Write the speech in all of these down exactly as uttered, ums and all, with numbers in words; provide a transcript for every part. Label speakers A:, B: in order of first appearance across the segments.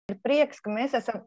A: prieks, ka mēs esam,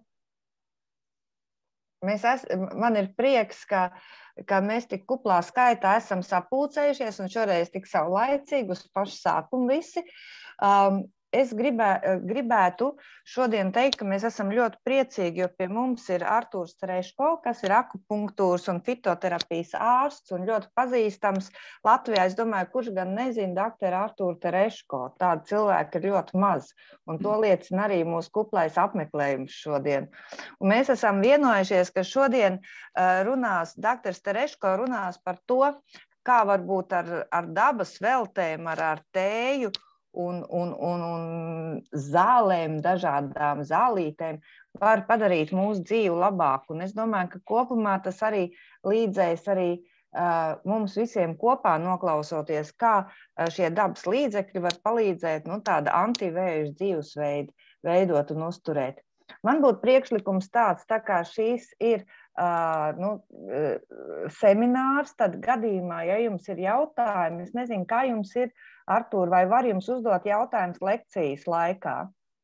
A: mēs es, man ir prieks, ka, ka mēs tik kuplā skaitā esam sapulcējušies un šoreiz tik saulaicīgi uz pašu sākumu visi. Um, Es gribē, gribētu šodien teikt, ka mēs esam ļoti priecīgi, jo pie mums ir Artūrs Tereško, kas ir akupunktūras un fitoterapijas ārsts un ļoti pazīstams Latvijā. Es domāju, kurš gan nezina doktoru Artūru Tereško. Tāda cilvēka ir ļoti maz, un to liecina arī mūsu kuplais apmeklējums šodien. Un mēs esam vienojušies, ka šodien runās, doktors Tereško runās par to, kā varbūt ar, ar dabas veltēm, ar, ar tēju, Un, un, un, un zālēm, dažādām zālītēm var padarīt mūsu dzīvi labāku. Un es domāju, ka kopumā tas arī līdzēs arī uh, mums visiem kopā noklausoties, kā uh, šie dabas līdzekļi var palīdzēt nu, tāda antivēža dzīvesveidu veidot un uzturēt. Man būtu priekšlikums tāds, tā kā šīs ir uh, nu, uh, seminārs, tad gadījumā, ja jums ir jautājumi, es nezinu, kā jums ir, Artūr, vai var jums uzdot jautājumus lekcijas laikā?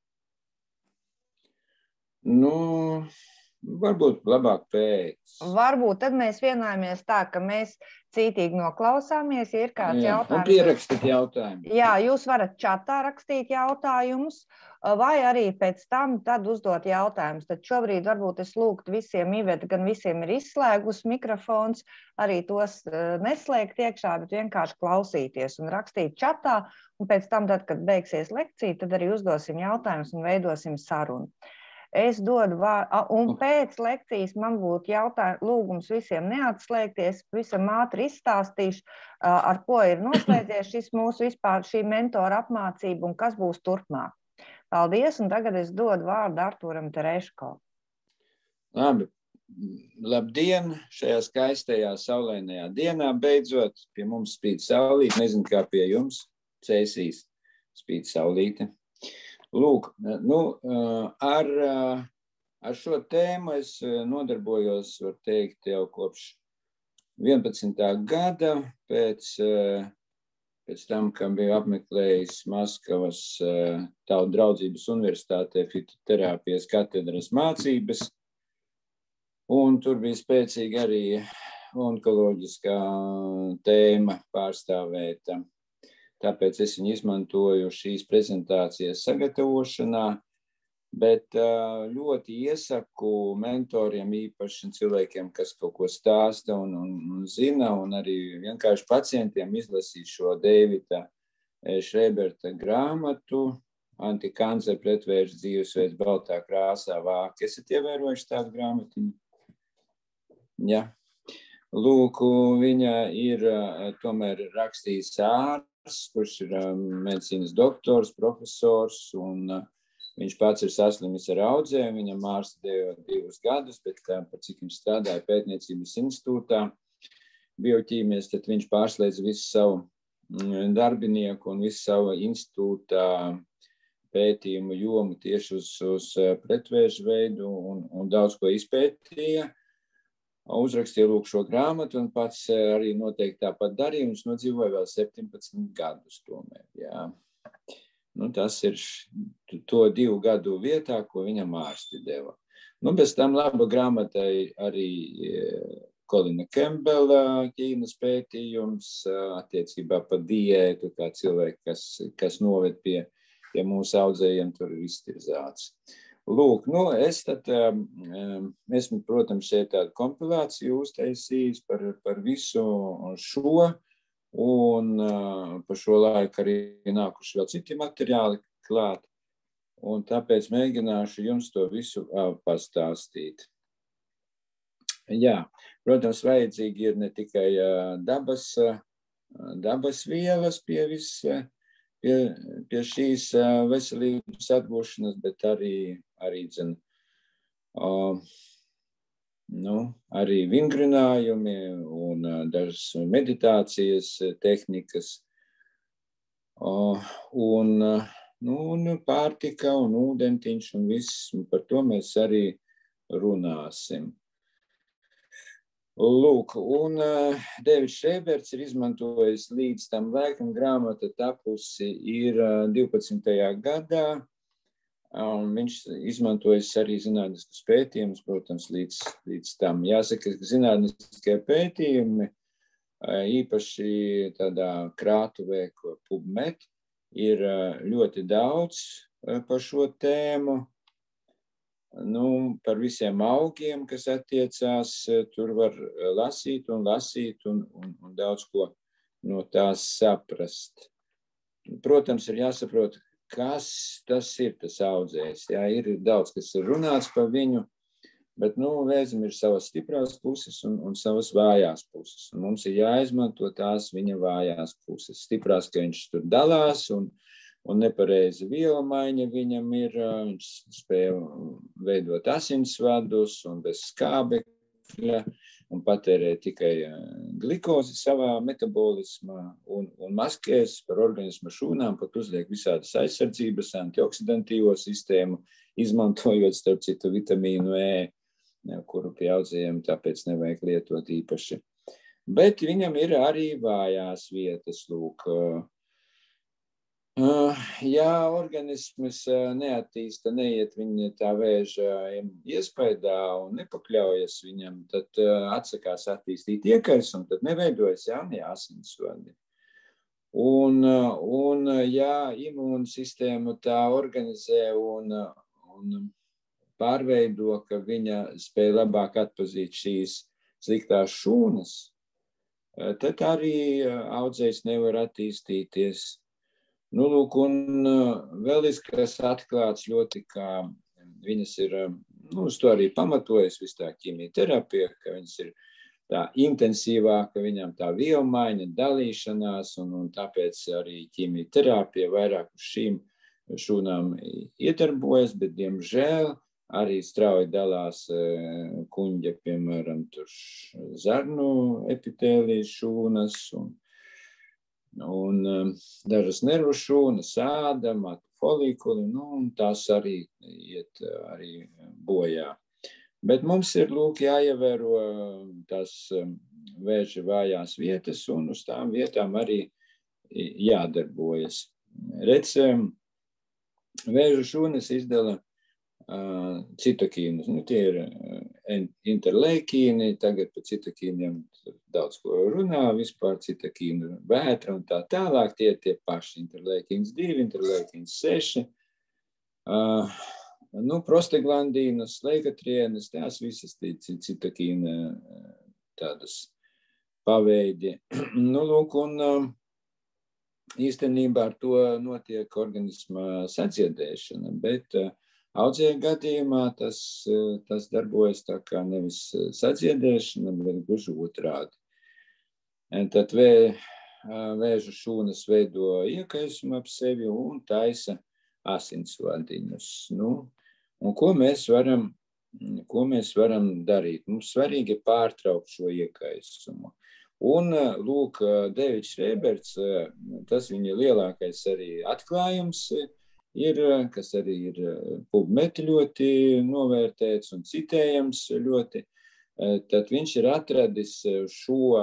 B: Nu, varbūt labāk pēc.
A: Varbūt, tad mēs vienojamies tā, ka mēs cītīgi noklausāmies, ja ir kāds
B: Jā,
A: jautājums.
B: Un pierakstīt jautājumus.
A: Jā, jūs varat čatā rakstīt jautājumus, vai arī pēc tam tad uzdot jautājumus. Tad šobrīd varbūt es lūgtu visiem, Iveta, gan visiem ir izslēgus mikrofons, arī tos neslēgt iekšā, bet vienkārši klausīties un rakstīt čatā. Un pēc tam, tad, kad beigsies lekcija, tad arī uzdosim jautājumus un veidosim sarunu. Es dodu vārdu, un pēc lekcijas man būtu jautājums, lūgums visiem neatslēgties, visam ātri izstāstīšu, ar ko ir noslēdzies šis mūsu vispār šī mentora apmācība un kas būs turpmāk. Paldies, un tagad es dodu vārdu Artūram Tereško.
B: Labi, labdien, šajā skaistajā saulainajā dienā beidzot pie mums spīd saulīte, nezinu kā pie jums, Cēsīs spīd saulīte. Lūk, nu, ar, ar šo tēmu es nodarbojos, var teikt, jau kopš vienpadsmitā gada, pēc, pēc tam, kad biju apmeklējis Maskavas Tautu draudzības universitātē fitoterapijas katedras mācības, un tur bija spēcīgi arī onkoloģiskā tēma pārstāvēta. Tāpēc es viņu izmantoju šīs prezentācijas sagatavošanā, bet ļoti iesaku mentoriem, īpaši cilvēkiem, kas kaut ko stāsta un, un, un zina, un arī vienkārši pacientiem izlasīt šo Deivida Šreiberta grāmatu Antikancer pretvēža dzīvesveids baltā krāsā vāki. Esat ievērojuši tādu grāmatiņu? Jā. Lūk, viņa ir tomēr rakstījis ārsts, kurš ir medicīnas doktors, profesors, un viņš pats ir saslimis ar audzēm. Viņam ārsti deva divus gadus, bet par cik viņš strādāja pētniecības institūtā bioķīmijas, tad viņš pārslēdz visu savu darbinieku un visu savu institūtā pētījumu jomu tieši uz, uz pretvēža veidu un, un daudz ko izpētīja. Uzrakstīja lūk šo grāmatu un pats arī noteikti tāpat darīja, un viņš nodzīvoja vēl septiņpadsmit gadus tomēr, jā. Nu, tas ir to divu gadu vietā, ko viņam ārsti deva. Nu, bez tam laba grāmatai arī Kolina Kembela Ķīnas pētījums attiecībā par diētu, kā cilvēki, kas, kas noved pie, pie mūsu audzējiem, tur ir iztirzāts. Lūk, nu, es tad um, esmu, protams, šeit tādu kompilāciju uztaisījis par, par visu šo, un uh, par šo laiku arī nākuši vēl citi materiāli klāt, un tāpēc mēģināšu jums to visu uh, pastāstīt. Jā, protams, vajadzīgi ir ne tikai uh, dabas, uh, dabas vielas pie viss, uh, pie, pie šīs uh, veselības atgūšanas, bet arī arī, zin, uh, nu, arī vingrinājumi un uh, dažas meditācijas tehnikas, uh, un, uh, nu, un pārtika un ūdentiņš un viss, un par to mēs arī runāsim. Lūk, un uh, Deivids Šreiberts ir izmantojis līdz tam laikam grāmata tapusi ir uh, divpadsmitajā gadā, Un viņš izmantojas arī zinātniskus pētījumus, protams, līdz, līdz tam. Jāsaka, ka zinātniskie pētījumi, īpaši tādā krātuvē, ko PubMed, ir ļoti daudz par šo tēmu. Nu, par visiem augiem, kas attiecās, tur var lasīt un lasīt un, un, un daudz ko no tās saprast. Protams, ir jāsaprot, kas tas ir, tas audzējs. Jā, ir daudz, kas ir runāts par viņu, bet, nu, vēzim ir savas stiprās puses un, un savas vājās puses. Un mums ir jāizmanto tās viņa vājās puses. Stiprās, ka viņš tur dalās un, un nepareizi vielu maiņa viņam ir, viņš spēja veidot asinsvadus un bez skābekļa un patērē tikai glikozi savā metabolismā un, un maskēs par organisma šūnām, pat uzliek visādas aizsardzības, antioksidantīvo sistēmu, izmantojot, starp citu, vitamīnu E, kuru pie audzējiem tāpēc nevajag lietot īpaši. Bet viņam ir arī vājās vietas, lūk. Ja organisms neattīsta, neiet viņa tā vēža iespaidā un nepakļaujas viņam, tad atsakās attīstīt iekaisumu, tad neveidojas jaunie asinsvadi. Un, un ja imūnsistēmu tā organizē un, un pārveido, ka viņa spēj labāk atpazīt šīs sliktās šūnas, tad arī audzējs nevar attīstīties. Nu, lūk, un vēl ir, kas atklāts ļoti, kā viņas ir, nu, uz to arī pamatojas viss tā ķimioterapija, ka viņas ir tā intensīvāka, viņam tā vielmaiņa, dalīšanās, un, un tāpēc arī ķimioterapija vairāk uz šīm šūnām iedarbojas, bet, diemžēl, arī strauji dalās kuņģa, piemēram, tur zarnu epitēlijas šūnas un un um, dažas nervu šūnas, āda, matu folikuli, nu, un tās arī iet arī bojā. Bet mums ir, lūk, jāievēro tās um, vēža vājās vietas, un uz tām vietām arī jādarbojas. Redz, um, vēža šūnas izdala uh, citokīnus, nu, tie ir uh, interleikīni, tagad par citokīniem daudz ko runā, vispār citokīnu vētra un tā tālāk, tie tie paši interleikīns divi, interleikīns seši, uh, nu, prostaglandīnas, leikatrienas, tās visas citokīna tādas paveidi. Nu, lūk, un uh, īstenībā ar to notiek organisma sadziedēšana, bet uh, audzēja gadījumā tas, tas darbojas tā kā nevis sadziedēšana, bet gluži otrādi. Tad vē, vēža šūnas veido iekaisumu ap sevi un taisa asinsvadiņus. Nu, un ko mēs varam, ko mēs varam darīt? Mums svarīgi pārtraukt šo iekaisumu. Un, lūk, Deivids Šrēberts, tas viņa lielākais arī atklājums ir, kas arī ir PubMed ļoti novērtēts un citējams ļoti, tad viņš ir atradis šo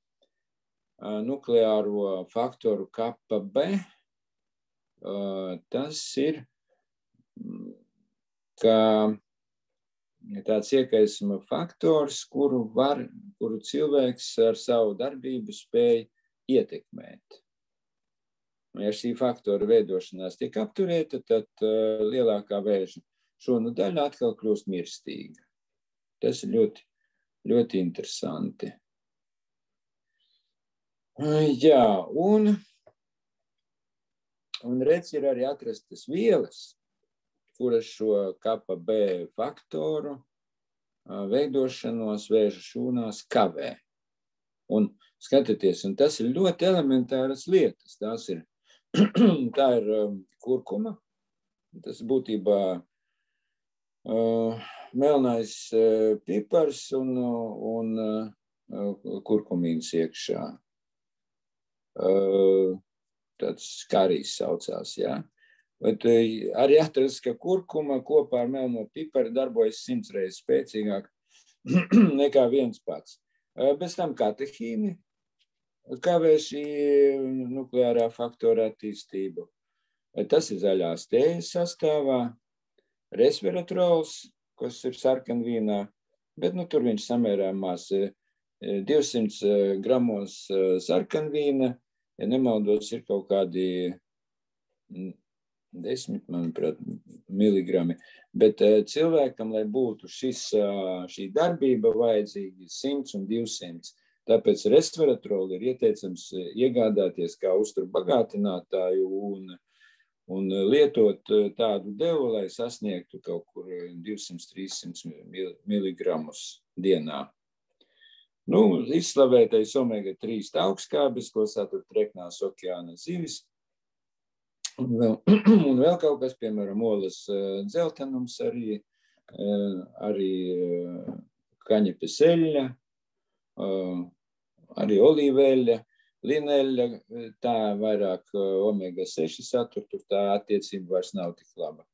B: nukleāro faktoru kappa B. Tas ir kā tāds iekaisuma faktors, kuru var, kuru cilvēks ar savu darbību spēj ietekmēt. Ja šī faktora veidošanās tiek apturēta, tad uh, lielākā vēža šūnu daļa atkal kļūst mirstīga. Tas ir ļoti, ļoti interesanti. Uh, jā, un, un redz ir arī atrastas vielas, kuras šo kappa B faktoru uh, veidošanos vēža šūnās kavē. Un skatieties, un tas ir ļoti elementāras lietas. Tās ir Tā ir um, kurkuma, tas būtībā uh, melnais uh, pipars un, un uh, kurkumīns iekšā. Uh, tāds karīs saucās, jā. Bet uh, arī atrast, ka kurkuma kopā ar melno piparu darbojas simts reizes spēcīgāk nekā viens pats. Uh, bez tam katehīni kavē šī nukleārā faktora attīstību. Tas ir zaļās tējas sastāvā, resveratrols, kas ir sarkanvīnā, bet nu, tur viņš samērāmās divsimt gramos sarkanvīna, ja nemaldos, ir kaut kādi desmit, manuprāt, miligrami. Bet cilvēkam, lai būtu šis, šī darbība vajadzīgi simts un divsimt. Tāpēc resveratroli ir ieteicams iegādāties kā uzturbagātinātāju un, un lietot tādu devu, lai sasniegtu kaut kur divsimt trīsimt miligramus dienā. Nu, izslavētais omega trīs augstskābes, ko satur treknās okeāna zivis. Un vēl, un vēl kaut kas, piemēram, olas dzeltenums, arī, arī kaņepes eļļa, arī olīveļļa, lineļļa, tā vairāk omega seši satur, tur tā attiecība vairs nav tik laba.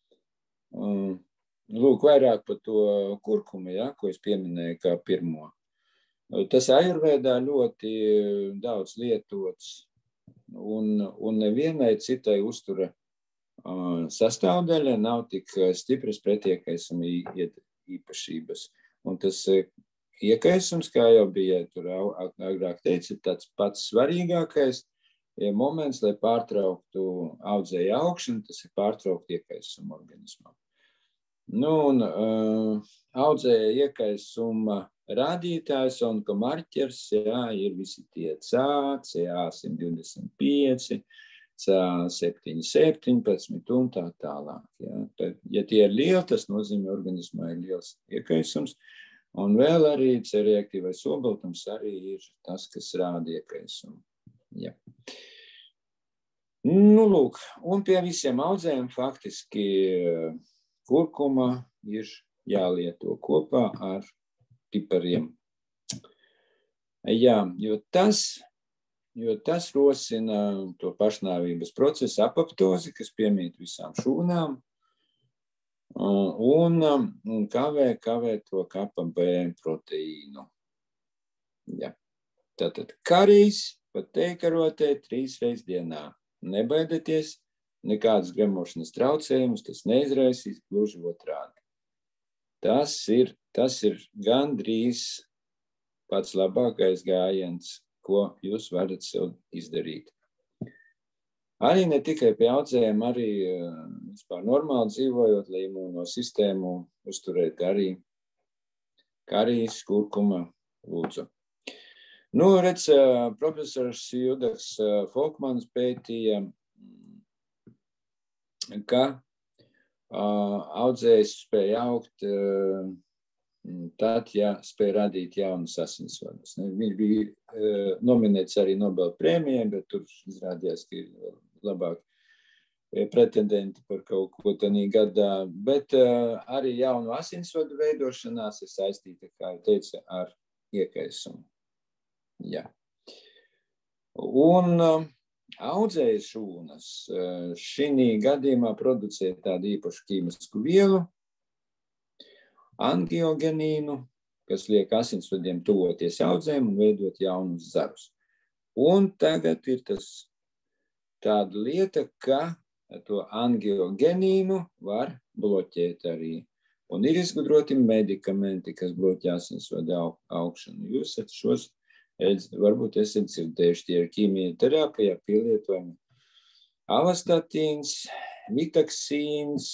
B: Lūk, vairāk par to kurkumu, ja, ko es pieminēju kā pirmo. Tas ajurvēdā ļoti daudz lietots. Un, un nevienai citai uztura uh, sastāvdaļa nav tik stipras pretiekaisuma īpašības. Un tas uh, iekaisums, kā jau bija tur agrāk teica, tāds pats svarīgākais ja moments, lai pārtrauktu audzēju augšanu, tas ir pārtraukt iekaisumu organismā. Nu, un uh, audzēja iekaisuma rādītājs un ka marķers, jā, ir visi tie C A, C A simt divdesmit pieci, C A septiņi septiņpadsmit un tā tālāk. Jā. Tad, ja tie ir lieli, tas nozīmē organismā ir liels iekaisums. Un vēl arī C reaktīvais obaltums arī ir tas, kas rāda iekaisumu. Jā. Nu, lūk, un pie visiem audzējiem faktiski kurkuma ir jālieto kopā ar pipariem. Jā, jo tas, jo tas rosina to pašnāvības procesu apoptozi, kas piemīt visām šūnām, un, un kavē, kavē to kapa B proteīnu. Jā. Tātad karīs pat teikarotē trīs reizes dienā. Nebaidieties, nekādas gremošanas traucējumus, tas neizraisīs, gluži otrādi. Tas ir, tas ir gandrīz pats labākais gājiens, ko jūs varat sev izdarīt. Arī ne tikai pie audzējiem, arī vispār normāli dzīvojot, lai imūno sistēmu uzturēt arī karīs, kurkuma, lūdzu. Nu, redz, profesors Judaks Folkmans pētīja, ka audzējs spēja augt tad, ja spēja radīt jaunas asinsvadus. Viņš bija nominēts arī Nobel prēmijai, bet tur izrādījās, ka ir labāk pretendenti par kaut ko tanī gadā. Bet arī jaunu asinsvadu veidošanās ir saistīta, kā jau teica, ar iekaisumu. Jā. Un audzēja šūnas šī gadījumā producē tādu īpašu ķīmisku vielu, angiogenīnu, kas liek asinsvadiem tuvoties audzēm un veidot jaunus zarus. Un tagad ir tas tāda lieta, ka to angiogenīnu var bloķēt arī. Un ir izgudroti medikamenti, kas bloķē asinsvadu augšanu. Jūs esat šos varbūt esat dzirdējuši, tie ir ķīmijterapijā pielietojumi. Avastatīns, vitaksīns,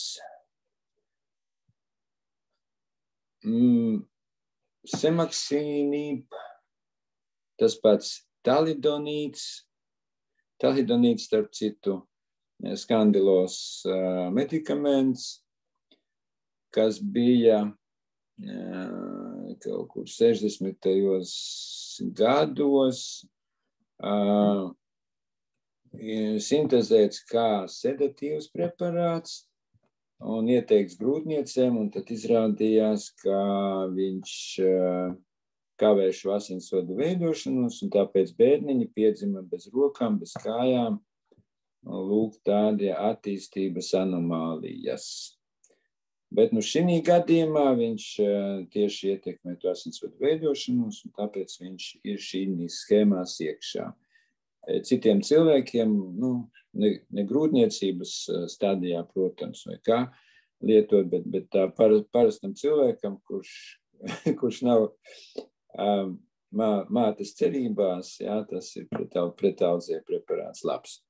B: mm, semaksīnība, tas pats talidonīts, talidonīts, starp citu, skandilos uh, medikaments, kas bija uh, kaut kur sešdesmitajos gados uh, sintezēts kā sedatīvs preparāts un ieteikts grūtniecēm, un tad izrādījās, ka viņš uh, kavē šo asinsvadu veidošanos, un tāpēc bērniņi piedzima bez rokām, bez kājām, lūk tādi attīstības anomālijas. Bet nu šī gadījumā viņš tieši ietekmē to asinsvadu veidošanos, un tāpēc viņš ir šīs schēmās iekšā. Citiem cilvēkiem, nu, ne, ne grūtniecības stadijā, protams, vai kā, lietot, bet, bet tā par, parastam cilvēkam, kurš, kurš nav um, mā, mātes cerībās, jā, tas ir pretau, pretaudzie preparāts labs.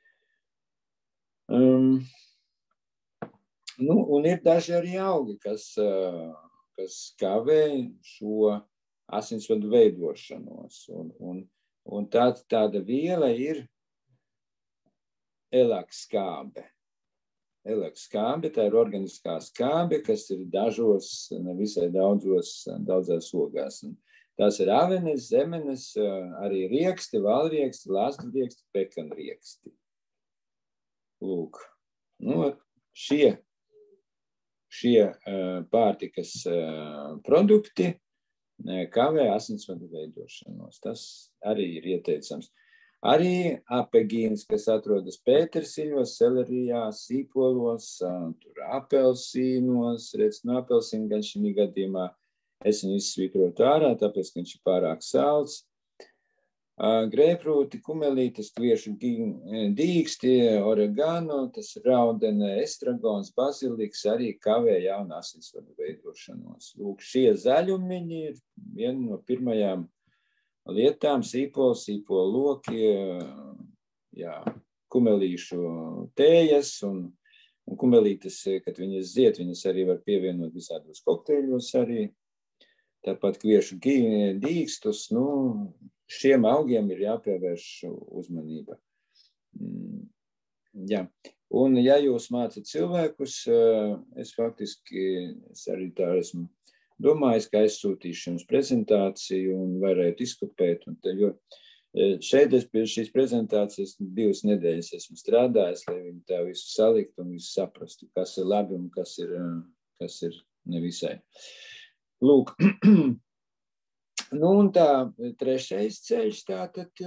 B: Um, nu, un ir daži arī augi, kas, uh, kas kavē šo asinsvadu veidošanos. Un, un, un tā, tāda viela ir elakskābe. Elakskābe, tā ir organiskā skābe, kas ir dažos, nevisai daudzos, daudzās ogās. Un tās ir avenes, zemenes, arī rieksti, valrieksti, lāsturieksti, pekanrieksti. Lūk, nu, šie, šie uh, pārtikas uh, produkti uh, kavē asinsvadu veidošanos. Tas arī ir ieteicams. Arī apegīns, kas atrodas pētersiļos, selerijā, sīpolos, uh, tur apelsīnos, redz, no apelsīna gan šī gadījumā es viņu izsvītrotu ārā, tāpēc, ka viņš ir pārāk salds. Grēprūti, kumelītes, kviešu dīksti, oregano, tas raudene, estragons, baziliks arī kavē jaunu asinsvadu veidošanos. Lūk, šie zaļumiņi ir viena no pirmajām lietām, sīpoli, sīpoli loki, jā, kumelīšu tējas un, un kumelītes, kad viņas ziet, viņas arī var pievienot visādos kokteļos arī. Tāpat kviešu dīkstus, nu, šiem augiem ir jāpievērš uzmanība. Jā. Un ja jūs mācat cilvēkus, es faktiski es arī tā esmu domājis, ka aizsūtīšu jums prezentāciju un varētu izkopēt. Un te, jo šeit es pie šīs prezentācijas divas nedēļas esmu strādājis, lai viņi tā visu salikt un visu saprastu, kas ir labi un kas ir, kas ir nevisai. Lūk, nu un tā trešais ceļš, tātad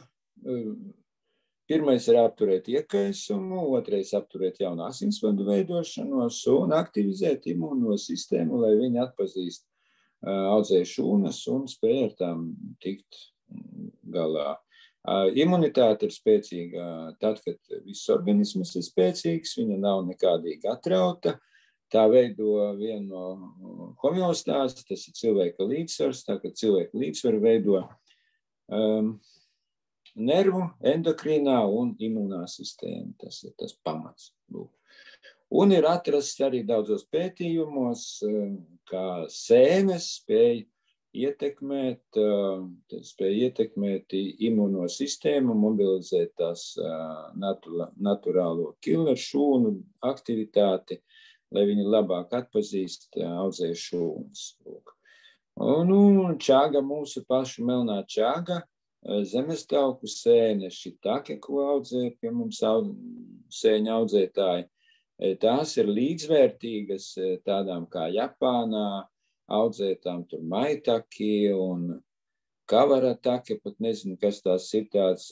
B: pirmais ir apturēt iekaisumu, otrais apturēt jaunu asinsvadu veidošanos un aktivizēt imūno sistēmu, lai viņi atpazīst audzēju šūnas un spēj ar tām tikt galā. Imunitāte ir spēcīga tad, kad viss organisms ir spēcīgs, viņa nav nekādīgi atrauta. Tā veido vienu no homeostāzes, tas ir cilvēka līdzsvars, tā kā cilvēka līdzsvaru veido um, nervu, endokrīnā un imunā sistēma. Tas ir tas pamats. Un ir atrasts arī daudzos pētījumos, kā sēnes spēj ietekmēt, spēj ietekmēt imuno sistēmu, mobilizēt tās naturālo killer šūnu aktivitāti, lai viņi labāk atpazīst audzēju šūnas. Un, un čāga, mūsu pašu melnā čāga, zemestauku sēne, šitake, ko audzē pie mums sēņa audzētāji, tās ir līdzvērtīgas tādām kā Japānā audzētām, tur maitaki un kavarataki, pat nezinu, kas tās ir tāds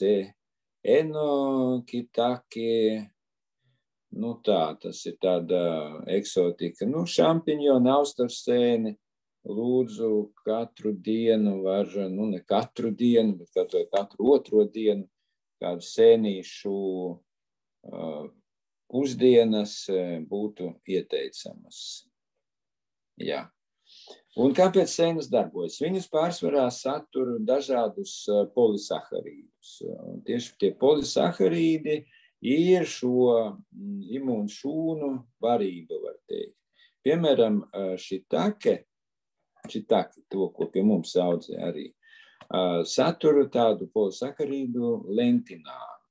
B: enokitaki. Nu tā, tas ir tāda eksotika. Nu, šampiņona, austarsēni, lūdzu, katru dienu var, nu ne katru dienu, bet katru, katru otro dienu, kādu sēnīšu uh, pusdienas uh, būtu ieteicamas. Jā. Un kāpēc sēnes darbojas? Viņas pārsvarā satur dažādus uh, polisaharīdus. Uh, tieši tie polisaharīdi ir šo imūnu šūnu barība, var teikt. Piemēram, šitake, šitake, to, ko pie mums audzē arī, satura tādu polisakarīdu lentinānu.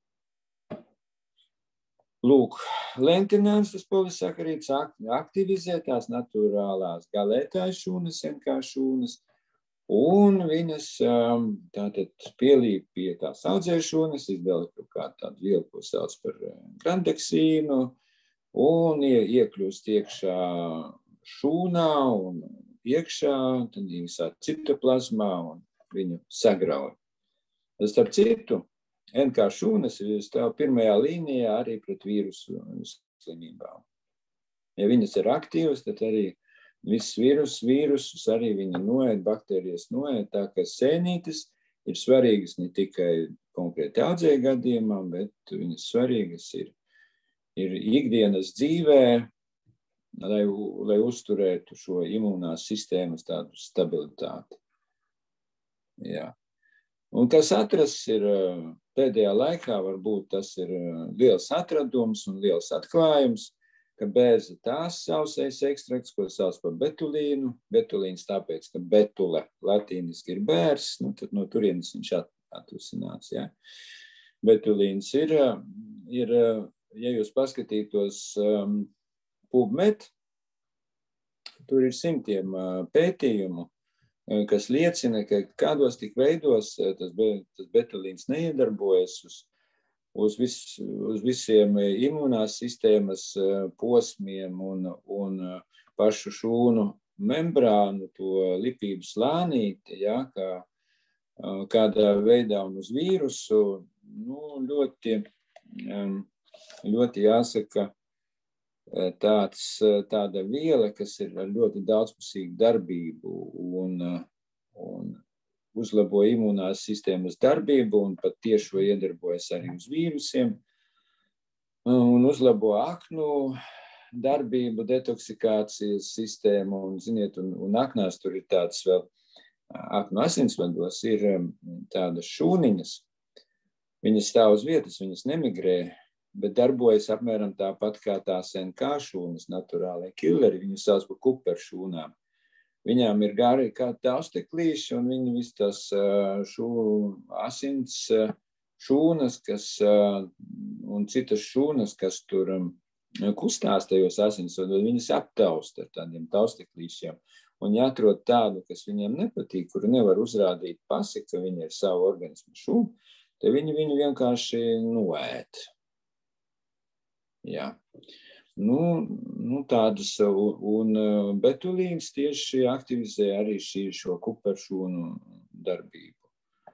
B: Lūk, lentināns, tas polisakarīds aktivizē tās naturālās galētāju šūnas, enkā šūnas, un viņas tātad pielīp pie tās audzēšanas, izdala kaut kādu tādu vielu, ko sauc par grandeksīnu, un iekļūst iekšā šūnā un iekšā, tad visā citoplazmā un viņu sagrauj. Starp citu, en kā šūnas ir stāv pirmajā līnijā arī pret vīrusu slimībām. Ja viņas ir aktīvas, tad arī viss vīrus, vīrusus arī viņa noēd, baktērijas noēd, tā ka sēnītes ir svarīgas ne tikai konkrēti audzēju gadījumā, bet viņas svarīgas ir, ir ikdienas dzīvē, lai, lai uzturētu šo imūnās sistēmas tādu stabilitāti. Jā. Un kas atrasts ir pēdējā laikā, varbūt tas ir liels atradums un liels atklājums, ka bērza tās sausais ekstrakts, ko sauc par betulīnu. Betulīns tāpēc, ka betule latīniski ir bērs, nu, tad no turienes viņš atrasināts. Jā. Betulīns ir, ir, ja jūs paskatītos um, PubMed, tur ir simtiem uh, pētījumu, kas liecina, ka kādos tik veidos tas, be, tas betulīns neiedarbojas uz, uz, vis, uz visiem imūnās sistēmas posmiem un, un pašu šūnu membrānu, to lipīdu slānīti, ja, kā, kādā veidā un uz vīrusu, nu, ļoti, ļoti jāsaka, tāds, tāda viela, kas ir ar ļoti daudzpusīgu darbību un, un uzlabo imūnās sistēmas darbību un pat tiešo iedarbojas arī uz vīrusiem un uzlabo aknu darbību, detoksikācijas sistēmu un, ziniet, un, un aknās tur ir tāds vēl, aknu asinsvados ir tādas šūniņas, viņas stāv uz vietas, viņas nemigrē, bet darbojas apmēram tāpat kā tās N K šūnas, naturālie killeri, viņu sauc par kuperšūnām. Viņām ir gari kā tausteklīši, un viņi visu tās šo asins šūnas, kas, un citas šūnas, kas tur kustās tajos asins, un viņas aptaust ar tādiem tausteklīšiem. Un jāatrod tādu, kas viņiem nepatīk, kuru nevar uzrādīt pasi, ka viņi ir savu organismu šūnu, tad viņi viņu vienkārši noēt. Jā, nu, nu tādas, un betulīns tieši aktivizē arī šī, šo kuperšūnu darbību.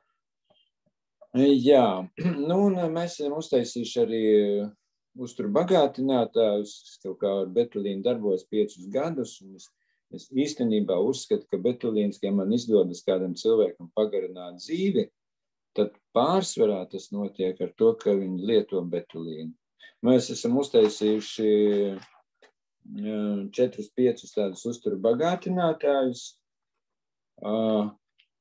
B: Jā, nu, un mēs esam uztaisījuši arī uzturu bagātinātājus, kaut kā ar betulīnu darbojas piecus gadus, un es, es īstenībā uzskatu, ka betulīns, ja man izdodas kādam cilvēkam pagarināt dzīvi, tad pārsvarā tas notiek ar to, ka viņi lieto betulīnu. Mēs esam uztaisījuši četrus, piecus tādus uzturu bagātinātājus. Uh,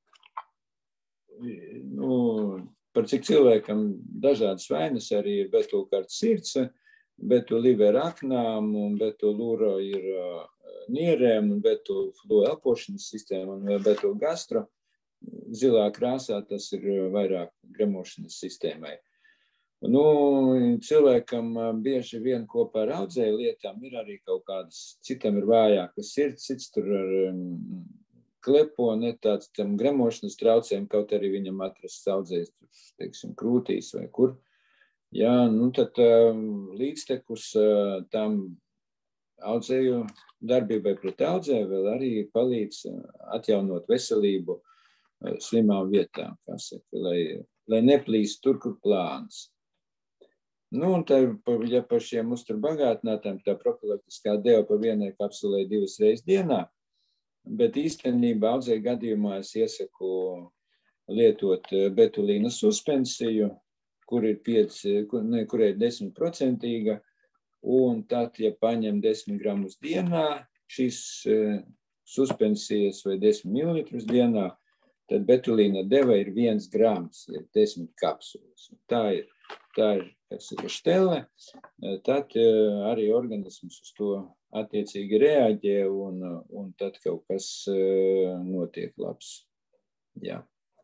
B: nu, par cik cilvēkam dažādas vainas arī ir betulkarts sirds, betulīver aknām, un betulūro ir uh, nierēm, un betulflu elpošanas sistēma, un betulgastro. Zilā krāsā tas ir vairāk gremošanas sistēmai. Nu, cilvēkam bieži vien kopā ar audzēju lietām ir arī kaut kādas, citam ir vājākas sirds, cits tur ar um, klepo, ne tāds tam gremošanas traucējumi, kaut arī viņam atrasts audzējs, teiksim, krūtīs vai kur. Jā, nu tad um, līdztekus uh, tam audzēju darbībai pret audzēju vēl arī palīdz atjaunot veselību uh, slimām vietām, kā saka, lai, lai neplīst tur, kur plāns. Nu, un tā, ja par šiem uzturu bagātinātājiem, tā profilaktiskā deva pa vienai kapsulē divas reizes dienā, bet īstenībā audzēju gadījumā es iesaku lietot betulīna suspensiju, kur ir pieci, kur, ne, kur ir desmitprocentīga, un tad, ja paņem desmit gramus dienā, šīs suspensijas vai desmit mililitrus dienā, tad betulīna deva ir viens grams, ir desmit kapsulas. Tā ir, tā ir, kas ir štele, tad arī organisms uz to attiecīgi reaģē un, un tad kaut kas notiek labs. Jā.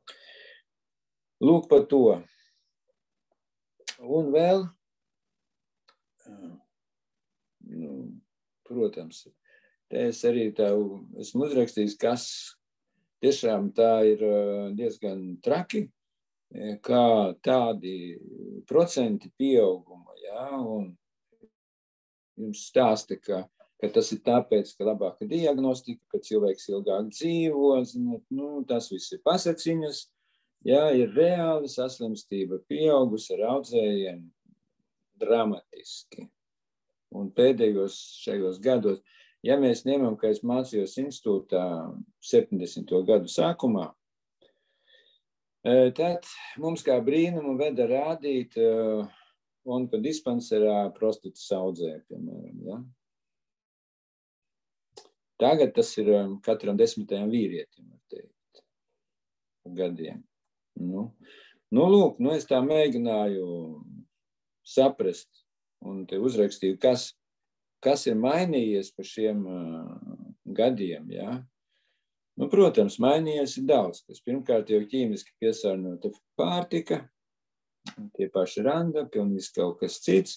B: Lūk par to. Un vēl, nu, protams, te es arī tā esmu uzrakstījis, kas tiešām tā ir diezgan traki, kā tādi procenti pieauguma, jā, un jums stāsta, ka, ka tas ir tāpēc, ka labāka diagnostika, ka cilvēks ilgāk dzīvo, zināt, nu, tas viss ir pasaciņas, jā, ir reāli saslimstība pieaugusi ar audzējiem dramatiski. Un pēdējos šajos gados, ja mēs ņemam, ka es mācījos institūtā septiņdesmito gadu sākumā, tad mums kā brīnumu veda rādīt uh, onkodispensērā prostatas audzē, piemēram. Ja? Tagad tas ir katram desmitajam vīrietim, var teikt, gadiem. Nu, nu lūk, nu es tā mēģināju saprast un te uzrakstīju, kas, kas ir mainījies pa šiem uh, gadiem, jā. Nu, protams, mainījies ir daudz, kas pirmkārt jau ķīmiski piesārņota pārtika, tie paši randa, pilnīgi kaut kas cits,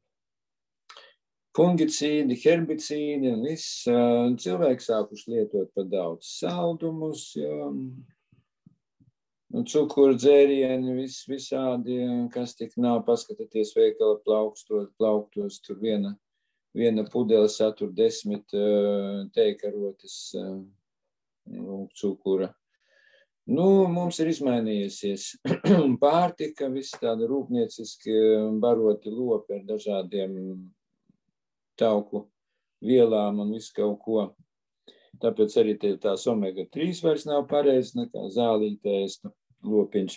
B: fungicīdi, herbicīdi un viss. Uh, cilvēki sākuši lietot par daudz saldumus, jo, nu, cukuru dzērieni, vis, visādi, kas tik nav, paskatieties veikala plaukstos, plauktos, tur viena, viena pudele satur desmit uh, teikarotes uh, cukura. Nu, mums ir izmainījusies pārtika, viss tāda rūpnieciski baroti lopi ar dažādiem tauku vielām un visu kaut ko. Tāpēc arī tās omega trīs vairs nav pareizi, nekā zālīte ēstu lopiņš.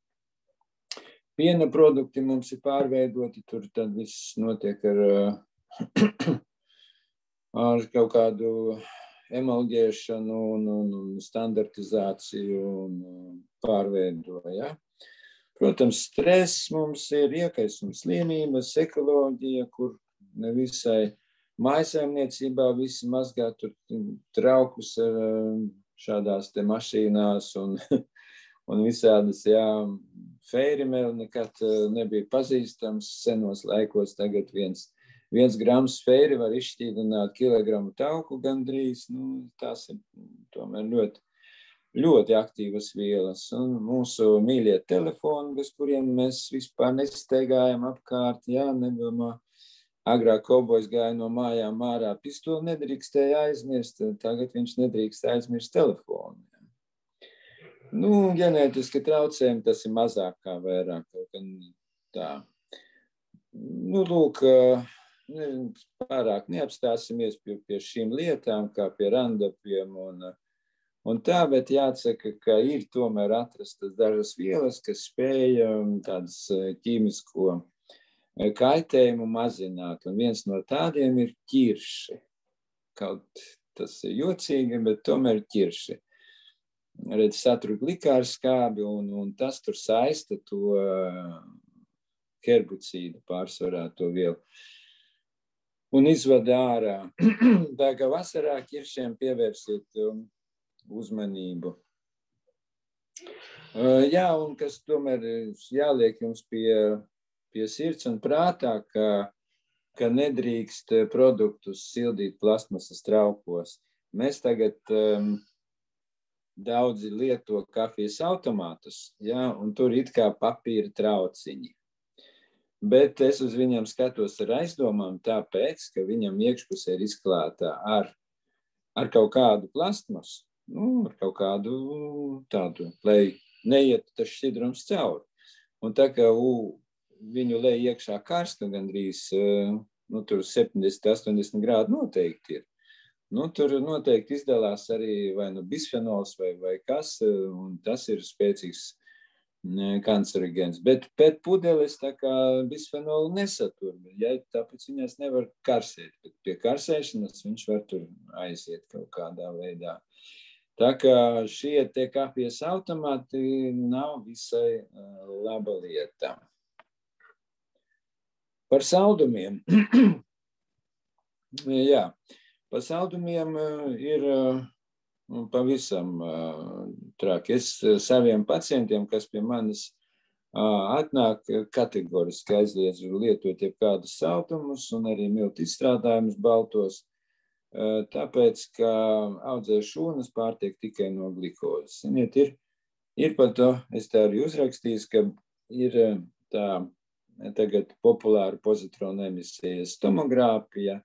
B: Piena produkti mums ir pārveidoti, tur tad viss notiek ar, ar kaut kādu emulģēšanu un, un, un standartizāciju un pārveido, ja? Protams, stress mums ir, iekaisums slimības, ekoloģija, kur nevisai mājsaimniecībā visi mazgā tur traukus šādās te mašīnās un, un visādas, jā, feirimēli nekad nebija pazīstams senos laikos. Tagad viens, viens grams feiri var izšķīdināt kilogramu tauku gandrīz. Nu, tās ir tomēr ļoti, ļoti aktīvas vielas. Un mūsu mīļie telefoni, bez kuriem mēs vispār nestaigājam apkārt, jā, nedomā. Agrāk kaubojs gāja no mājām ārā, pistoli nedrīkstēja aizmirst, tagad viņš nedrīkst aizmirst telefonu. Nu, ģenētiski traucējumi, tas ir mazāk kā vairāk. Tā. Nu, lūk, ne, pārāk neapstāsimies pie, pie šīm lietām, kā pie randapiem un, un tā, bet jāatsaka, ka ir tomēr atrastas dažas vielas, kas spēja tādas ķīmisko kaitējumu mazināt, un viens no tādiem ir ķirši. Kaut tas ir jocīgi, bet tomēr ķirši. Redz, satur glikāru skābi, un, un tas tur saista to herbicīdu pārsvarā to vielu. Un izvada ārā. Tā kā vasarā ķiršiem pievērsiet uzmanību. Jā, un kas tomēr jāliek jums pie pie sirds un prātā, ka, ka nedrīkst produktus sildīt plastmasas traukos. Mēs tagad um, daudzi lieto kafijas automātus, ja, un tur it kā papīra trauciņi. Bet es uz viņiem skatos ar aizdomām tāpēc, ka viņam iekšpusē ir izklātā ar, ar kaut kādu plastmasu, nu, ar kaut kādu tādu, lai neiet tas šķidrums cauri. Un tā kā u, viņu lej iekšā karstu gandrīz, nu, tur septiņdesmit, astoņdesmit grādi noteikti ir. Nu, tur noteikti izdalās arī vai nu bisfenols vai, vai kas, un tas ir spēcīgs kancerogēns. Bet pēc pudeles tā kā bisfenolu nesatur, ja, tāpēc viņas nevar karsēt. Bet pie karsēšanas viņš var tur aiziet kaut kādā veidā. Tā kā šie te kafijas automāti nav visai laba lieta. Par saldumiem. Jā, par saldumiem ir pavisam traki. Es saviem pacientiem, kas pie manis atnāk, kategoriski aizliedzu lietot jebkādus saldumus un arī miltu izstrādājumus baltos, tāpēc, ka audzēju šūnas pārtiek tikai no glikozes. Ziniet, ir, ir par to, es tā arī uzrakstījis, ka ir tā tagad populāra pozitrona emisijas tomogrāfija,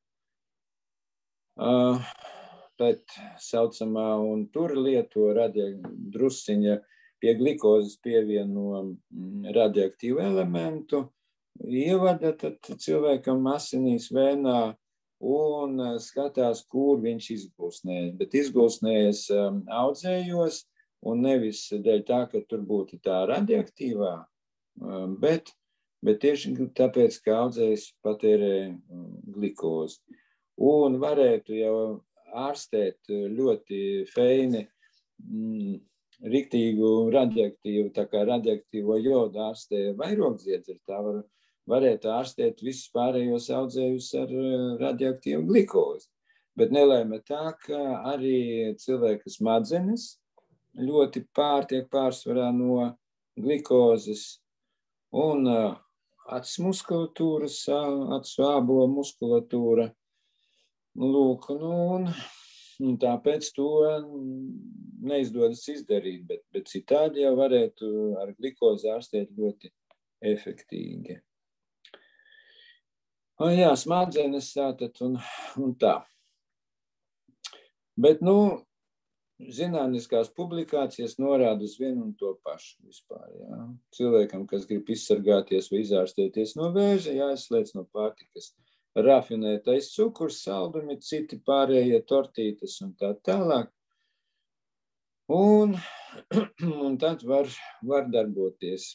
B: uh, bet saucamā un tur lieto radio, drusciņa pie glikozes pievieno radioaktīvu elementu, ievada tad cilvēkam asinīs vēnā un skatās, kur viņš izgulsnējas. Bet izgulsnējas um, audzējos un nevis dēļ tā, ka tur būtu tā radioaktīvā, um, bet Bet tieši tāpēc, ka audzējs patērē glikozi. Un varētu jau ārstēt ļoti feini, mm, riktīgu radioaktīvu, tā kā radioaktīvo jodu ārstē vairogdziedzeri, tā var, varētu ārstēt visus pārējos audzējus ar radioaktīvu glikozi. Bet nelēma tā, ka arī cilvēka smadzenes ļoti pārtiek pārsvarā no glikozes un acis muskulatūras, acu ābola muskulatūra. Lūk, nu, un, un tāpēc to neizdodas izdarīt, bet, bet citādi jau varētu ar glikozi ārstēt ļoti efektīgi. O, jā, smadzenes tātad un, un tā. Bet, nu, zinātniskās publikācijas norāda uz vienu un to pašu vispār. Jā. Cilvēkam, kas grib izsargāties vai izārstēties no vēža, jāizslēdz no pārtikas rafinētais cukurs, saldumi, citi pārējie tortītes un tā tālāk. Un, un tad var, var darboties.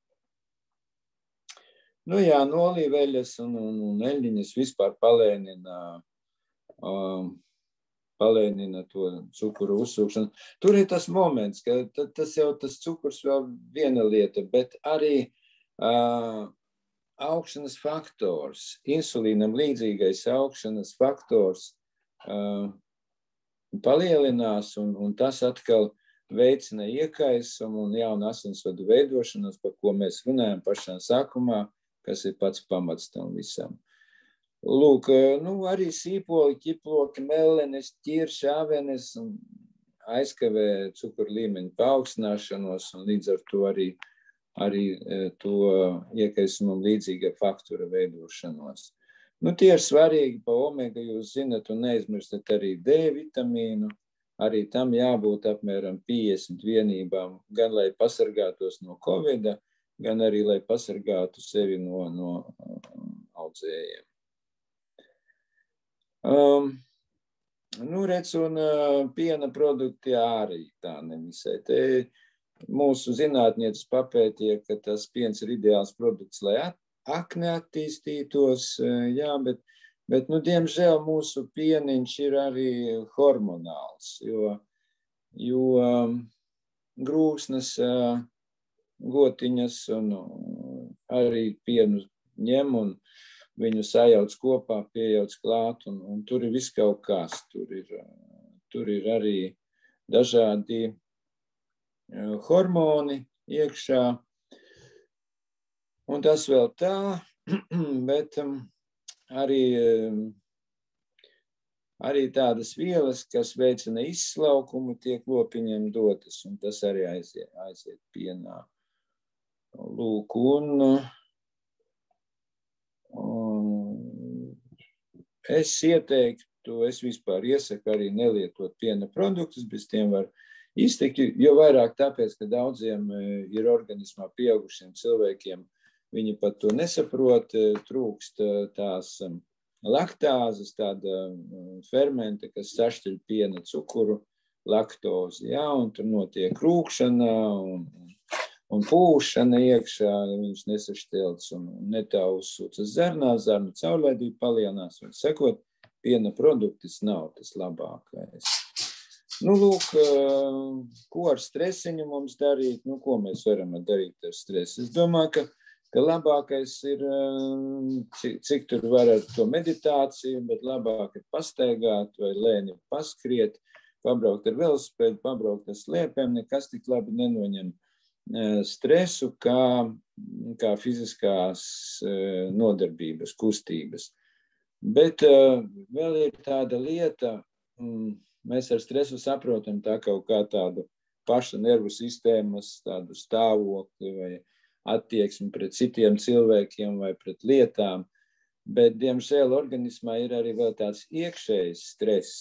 B: Nu jā, no olīveļas un, un, un eļļiņas vispār palēnina um, palēnina to cukuru uzsūkšanu. Tur ir tas moments, ka tas jau tas cukurs vēl viena lieta, bet arī uh, augšanas faktors, insulīnam līdzīgais augšanas faktors uh, palielinās, un, un tas atkal veicina iekaisumu un jaunu asinsvadu veidošanos, par ko mēs runājam pašā sākumā, kas ir pats pamats tam visam. Lūk, nu, arī sīpoli, ķiploki, melenes, ķirši, avenes aizkavē cukuru līmeņu paaugstināšanos un līdz ar to arī, arī to iekaisumam līdzīga faktora veidošanos. Nu, tie ir svarīgi pa omega, jūs zinat, un neizmirstat arī D vitamīnu. Arī tam jābūt apmēram piecdesmit vienībām, gan lai pasargātos no covida, gan arī lai pasargātu sevi no, no audzējiem. Um, nu, redz, un uh, piena produkti arī tā nevisai. Te mūsu zinātnieces papētīja, ka tas piens ir ideāls produkts, lai at, akne attīstītos, uh, jā, bet, bet, nu, diemžēl mūsu pieniņš ir arī hormonāls, jo, jo um, grūsnes, uh, gotiņas un uh, arī pienu ņem un viņu sajauc kopā, piejauc klāt, un, un tur ir viss kaut kas. Tur ir, tur ir arī dažādi hormoni iekšā, un tas vēl tā, bet arī, arī tādas vielas, kas veicina izslaukumu, tiek lopiņiem dotas, un tas arī aiziet, aiziet pienā. Lūk, un es ieteiktu, es vispār iesaku arī nelietot piena produktus, bez tiem var iztikt, jo vairāk tāpēc, ka daudziem ir organismā pieaugušiem cilvēkiem, viņi pat to nesaprot, trūkst tās laktāzes, tāda fermenta, kas sašķeļ piena cukuru, laktozi, jā, un tur notiek rūkšana un, un pūšana iekšā, ja viņš nesašķelts un netā uzsūcas zernā, zarnu caurlaidība palielinās, un sekot, piena produktis nav tas labākais. Nu, lūk, ko ar stresiņu mums darīt, nu, ko mēs varam darīt ar stresu? Es domāju, ka, ka labākais ir, cik, cik tur var ar to meditāciju, bet labāk ir pastaigāt vai lēni paskriet, pabraukt ar velosipēdu, pabraukt ar slēpēm, nekas tik labi nenoņem stresu kā, kā fiziskās nodarbības, kustības. Bet vēl ir tāda lieta, mēs ar stresu saprotam tā kaut kā tādu paša nervu sistēmas, tādu stāvokli vai attieksmi pret citiem cilvēkiem vai pret lietām, bet, diemžēl, organismā ir arī vēl tāds iekšējs stress.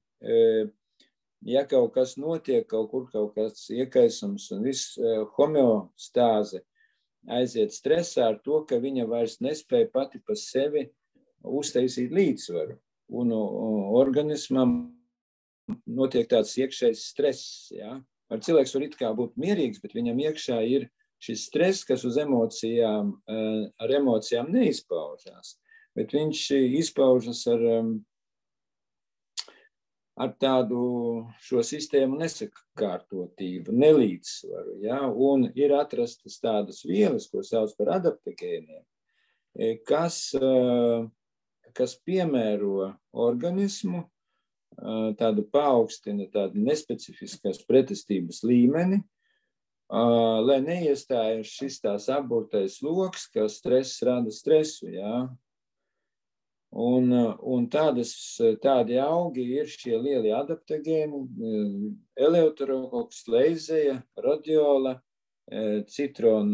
B: Ja kaut kas notiek, kaut kur kaut kas iekaisums un viss homeostāze aiziet stresā ar to, ka viņa vairs nespēja pati pa sevi uztaisīt līdzsvaru. Un organismam notiek tāds iekšējs stress. Ja? Ar cilvēks var it kā būt mierīgs, bet viņam iekšā ir šis stress, kas uz emocijām, ar emocijām neizpaužās. Bet viņš izpaužas ar ar tādu šo sistēmu nesakārtotību, nelīdzsvaru. Ja? Un ir atrastas tādas vielas, ko sauc par adaptogēniem, kas, kas piemēro organismu, tādu paaugstina tādu nespecifiskās pretestības līmeni, lai neiestājas šis tās aburtais loks, ka stress rada stresu. Ja? Un, un tādas, tādi augi ir šie lielie adaptogēni, eleuterokoks, leizeja, rodiola, citron,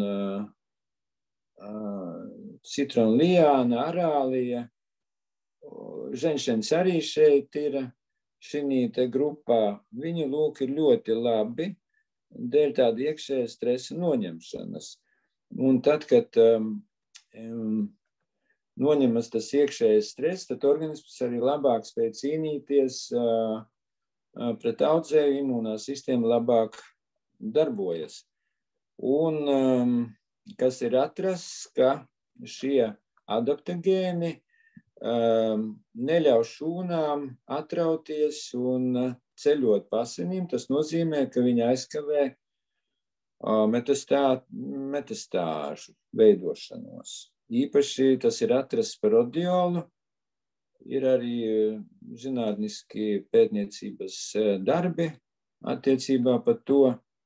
B: citron liāna, arālija. Ženšens arī šeit ir šī te grupā. Viņi lūk ir ļoti labi dēļ tāda iekšējā stresa noņemšanas. Un tad, kad um, um, noņemas tas iekšējais stress, tad organisms arī labāk spēj cīnīties uh, uh, pret audzēju, imūnā sistēma labāk darbojas. Un um, kas ir atrasts, ka šie adaptogēni um, neļauj šūnām atrauties un ceļot pa asinīm. Tas nozīmē, ka viņi aizkavē uh, metastā, metastāžu veidošanos. Īpaši tas ir atrasts par rodiolu, ir arī zinātniski pētniecības darbi attiecībā par to,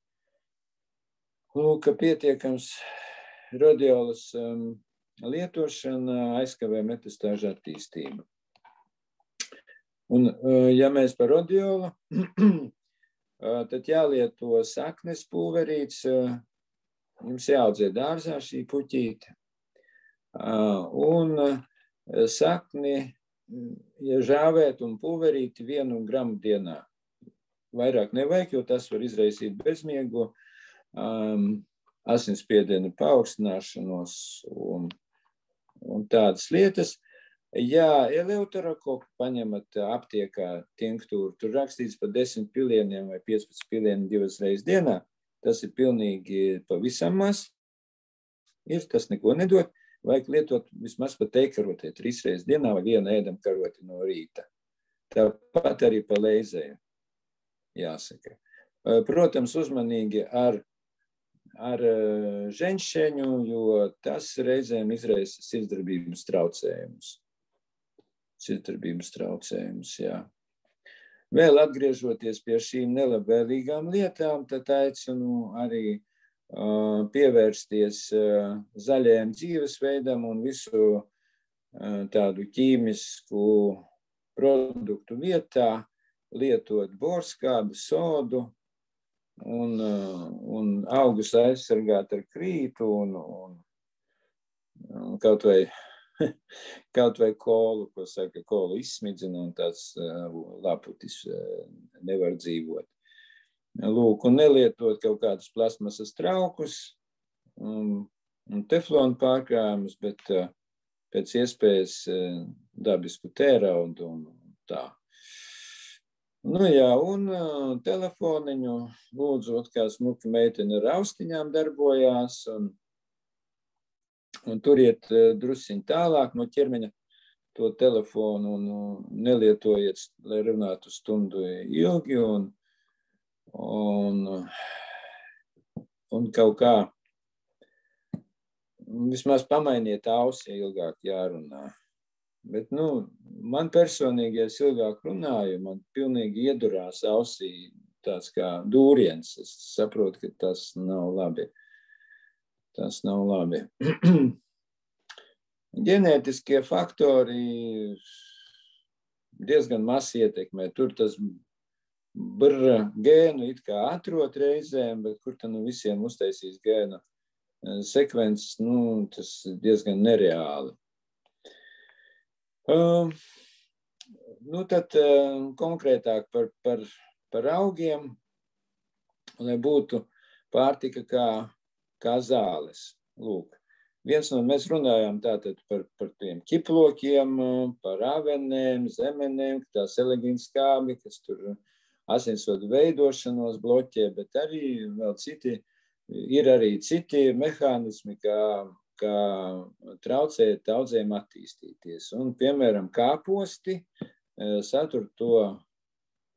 B: ka pietiekams rodiolas lietošana aizkavē metastāžu attīstību. Un, ja mēs par rodiolu, tad jālieto saknes pulverīts, jums jāaudzē dārzā šī puķīte. Un sakni, ja žāvēt un pulverīti vienu gramu dienā. Vairāk nevajag, jo tas var izraisīt bezmiegu, um, asinsspiediena paaugstināšanos un, un tādas lietas. Ja eleuterokoku paņemat aptiekā tinktūru, tur rakstīts par desmit pilieniem vai piecpadsmit pilieniem divas reizes dienā, tas ir pilnīgi pavisam maz, ir, tas neko nedod. Vajag lietot vismaz pat teikarotē trīs reizes dienā vai vienu ēdam karoti no rīta. Tāpat arī pa leizēju, jāsaka. Protams, uzmanīgi ar, ar ženšeņu, jo tas reizēm izraisa sirdsdarbības traucējumus. Sirdsdarbības traucējumus, jā. Vēl atgriežoties pie šīm nelabvēlīgām lietām, tad aicinu arī pievērsties zaļajam dzīvesveidam un visu tādu ķīmisku produktu vietā, lietot borskābi, sodu un, un augus aizsargāt ar krītu un, un, un kaut vai, kaut vai kolu, ko saka, kolu izsmidzina un tāds laputis nevar dzīvot. Lūk, un nelietot kaut kādus plasmasas traukus un, un teflonu pārkrājumus, bet uh, pēc iespējas uh, dabisku tēraudu un tā. Nu jā, un uh, telefoniņu lūdzot, kā smuka meitene ar austiņām darbojās, un, un turiet uh, drusiņ tālāk no ķermeņa to telefonu un uh, nelietojiet, lai runātu stundu ilgi, un Un, un kaut kā vismaz pamainiet ausi, ja ilgāk jārunā. Bet, nu, man personīgi, ja es ilgāk runāju, man pilnīgi iedurās ausī tāds kā dūriens. Es saprotu, ka tas nav labi. Tas nav labi. Ģenētiskie faktori diezgan maz ietekmē. Tur tas brr gēnu it kā atrot reizēm, bet kur tad nu visiem uztaisīs gēnu sekvences, nu, tas diezgan nereāli. Uh, nu, tad uh, konkrētāk par, par, par augiem, lai būtu pārtika kā, kā zāles. Lūk, viens no mēs runājām tātad par, par tiem ķiplokiem, par avenēm, zemenēm, tās elegīnas skābi, kas tur asinsvadu veidošanos bloķē, bet arī vēl citi, ir arī citi mehānismi, kā, kā traucēt audzēm attīstīties. Un, piemēram, kāposti satur to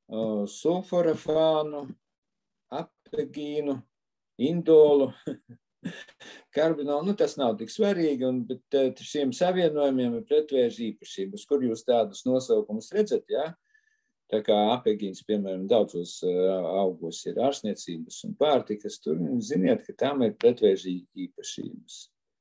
B: sulforafānu, apegīnu, indolu, karbinolu. Nu, tas nav tik svarīgi, un, bet šiem savienojumiem ir pretvēža īpašības, kur jūs tādus nosaukumus redzat, jā? Tā kā apegīns, piemēram, daudzos augos ir ārstniecības un pārtikas, tur ziniet, ka tam ir pretvēža īpašības.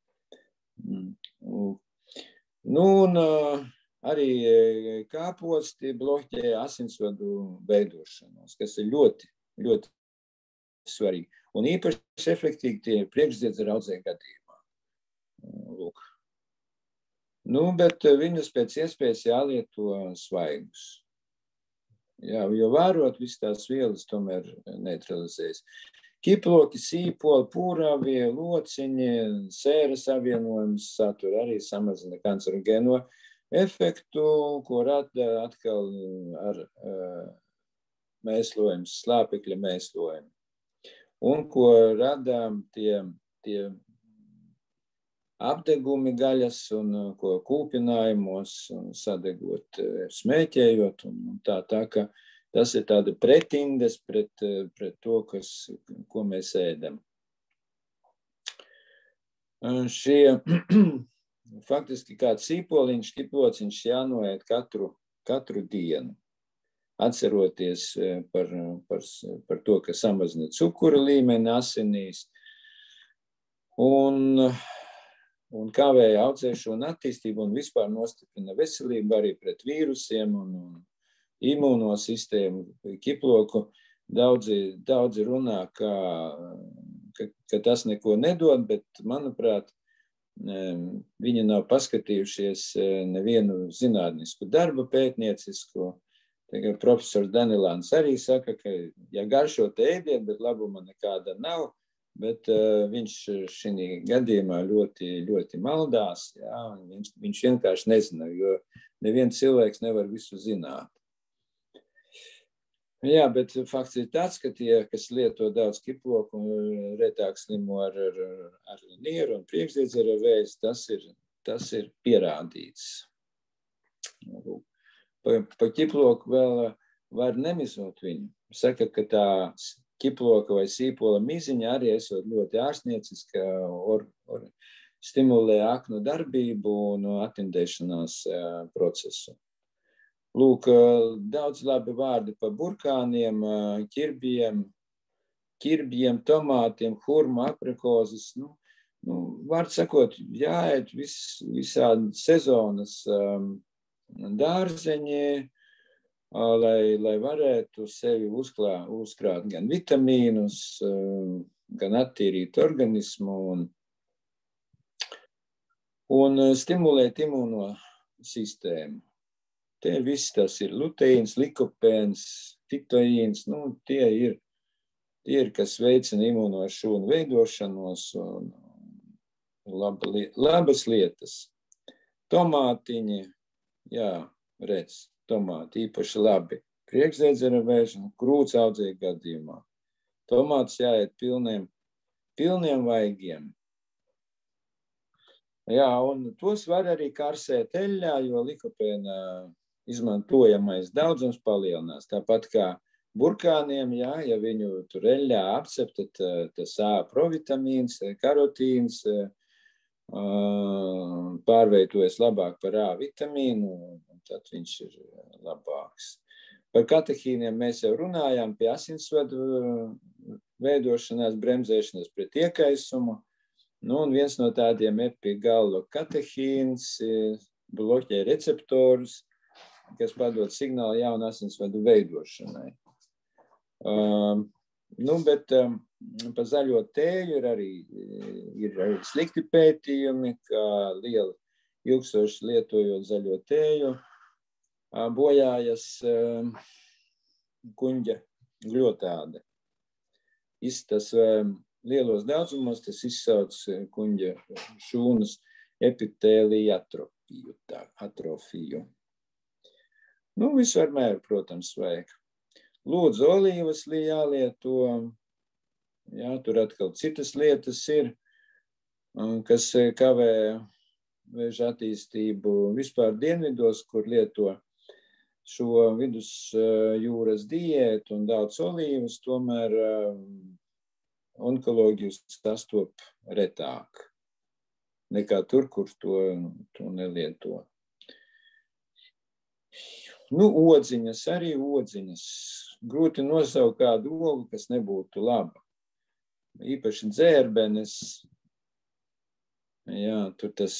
B: Nu, un arī kāposti bloķē asinsvadu veidošanos, kas ir ļoti, ļoti svarīgi. Un īpaši efektīgi tie ir priekšdziedzera audzē gadījumā. Lūk. Nu, bet viņus pēc iespējas jālieto svaigus. Jā, jo vērot visas tās vielas tomēr neutralizējas. Kiploki, sīpoli, pūrāvie, lociņi, sēra savienojums satur arī samazina kancerogēno efektu, ko rada atkal ar uh, mēslojumu, slāpekļa mēslojumu. Un ko rada tie, tie apdegumi gaļas un ko kūpinājumos un sadegot, smēķējot un tā, tā, ka tas ir tāda pretindes pret, pret to, kas, ko mēs ēdam. Šie, faktiski kāds sīpoliņš, kiplociņš jānoēd katru, katru dienu, atceroties par, par, par to, ka samazina cukura līmeni asinīs un un kavēja audzēšanu un attīstību un vispār nostiprina veselību arī pret vīrusiem un, un imūnosistēmu. Kiploku daudzi, daudzi runā, ka, ka, ka tas neko nedod, bet, manuprāt, viņi nav paskatījušies nevienu zinātnisku darbu pētniecisku. Tagad profesors Danilāns arī saka, ka ja garšo te ēdiet, bet labuma nekāda nav. Bet uh, viņš šī gadījumā ļoti, ļoti maldās, jā, viņš, viņš vienkārši nezina, jo neviens cilvēks nevar visu zināt. Jā, bet fakts ir tāds, ka tie, kas lieto daudz kiploku, retāk slimo ar, ar, ar nieru un priekšdziedzera vēzi, tas ir, tas ir pierādīts. Pa, pa kiploku vēl var nemizot viņu. Saka, ka tā kiploka vai sīpola miziņa arī esot ļoti ārstnieciska, or, or, stimulē aknu darbību un atindēšanās procesu. Lūk, daudz labi vārdi par burkāniem, ķirbjiem, ķirbjiem, tomātiem, hurmu, aprikozes. Nu, nu, vārds sakot, jāiet vis, visādi sezonas um, dārzeņi, Lai, lai varētu sevi uzklā, uzkrāt gan vitamīnus, gan attīrīt organismu un, un stimulēt imūno sistēmu. Tie viss tas ir luteīns, likopēns, fitoīns, nu, tie ir, tie ir, kas veicina imūno šūnu veidošanos un laba, labas lietas. Tomātiņi, jā, redz. Tomāti īpaši labi priekšdziedzera vēža un krūts audzēja gadījumā. Tomāts jāiet pilniem, pilniem vaigiem. Jā, un tos var arī karsēt eļļā, jo likopēna izmantojamais daudzums palielinās. Tāpat kā burkāniem, jā, ja viņu tur eļļā apcep, tad tas A provitamīns, karotīns pārveidojas labāk par A vitamīnu, un tad viņš ir labāks. Par katehīniem mēs jau runājām pie asinsvadu veidošanās, bremzēšanas pret iekaisumu. Nu, un viens no tādiem epigalo katehīns bloķē receptorus, kas padod signālu jaunu asinsvadu veidošanai. Um, nu, bet um, par zaļo tēju ir arī, ir arī slikti pētījumi, ka liela ilgstoši lietojot zaļo tēju, bojājas um, kuņģa gļotāde. Tas um, lielos daudzumos tas izsauc kuņģa šūnas epitēlija atrofiju. Tā, atrofiju. Nu, visvarmēr, protams, vajag. Lūdzu, olīvas jālieto. Jā, tur atkal citas lietas ir, kas kavē vēža attīstību vispār dienvidos, kur lieto šo vidusjūras diētu un daudz olīvas, tomēr onkoloģiju sastop retāk nekā tur, kur to, to nelieto. Nu, odziņas, arī odziņas. Grūti nosaukt kādu ogu, kas nebūtu laba. Īpaši dzērbenes. Jā, tur tas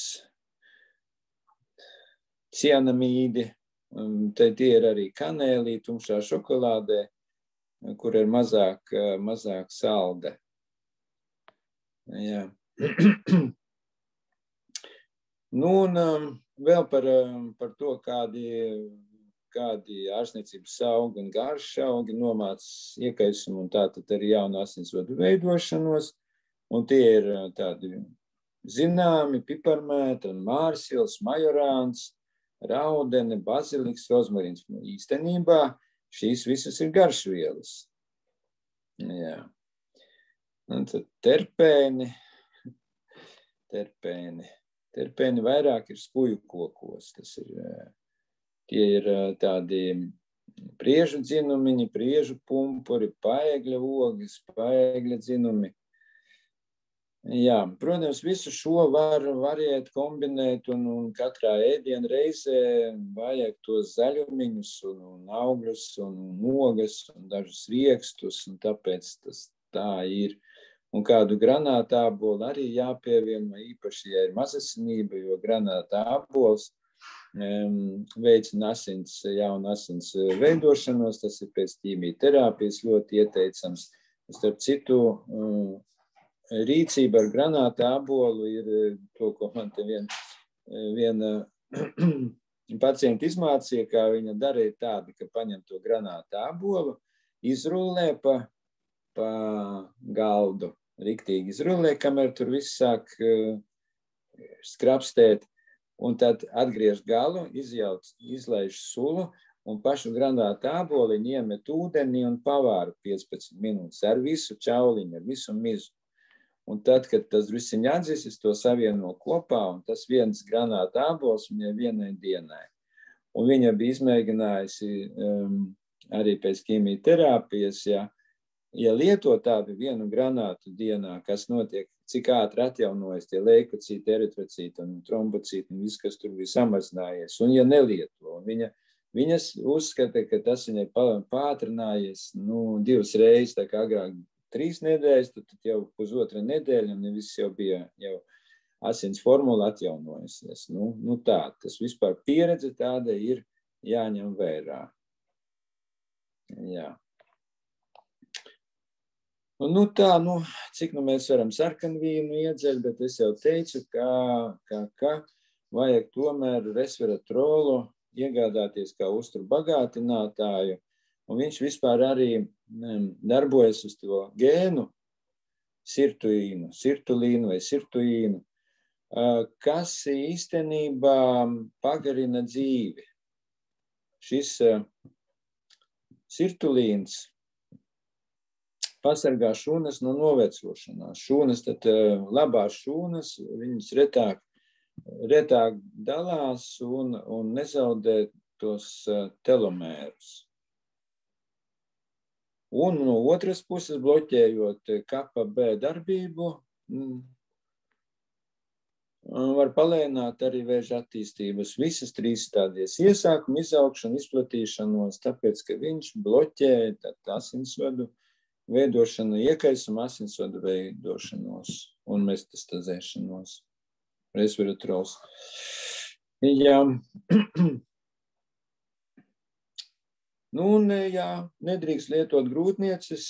B: cianamīdi. Te tie ir arī kanēlī, tumšā šokolādē, kur ir mazāk, mazāk salde. Jā. Nu, un vēl par, par to, kādi, kādi ārstniecības augi un garši augi nomāc iekaisumu un tātad arī jaunu asinsvadu veidošanos. Un tie ir tādi zināmi piparmēta, mārsils, majorāns, raudene, baziliks, rozmarīns. Īstenībā šīs visas ir garšvielas. Jā. Un tad terpēni, terpēni. Terpēni vairāk ir skuju kokos. Tas ir, tie ir tādi priežu dzinumiņi, priežu pumpuri, paegļa ogas, paegļa dzinumi. Jā, protams, visu šo var variēt, kombinēt un, un katrā ēdiena reizē vajag tos zaļumiņus un, un augļus un ogas un dažus riekstus, un tāpēc tas tā ir. Un kādu granāta ābolu arī jāpievieno, īpaši, ja ir mazasinība, jo granāta ābols um, veicina asins, jaunu asins veidošanos, tas ir pēc ķīmijterapijas ļoti ieteicams. Starp citu, um, rīcība ar granāta ābolu ir to, ko man te vien, viena pacienta izmācīja, kā viņa darīja tādu, ka paņem to granāta ābolu, izrullē pa pa galdu, riktīgi izrullē, kamēr tur viss sāk uh, skrapstēt, un tad atgriež galu, izjauc, izlaiž sulu, un pašu granāta āboliņu iemet ūdenī un pavāra piecpadsmit minūtes ar visu čauliņu, ar visu mizu. Un tad, kad tas drusciņi atdzis, es to savieno kopā, un tas viens granāta ābols viņai vienai dienai. Un viņa bija izmēģinājusi um, arī pēc ķīmijterapijas, ja, Ja lieto tādu vienu granātu dienā, kas notiek, cik ātri atjaunojas tie leikocīti, eritrocīti un trombocīti un viss, kas tur bija samazinājies, un ja nelieto, un viņa, viņas uzskata, ka tas viņai pātrinājies, nu, divas reizes, tā kā agrāk trīs nedēļas, tad, tad jau pusotra nedēļa, un viss jau bija, jau asins formula atjaunojusies. Nu, nu tā, tas vispār pieredze tāda ir jāņem vērā. Jā. Nu tā, nu, cik nu mēs varam sarkanvīnu iedzert, bet es jau teicu, ka, ka, ka vajag tomēr resveratrolu iegādāties kā uzturu bagātinātāju, un viņš vispār arī ne, darbojas uz to gēnu sirtuīnu, sirtulīnu vai sirtuīnu, kas īstenībā pagarina dzīvi. Šis sirtulīns pasargā šūnas no novecošanās. Šūnas, tad labās šūnas, viņas retāk, retāk dalās un, un nezaudē tos telomērus. Un no otras puses, bloķējot kapa B darbību, var palēnāt arī vēža attīstības visas trīs stādies iesākumu, izaugšanu, izplatīšanos, tāpēc, ka viņš bloķē asinsvadu veidošanu, iekaisumu, asinsvadu veidošanos un metastazēšanos. Resveratrols. Jā. Nu, un, jā, nedrīkst lietot grūtniecis,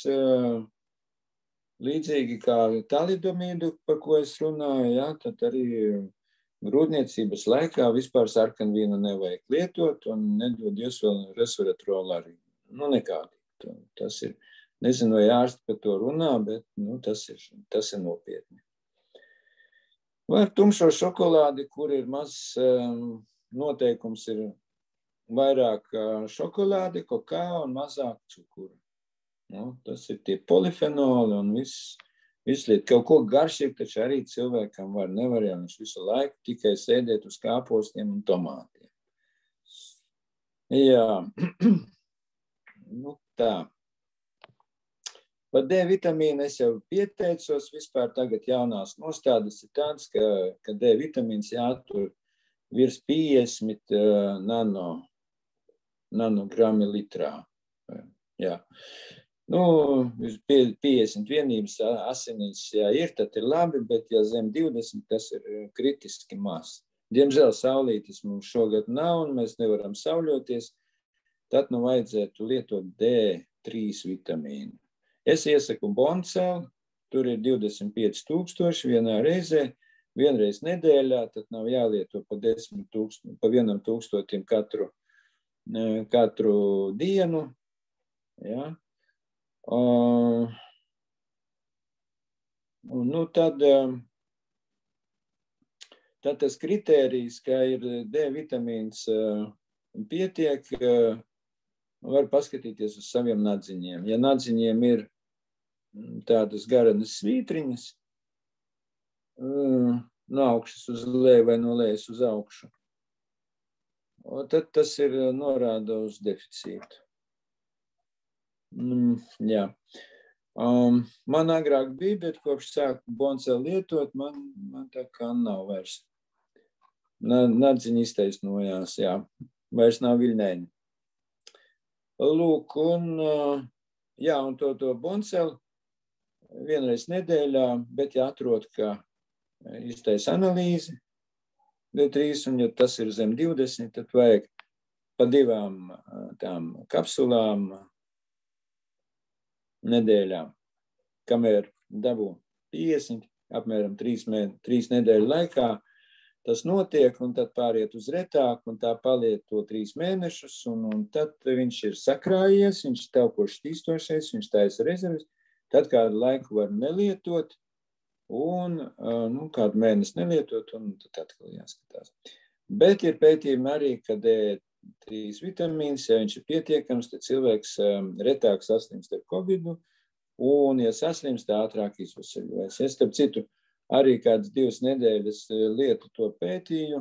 B: līdzīgi kā talidomīdu, par ko es runāju, jā, tad arī grūtniecības laikā vispār sarkanvīnu nevajag lietot un nedod Dievs vēl resveratrolu arī. Nu, nekādīgi. Tas ir. Nezinu, vai ārsti par to runā, bet nu, tas, ir, tas ir nopietni. Vai ar tumšo šokolādi, kur ir maz um, noteikums, ir vairāk uh, šokolādi, kakao un mazāk cukuru. Nu, tas ir tie polifenoli un viss, viss liet. Kaut ko garšīgi, taču arī cilvēkam var, nevar jau viņš visu laiku tikai sēdēt uz kāpostiem un tomātiem. Jā, nu tā. Par D vitamīnu es jau pieteicos, vispār tagad jaunās nostādes ir tādas, ka, ka D vitamīns jātur virs piecdesmit uh, nano, nanogrammi litrā. Jā. Nu, piecdesmit vienības asinīs, jā, ir, tad ir labi, bet ja zem divdesmit, tas ir kritiski maz. Diemžēl saulītes mums šogad nav, un mēs nevaram sauļoties, tad nu vajadzētu lietot D trīs vitamīnu. Es iesaku Boncel, tur ir divdesmit pieci tūkstoši vienā reizē, vienreiz nedēļā, tad nav jālieto pa, desmit tūkstoši, pa vienam tūkstotim katru, katru dienu. Ja. Uh, nu, tad, tad tas kritērijs, ka ir D vitamīns uh, pietiek, uh, var paskatīties uz saviem nadziņiem. Ja nadziņiem ir tādas garanas svītriņas, uh, no augšas uz leju vai no lejas uz augšu, tad tas ir norāda uz deficītu. Mm, jā. Um, man agrāk bija, bet kopš sāku Boncel lietot, man, man tā kā nav vairs. Nadziņi iztaisnojās, jā. Vairs nav viļņaini. Lūk, un, jā, un to, to Boncel vienreiz nedēļā, bet ja atrod, ka iztais analīzi D trīs, un ja tas ir zem divdesmit, tad vajag pa divām tām kapsulām nedēļām, kamēr dabū piecdesmit, apmēram trīs, trīs nedēļu laikā, tas notiek, un tad pāriet uz retāk, un tā paliek to trīs mēnešus, un, un tad viņš ir sakrājies, viņš ir telpošs tīstošies, viņš taisa rezerves, tad kādu laiku var nelietot, un nu, kādu mēnesi nelietot, un tad atkal jāskatās. Bet ir pētījumi arī, ka D trīs vitamīns, ja viņš ir pietiekams, tad cilvēks retāk saslimst ar covidu, un, ja saslimst, ātrāk izveseļojas. Es, starp citu, arī kādas divas nedēļas lietu to pētīju,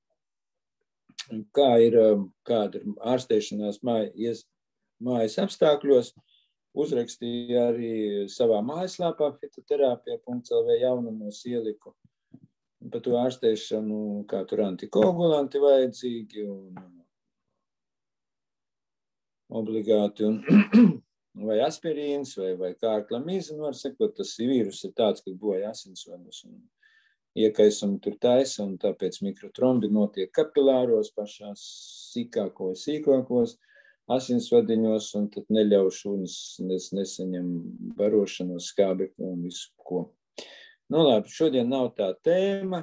B: kā ir, kāda ir ārstēšanās mājas, mājas apstākļos, uzrakstīja arī savā mājaslapā fitoterapija punkt L V jaunumos ieliku par to ārstēšanu, kā tur antikoagulanti vajadzīgi un obligāti, un, vai aspirīns, vai, vai kārklamīza, nu var sakot, tas vīrus ir tāds, ka boja asinsvadus un iekaisumi tur taisa, un tāpēc mikrotrombi notiek kapilāros, pašās sīkākos, sīkākos asinsvadiņos, un tad neļauj šūnas, nes, nesaņem barošanos, skābekli un visu ko. Nu labi, šodien nav tā tēma.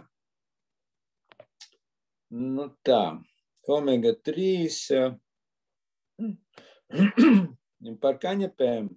B: Nu tā, omega trīs par kaņepēm.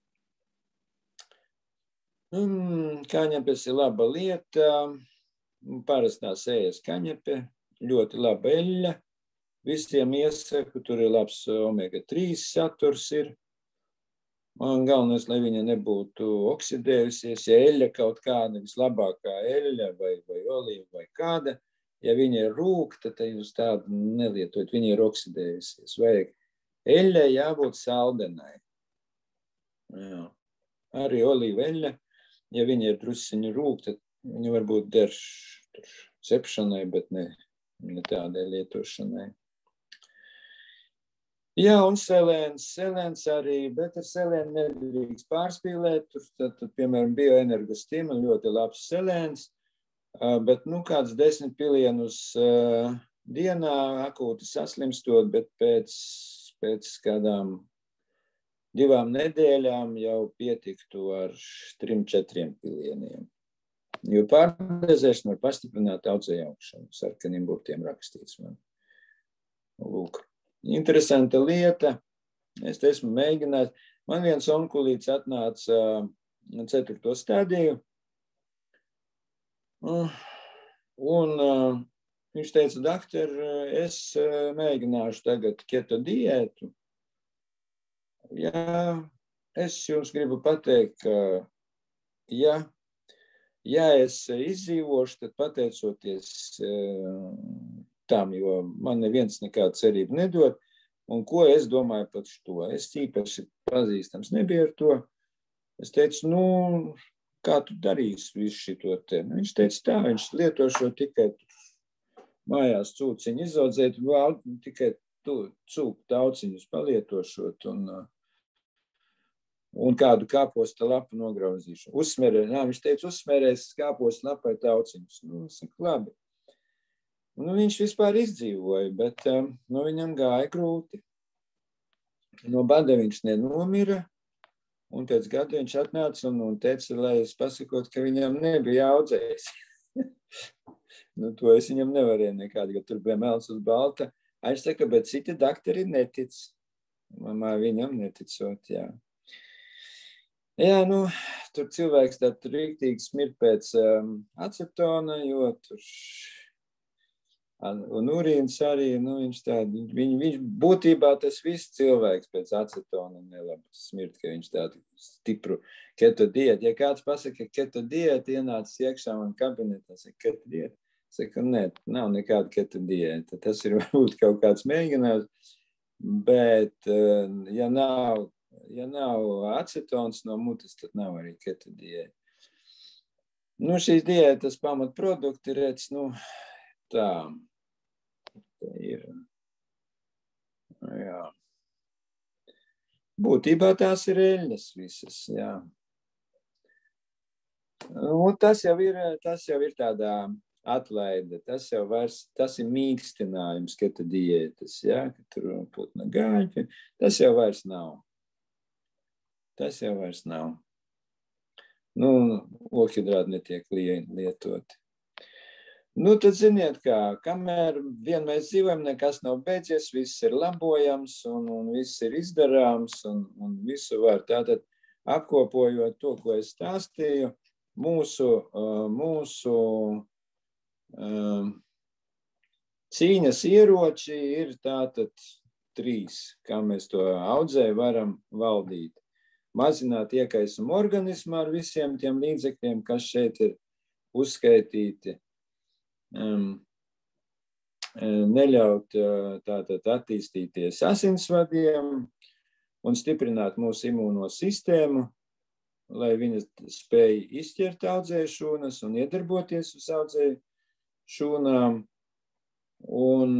B: Kaņepes ir laba lieta, parastā sējas kaņepe, ļoti laba eļļa. Visiem iesaku, tur ir labs omega trīs saturs ir. Man galvenais, lai viņa nebūtu oksidējusies, ja eļļa kaut kāda, vislabākā eļļa vai, vai olīva vai kāda, ja viņa ir rūgta, tad jūs tādu nelietojat, viņa ir oksidējusies. Vajag eļļai jābūt saldenai. Jā. Arī olīva eļļa, ja viņa ir drusciņi rūgta, viņa varbūt derš cepšanai, bet ne, ne tādai lietošanai. Jā, un selēns, selēns arī, bet ar selēnu nedrīkst pārspīlēt, tur, tad, tad, piemēram, bioenergostima, ļoti labs selēns, bet, nu, kāds desmit pilienus uh, dienā akūti saslimstot, bet pēc, pēc kādām divām nedēļām jau pietiktu ar trim, četriem pilieniem. Jo pārdozēšana var pastiprināt audzēju augšanu, sarkaniem burtiem rakstīts man. Lūk. Interesanta lieta, es te esmu mēģinājis. Man viens onkulīts atnāca ceturto stadiju, un viņš teica, doktor, es mēģināšu tagad keto diētu. Jā, es jums gribu pateikt, ka ja, ja es izdzīvošu, tad pateicoties tam, jo man neviens nekādu cerību nedod, Un ko es domāju par to? Es īpaši pazīstams nebiju ar to. Es teicu, nu, kā tu darīsi visu šito te? Nu, viņš teica tā, viņš lieto šo tikai mājās cūciņu izaudzēt, vēl tikai cūku tauciņus palietošot un, un kādu kāposta lapu nograuzīšu. Uzsmerē, nā, viņš teica, uzsmerēs kāposta lapai tauciņus. Nu, saka, labi. Nu, viņš vispār izdzīvoja, bet nu, viņam gāja grūti. No bada viņš nenomira, un pēc gada viņš atnāca un, un teica, lai es pasakot, ka viņam nebija audzējis. Nu, to es viņam nevarēju nekādi, ka tur bija melns uz balta. Viņš saka, bet citi daktari netic. Mamā viņam neticot, jā. Jā, nu, tur cilvēks tā tur rīktīgi smirt pēc um, acetona, jo tur... Un urīns arī, nu, viņš tādu, viņ, viņš būtībā tas viss cilvēks pēc acetona nelabi smirt, ka viņš tādu stipru keto diētu. Ja kāds pasaka, ka keto diēta ienācis iekšā man kabinetā, saka, keto diēta. Saka, nē, nav nekāda keto diēta. Tas ir varbūt kaut kāds mēģinājums, bet ja nav, ja nav acetons no mutes, tad nav arī keto diēta. Nu, šīs diētas pamatprodukti, redz, nu, tā... Ir. Jā. Būtībā tās ir eļļas visas, jā. Un tas jau ir, tas jau ir tādā atlaide, tas jau vairs, tas ir mīkstinājums keto diētas, jā, ka tur putna gaļa, tas jau vairs nav. Tas jau vairs nav. Nu, ogļhidrāti netiek lietoti. Nu, tad ziniet kā, kamēr vien mēs dzīvojam, nekas nav beidzies, viss ir labojams un, un viss ir izdarāms un, un visu var. Tātad apkopojot to, ko es stāstīju, mūsu, mūsu um, cīņas ieroči ir tātad trīs, kā mēs to audzēju varam valdīt. Mazināt iekaisumu organismu ar visiem tiem līdzekļiem, kas šeit ir uzskaitīti. Um, neļaut tātad attīstīties asinsvadiem un stiprināt mūsu imūno sistēmu, lai viņa spēj izķert audzēju šūnas un iedarboties uz audzēju šūnām. Un,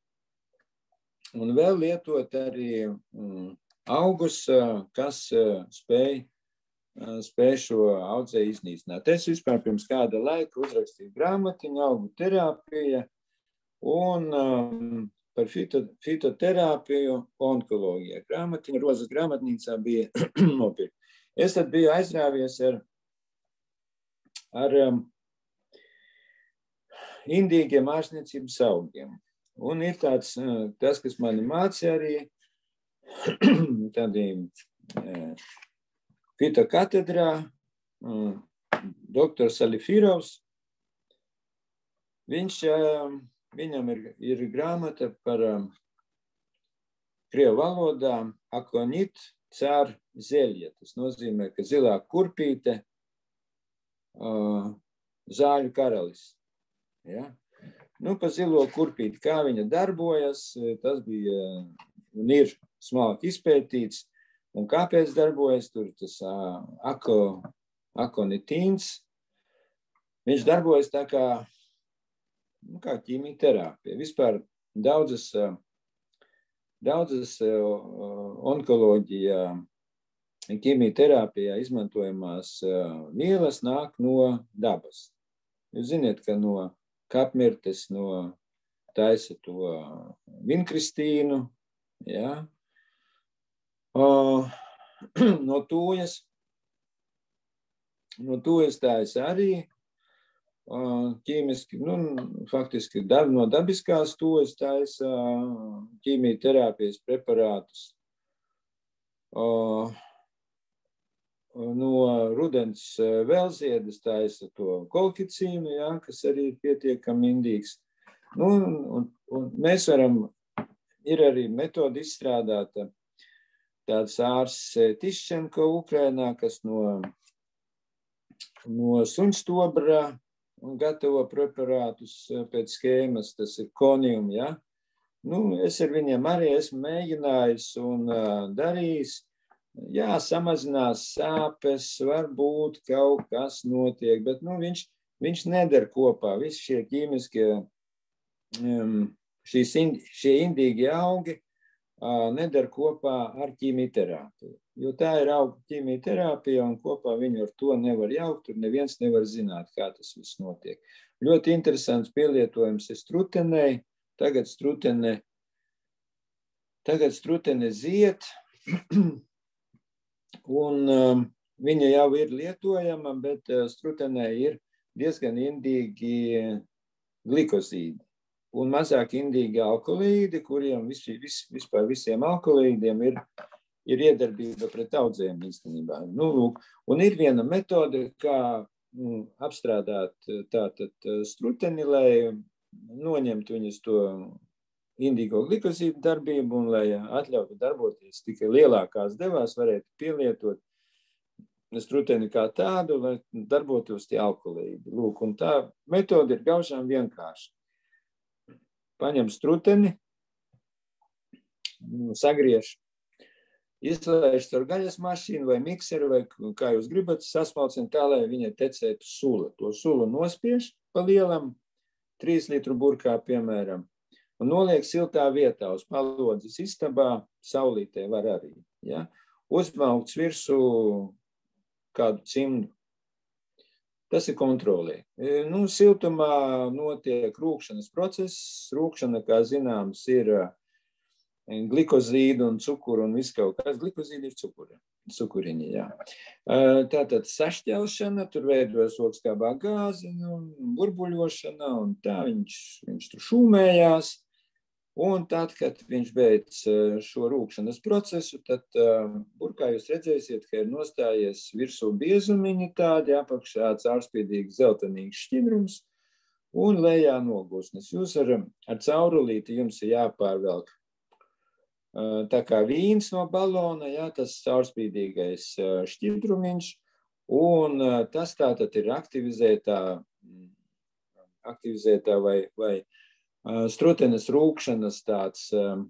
B: un vēl lietot arī um, augus, kas spēj spēj šo audzēju iznīcināt. Es vispār pirms kāda laika uzrakstīju grāmatiņu augu terapija un um, par fito, fitoterapiju onkoloģijā. Grāmatiņa Rozas grāmatnīcā bija nopirkt. Es tad biju aizrāvies ar, ar um, indīgiem ārstniecības augiem. Un ir tāds, tas, kas mani mācīja arī tādiem uh, fitokatedrā, doktors Alifirovs, viņš, viņam ir, ir grāmata par krievu valodā akonit car zeļa. Tas nozīmē, ka zilā kurpīte, zāļu karalis. Ja? Nu, pa zilo kurpīti, kā viņa darbojas, tas bija un ir smalki izpētīts. Un kāpēc darbojas tur tas ako, akonitīns? Viņš darbojas tā kā, nu, kā ķīmijterapija. Vispār daudzas, daudzas onkoloģijā, ķīmijterapijā izmantojamās vielas nāk no dabas. Jūs ziniet, ka no kapmirtes, no taisa to vinkristīnu, jā. Uh, no tūjas, no tūjas taisa arī uh, ķīmiski, nu, faktiski dab, no dabiskās tūjas taisa uh, ķīmijterapijas preparātus. Uh, no rudens vēlziedes taisa to kolkicīnu, jā, kas arī ir pietiekami indīgs. Nu, un, un mēs varam, ir arī metodi izstrādāta. Tāds ārsts Tiščenko Ukrainā, kas no, no suņstobra gatavo preparātus pēc skēmas, tas ir konium, ja? Nu, es ar viņiem arī esmu mēģinājis un uh, darījis. Jā, samazinās sāpes, varbūt kaut kas notiek, bet nu, viņš, viņš neder kopā. Visi šie ķīmiskie, um, šīs, šie indīgi augi uh, neder kopā ar ķīmijterapiju. Jo tā ir auga ķīmijterapija un kopā viņu ar to nevar jaukt, tur neviens nevar zināt, kā tas viss notiek. Ļoti interesants pielietojums ir strutenei. Tagad strutene, tagad strutene ziet, un um, viņa jau ir lietojama, bet uh, strutenē ir diezgan indīgi glikozīdi un mazāk indīgi alkoholīdi, kuriem vis, vis, vispār visiem alkoholīdiem ir, ir iedarbība pret audzēm īstenībā. Nu, un ir viena metode, kā mm, apstrādāt tātad struteni, lai noņemt viņas to indīgo glikozīdu darbību un, lai atļautu darboties tikai lielākās devās, varētu pielietot struteni kā tādu, lai darbotos tie alkoholīdi. Lūk, un tā metode ir gaužām vienkārša. Paņem struteni, sagriež, izlaiž ar gaļas mašīnu vai mikseru, vai kā jūs gribat, sasmalcina tā, lai viņai tecētu sula. To sulu nospiež pa lielam, trīs litru burkā, piemēram, un noliek siltā vietā uz palodzes istabā, saulītē var arī. Ja? Uzmaukts virsū kādu cimdu. Tas ir kontrolē. Nu, siltumā notiek rūkšanas process. Rūkšana, kā zināms, ir glikozīdu un cukuru un viss kaut kas. Glikozīdi ir cukuri, cukuriņi, jā. Tātad sašķelšana, tur veidojas okskābā gāze, nu, burbuļošana, un tā viņš, viņš tur šūmējās. Un tad, kad viņš beidz šo rūkšanas procesu, tad uh, burkā jūs redzēsiet, ka ir nostājies virsū biezumiņi tādi, apakšā caurspīdīgi zeltenīgs šķidrums un lejā nogūsnes. Jūs ar, ar caurulīti jums ir jāpārvelk uh, tā kā vīns no balona, jā, tas caurspīdīgais uh, šķidrumiņš, un uh, tas tātad ir aktivizētā, aktivizētā vai, vai strutenes rūkšanas tāds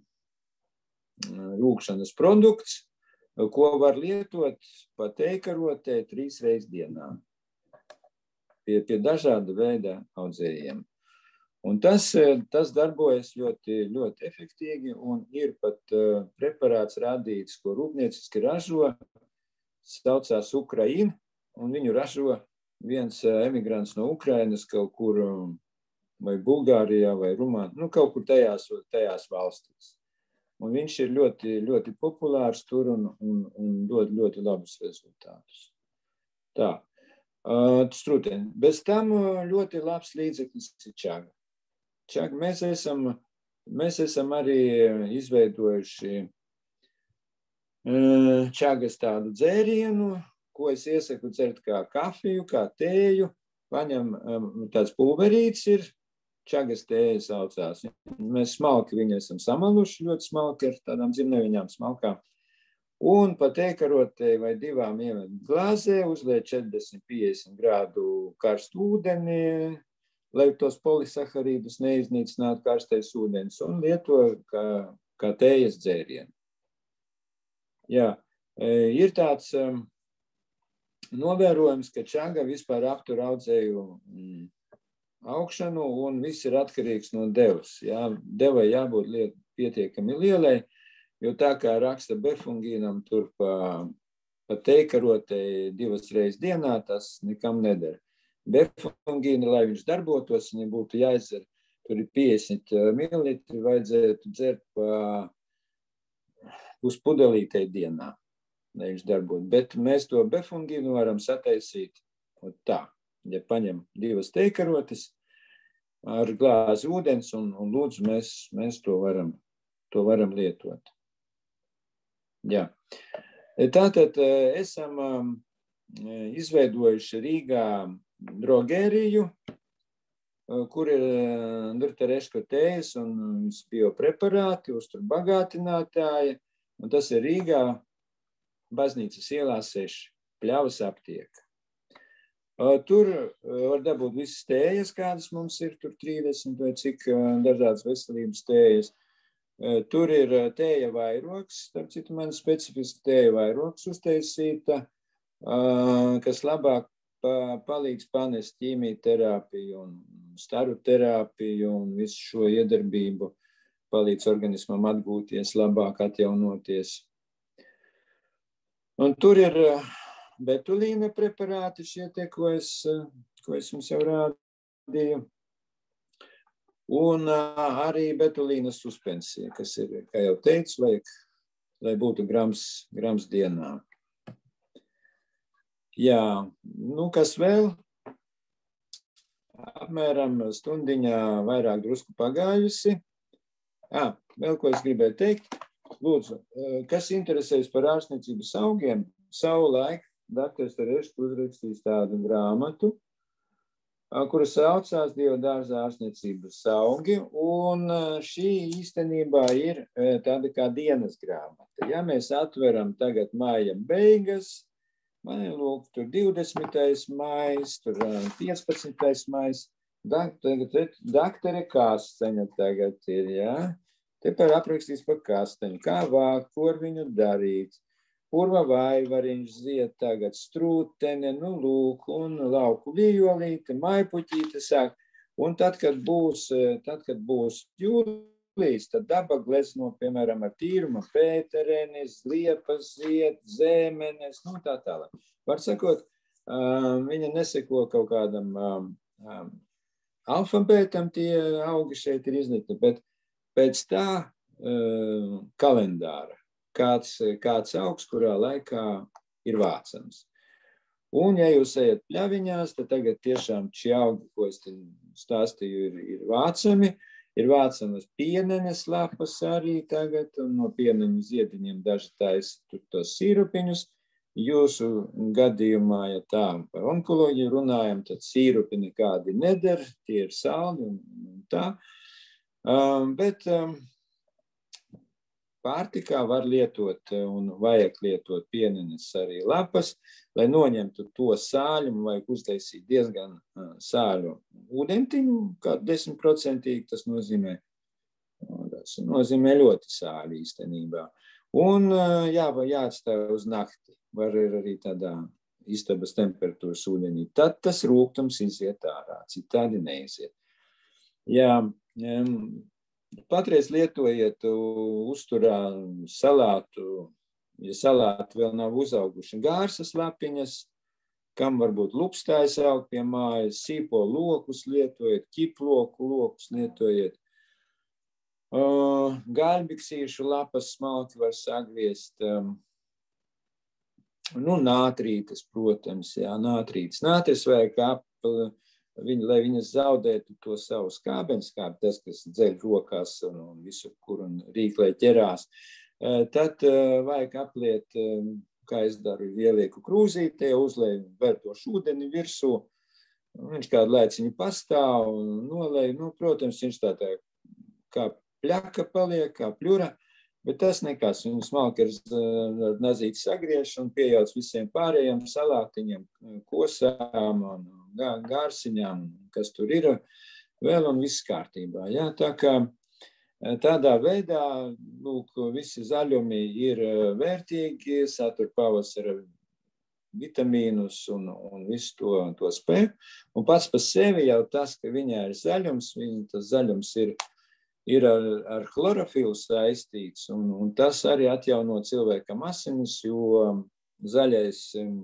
B: rūkšanas produkts, ko var lietot pat eikarotē trīs reizes dienā pie, pie dažāda veida audzējiem. Un tas, tas darbojas ļoti, ļoti efektīgi un ir pat preparāts rādīts, ko rūpnieciski ražo, saucās Ukraina, un viņu ražo viens emigrants no Ukrainas kaut kur vai Bulgārijā, vai Rumānijā, nu kaut kur tajās, tajās valstīs. Un viņš ir ļoti, ļoti populārs tur un, un, un dod ļoti labus rezultātus. Tā, uh, struteni. Bez tam ļoti labs līdzeklis ir čaga. Čaga mēs esam, mēs esam arī izveidojuši uh, čagas tādu dzērienu, ko es iesaku dzert kā kafiju, kā tēju. Paņem um, tāds pulverīts ir, čagas tēja saucās. Mēs smalki viņu esam samaluši, ļoti smalki ar tādām dzirneviņām smalkām. Un pat eikarotē vai divām iemet glāzē, uzliek četrdesmit piecdesmit grādu karstu ūdeni, lai tos polisaharīdus neiznīcinātu karstais ūdens, un lieto kā, kā tējas dzērienu. Jā, ir tāds um, novērojums, ka čaga vispār aptur audzēju mm, augšanu, un viss ir atkarīgs no devas. Jā, devai jābūt liet, pietiekami lielai, jo tā kā raksta befungīnam tur pa, pa teikarotei divas reizes dienā, tas nekam neder. Befungīna, lai viņš darbotos, viņam būtu jāizdzer, tur ir piecdesmit mililitri, vajadzētu dzert pa puspudelītei dienā, lai viņš darbotu. Bet mēs to befungīnu varam sataisīt tā. Ja paņem divas teikarotes ar glāzi ūdens un, un lūdzu, mēs, mēs to, varam, to varam lietot. Jā. Tātad esam izveidojuši Rīgā drogēriju, kur ir Nurtereško tējas un biopreparāti, uzturbagātinātāji, un tas ir Rīgā Baznīcas ielā seši, Pļavas aptieka. Tur var dabūt visas tējas, kādas mums ir, tur trīsdesmit vai cik dažādas veselības tējas. Tur ir tēja vairoks, starp citu man specifiski tēja vairoks uztaisīta, kas labāk palīdz panest ķīmijterapiju un staru terapiju un visu šo iedarbību, palīdz organismam atgūties, labāk atjaunoties. Un tur ir betulīna preparāti šie tie, ko es, ko es jums jau rādīju. Un arī betulīna suspensija, kas ir, kā jau teicu, vajag, lai būtu grams, grams dienā. Jā, nu kas vēl? Apmēram stundiņā vairāk drusku pagājusi. Ā, vēl ko es gribēju teikt. Lūdzu, kas interesējas par ārstniecības augiem, savulaik doktors Terešs uzrakstīs tādu grāmatu, kura saucās Dieva dārza ārstniecības augi, un šī īstenībā ir tāda kā dienas grāmata. Ja mēs atveram tagad māja beigas, man ir lūk, tur divdesmitais maijs, tur piecpadsmitais maijs, daktore Kāsteņa tagad ir, jā. Te par aprakstīs par kasteņu, kā vākt, ko ar viņu darīt. Purva vaivariņš zied tagad, strūtene, nu lūk, un lauku vijolīte, maipuķīte sāk. Un tad, kad būs, tad, kad būs jūlijas, tad daba glezno, piemēram, ar tīruma pēterenis, liepas zied, zēmenes, nu tā tālāk. Var sakot, viņa neseko kaut kādam alfabētam, tie augi šeit ir izlikti, bet pēc tā uh, kalendāra, kāds, kāds augs, kurā laikā ir vācams. Un, ja jūs ejat pļaviņās, tad tagad tiešām šie augi, ko es stāstīju, ir, ir vācami. Ir vācamas pienenes lapas arī tagad, un no pieneņu ziediņiem daži taisa tur tos sīrupiņus. Jūsu gadījumā, ja tā par onkoloģiju runājam, tad sīrupi nekādi neder, tie ir saldi un, un tā. Um, bet um, pārtikā var lietot un vajag lietot pienenes arī lapas, lai noņemtu to sāļumu, vajag uztaisīt diezgan uh, sāļu ūdentiņu, kā desmit procenti tas nozīmē, tas nozīmē ļoti sāļu īstenībā. Un uh, jā, jāatstāj uz nakti, var arī tādā istabas temperatūras ūdenī, tad tas rūgtums iziet ārā, citādi neiziet. Jā, patreiz lietojiet uzturā salātu, ja salāti vēl nav uzauguši, gārsas lapiņas, kam varbūt lupstājs aug pie mājas, sīpo lokus lietojiet, ķiploku lokus lietojiet. Gaļbiksīšu lapas smalki var sagriezt, nu, nātrītes, protams, jā, nātrītes. Nātris vajag apli, Viņi, lai viņas zaudētu to savu skābenskābi, tas, kas dzeļ rokās un, un visu, kur un rīklē ķerās, tad uh, vajag apliet, uh, kā es daru, ielieku krūzītē, uzlēju vērtošu ūdeni virsū, viņš kādu laiciņu pastāv un nolēju, nu, protams, viņš tā tā kā pļaka paliek, kā pļura, bet tas nekas, viņu smalki ar nazīti sagriež un piejauc visiem pārējiem salātiņiem, kosām un gārsiņām, kas tur ir, vēl un viss kārtībā. Ja? Tā kā tādā veidā, lūk, visi zaļumi ir vērtīgi, satur pavasara vitamīnus un, un visu to, to spēju. Un pats par sevi jau tas, ka viņā ir zaļums, viņa, tas zaļums ir ir ar, ar chlorofilu saistīts, un, un tas arī atjauno cilvēkam asinis, jo zaļais,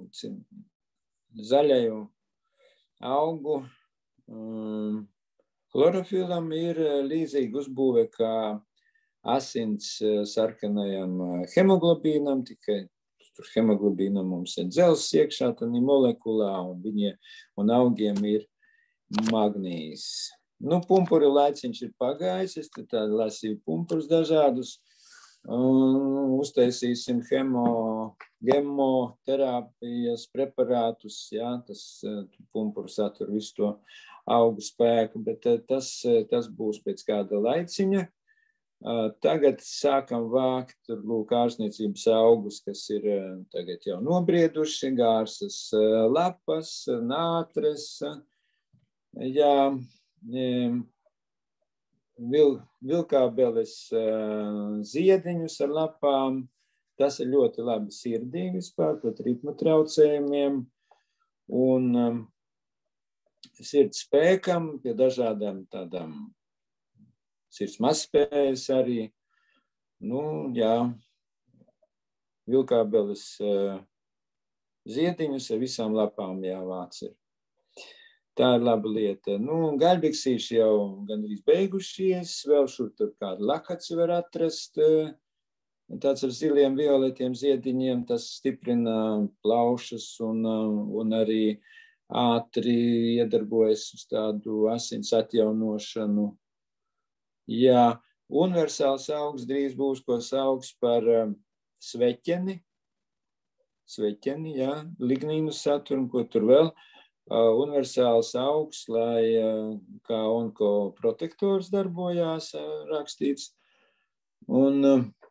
B: zaļaju augu um, chlorofilam ir līdzīga uzbūve kā asins sarkanajam hemoglobīnam, tikai tur hemoglobīnam mums ir dzelzs iekšā, tad ir molekulā, un, viņa, un augiem ir magnījs. Nu, pumpuru laiciņš ir pagājis, es te tādu lasīju pumpurus dažādus, um, uztaisīsim hemo, gemoterapijas preparātus, jā, tas uh, pumpuru satur visu to augu spēku, bet uh, tas, uh, tas būs pēc kāda laiciņa. Uh, tagad sākam vākt, lūk, ārstniecības augus, kas ir uh, tagad jau nobrieduši, gārsas uh, lapas, nātres, uh, jā, vil, vilkābeles uh, ziediņus ar lapām. Tas ir ļoti labi sirdī vispār, pat ritmu traucējumiem. Un um, sirds spēkam, pie dažādām tādām sirds mazspējas arī. Nu, jā, vilkābeles uh, ziediņus ar visām lapām jāvāc ir. Tā ir laba lieta. Nu, gaļbiksīši jau gandrīz beigušies, vēl šur tur kādu lakaci var atrast. Tāds ar ziliem violetiem ziediņiem, tas stiprina plaušas un, un arī ātri iedarbojas uz tādu asins atjaunošanu. Jā, universāls augs drīz būs, ko sauks par sveķeni. Sveķeni, jā, lignīnu saturu, ko tur vēl. Uh, universāls augs, lai uh, kā onkoprotektors darbojās, uh, rakstīts. Un,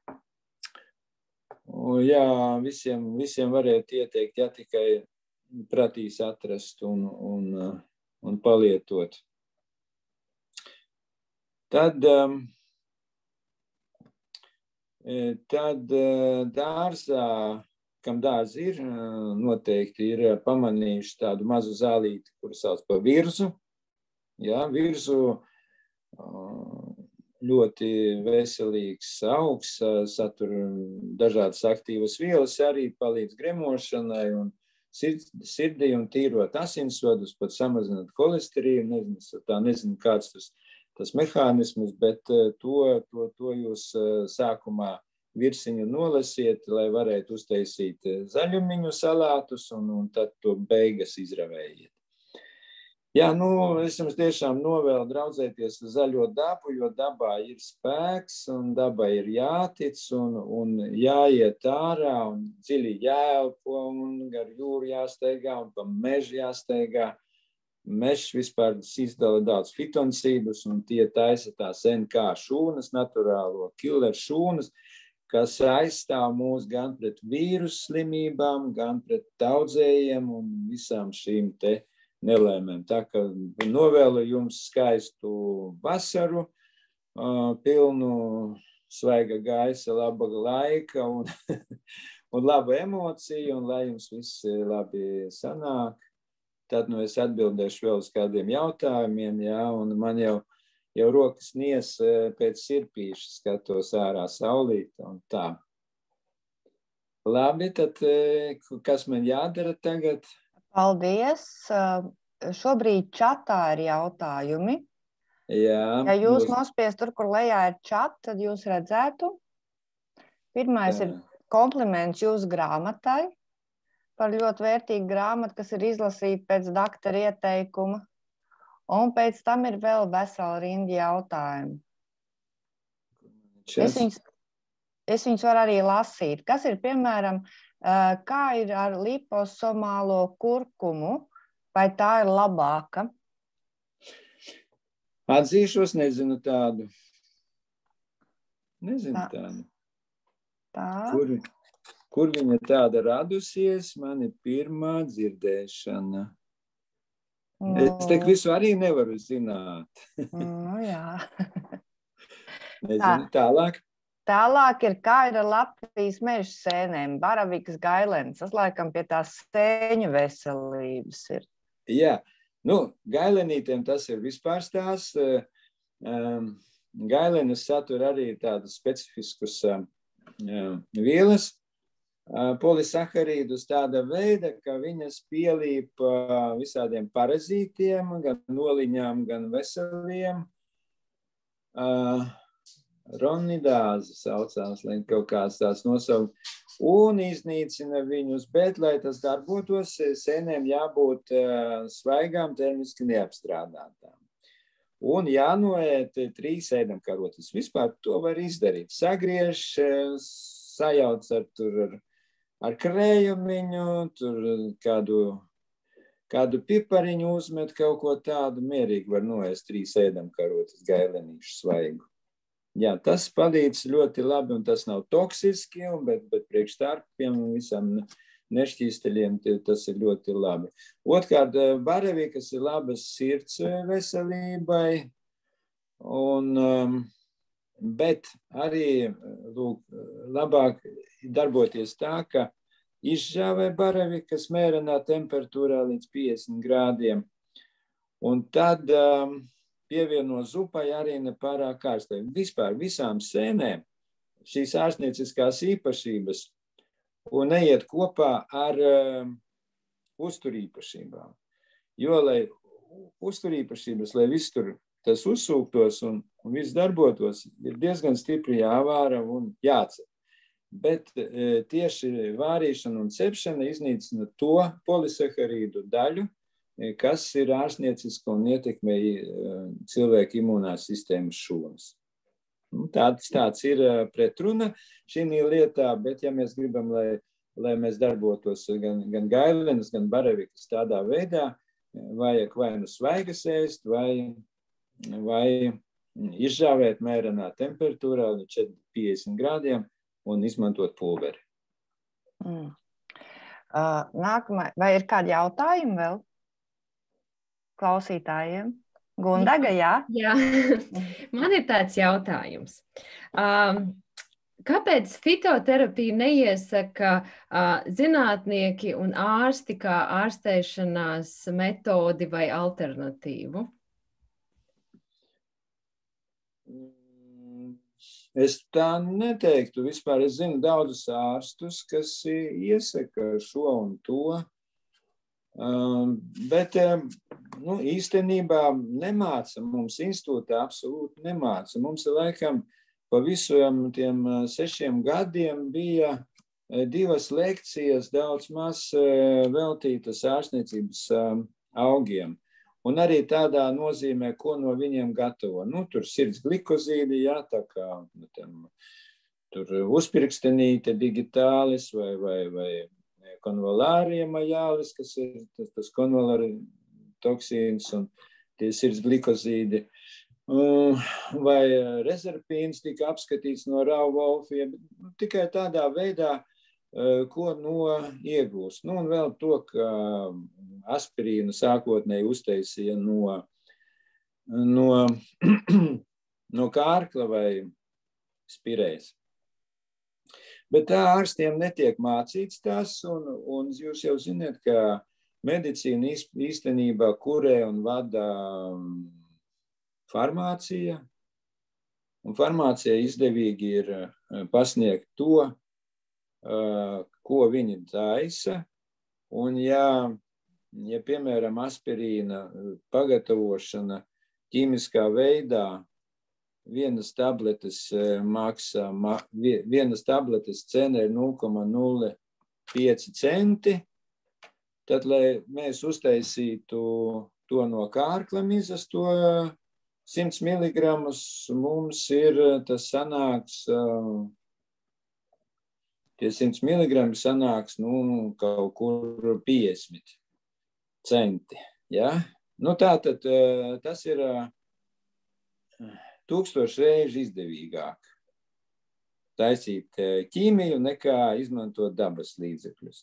B: uh, jā, visiem, visiem varētu ieteikt, ja tikai pratīs atrast un, un, uh, un palietot. Tad, um, tad uh, dārzā, kam dārz ir, noteikti ir pamanījuši tādu mazu zālīti, kuru sauc par virzu. Jā, virzu ļoti veselīgs augs, satur dažādas aktīvas vielas, arī palīdz gremošanai un sirdī un tīrot asinsvadus, pat samazināt holesterīnu. Nezinu, tā nezinu, kāds tas, tas mehānisms, bet to, to, to jūs sākumā virsiņu nolasiet, lai varētu uztaisīt zaļumiņu salātus un, un tad to beigas izravējiet. Jā, nu, es jums tiešām novēlu draudzēties uz zaļo dabu, jo dabā ir spēks un dabai ir jātic un, un jāiet ārā un dziļi jāelpo un gar jūru jāsteigā un pa mežu jāsteigā. Mežs vispār izdala daudz fitoncīdus un tie taisa tās N K šūnas, naturālo killer šūnas, kas aizstāv mūs gan pret vīrusu slimībām, gan pret daudzējiem un visām šīm te nelēmēm. Tā kā novēlu jums skaistu vasaru, pilnu svaiga gaisa, laba laika un, un labu emociju, un lai jums viss labi sanāk. Tad nu es atbildēšu vēl uz kādiem jautājumiem, jā, un man jau Jau rokas nies pēc sirpīša, skatos ārā saulīt un tā. Labi, tad kas man jādara tagad?
A: Paldies. Šobrīd čatā ir jautājumi.
B: Jā.
A: Ja jūs mūs... nospiest tur, kur lejā ir čat, tad jūs redzētu. Pirmais tā. Ir kompliments jūsu grāmatai par ļoti vērtīgu grāmatu, kas ir izlasīta pēc doktora ieteikuma. Un pēc tam ir vēl vesela rinda jautājumu. Es viņus, es viņus varu arī lasīt. Kas ir, piemēram, kā ir ar liposomālo kurkumu? Vai tā ir labāka?
B: Atzīšos, nezinu tādu. Nezinu tā. tādu.
A: Tā.
B: Kur, kur viņa tāda radusies, man ir pirmā dzirdēšana. Es teiktu, visu arī nevaru zināt.
A: Nu, jā.
B: Nezinu, tālāk.
A: Tālāk ir, kā ir ar Latvijas meža sēnēm, baravikas gailens. Tas laikam pie tās sēņu veselības ir.
B: Jā, nu, gailenītiem tas ir vispār stāsts. Um, gailenes satur arī tādus specifiskus um, vielas, polisaharīdus tāda veida, ka viņas pielīp visādiem parazītiem, gan noliņām, gan veseliem. Uh, ronidāze saucās, lai kaut kāds tāds nosaukt, un iznīcina viņus, bet, lai tas darbotos, sēnēm jābūt uh, svaigām, termiski neapstrādātām. Un jānoēt trīs ēdamkarotes. Vispār to var izdarīt. Sagriež, sajauc ar tur ar ar krējumiņu, tur kādu, kādu pipariņu uzmet, kaut ko tādu, mierīgi var noēst trīs ēdamkarotes gailenīšu svaigu. Jā, tas palīdz ļoti labi, un tas nav toksiski, bet, bet priekš tarpiem un visam nešķīsteļiem tas ir ļoti labi. Otkārt, baravikas ir labas sirds veselībai, Un, um, bet arī lūk, labāk darboties tā, ka izžāvē baravikas mērenā temperatūrā līdz piecdesmit grādiem. Un tad um, pievieno zupai arī nepārāk karstai. Vispār visām sēnēm šīs ārstnieciskās īpašības un neiet kopā ar um, uzturīpašībām. Jo, lai uzturīpašības, lai viss tur tas uzsūktos un, un viss darbotos, ir diezgan stipri jāvāra un jācer. Bet e, tieši vārīšana un cepšana iznīcina to polisaharīdu daļu, e, kas ir ārstnieciska un ietekmē e, cilvēku imunās sistēmas šūnas. Nu, tāds, tāds ir pretruna šī lietā, bet ja mēs gribam, lai, lai mēs darbotos gan, gan gailenes, gan baravikas tādā veidā, vajag vai nu svaigas ēst, vai, vai izžāvēt mērenā temperatūrā līdz piecdesmit grādiem un izmantot pulveri.
A: Mm. Uh, nākamā, vai ir kādi jautājumi vēl klausītājiem? Gundaga, jā?
C: Jā, man ir tāds jautājums. Um, kāpēc fitoterapiju neiesaka uh, zinātnieki un ārsti kā ārstēšanās metodi vai alternatīvu?
B: Es tā neteiktu. Vispār es zinu daudzus ārstus, kas iesaka šo un to. Um, bet nu, īstenībā nemāca mums institūtā, absolūti nemāca. Mums laikam pa visiem tiem sešiem gadiem bija divas lekcijas daudz maz veltītas ārstniecības augiem. Un arī tādā nozīmē, ko no viņiem gatavo. Nu, tur sirds glikozīdi, jā, tā kā tam, tur uzpirkstenīte digitālis vai, vai, vai konvolārija majālis, kas ir tas, tas konvolāri toksīns un tie sirds glikozīdi. Vai rezerpīns tika apskatīts no Rauwolfija, tikai tādā veidā, ko no iegūst. Nu, un vēl to, ka aspirīnu sākotnēji uztaisīja no, no, no kārkla vai spirēs. Bet tā ārstiem netiek mācīts tas, un, un jūs jau zināt, ka medicīna īstenībā kurē un vada farmācija, un farmācija izdevīgi ir pasniegt to, ko viņi taisa, un ja, ja piemēram, aspirīna pagatavošana ķīmiskā veidā vienas tabletes maksā, vienas tabletes cena ir nulle komats nulle pieci centi, tad, lai mēs uztaisītu to no kārkla mizas, to simts miligramus, mums ir, tas sanāks, tie simts miligrami sanāks, nu, kaut kur piecdesmit centi, ja? Nu, tātad tas ir tūkstoši reizi izdevīgāk taisīt ķīmiju nekā izmantot dabas līdzekļus.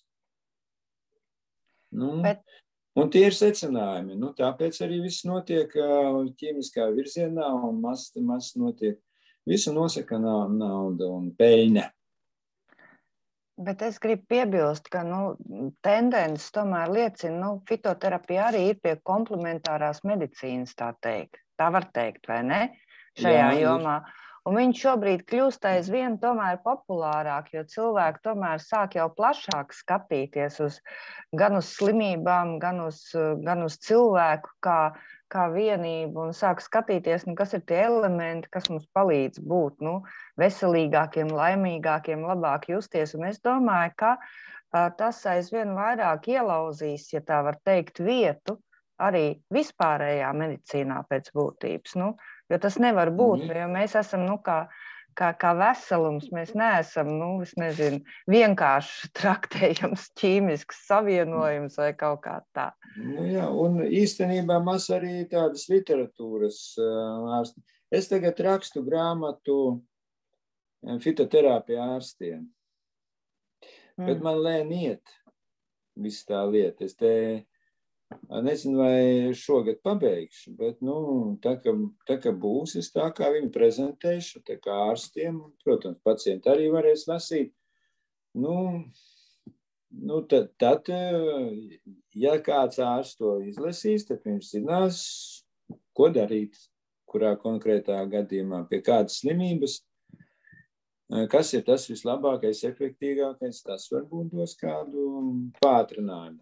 B: Nu, Bet... Un tie ir secinājumi. Nu, tāpēc arī viss notiek ķīmiskā virzienā un maz, maz notiek. Visu nosaka nauda un peļņa.
A: Bet es gribu piebilst, ka nu, tendences tomēr liecina, nu, fitoterapija arī ir pie komplementārās medicīnas, tā teikt. Tā var teikt, vai ne? Šajā Jā, jomā. Un viņš šobrīd kļūst aizvien tomēr populārāk, jo cilvēki tomēr sāk jau plašāk skatīties uz, gan uz slimībām, gan uz, gan uz cilvēku kā, kā vienību un sāk skatīties, nu, kas ir tie elementi, kas mums palīdz būt nu, veselīgākiem, laimīgākiem, labāk justies. Un es domāju, ka uh, tas aizvien vairāk ielauzīs, ja tā var teikt, vietu arī vispārējā medicīnā pēc būtības. Nu, jo tas nevar būt, mm-hmm. jo mēs esam nu, kā, kā, kā veselums, mēs neesam, nu, es nezinu, vienkārši traktējams ķīmisks savienojums vai kaut kā tā.
B: Nu, jā, un īstenībā maz arī tādas literatūras. Es tagad rakstu grāmatu fitoterapija ārstiem, mm. bet man lēn iet viss tā lieta. Es te Nezinu, vai šogad pabeigšu, bet, nu, tā, ka, tā, ka būs, es tā kā viņu prezentēšu, tā kā ārstiem, protams, pacienti arī varēs lasīt. Nu, nu tad, tad, ja kāds ārsts to izlasīs, tad viņš zinās, ko darīt, kurā konkrētā gadījumā, pie kādas slimības, kas ir tas vislabākais, efektīgākais, tas varbūt dos kādu pātrinājumu.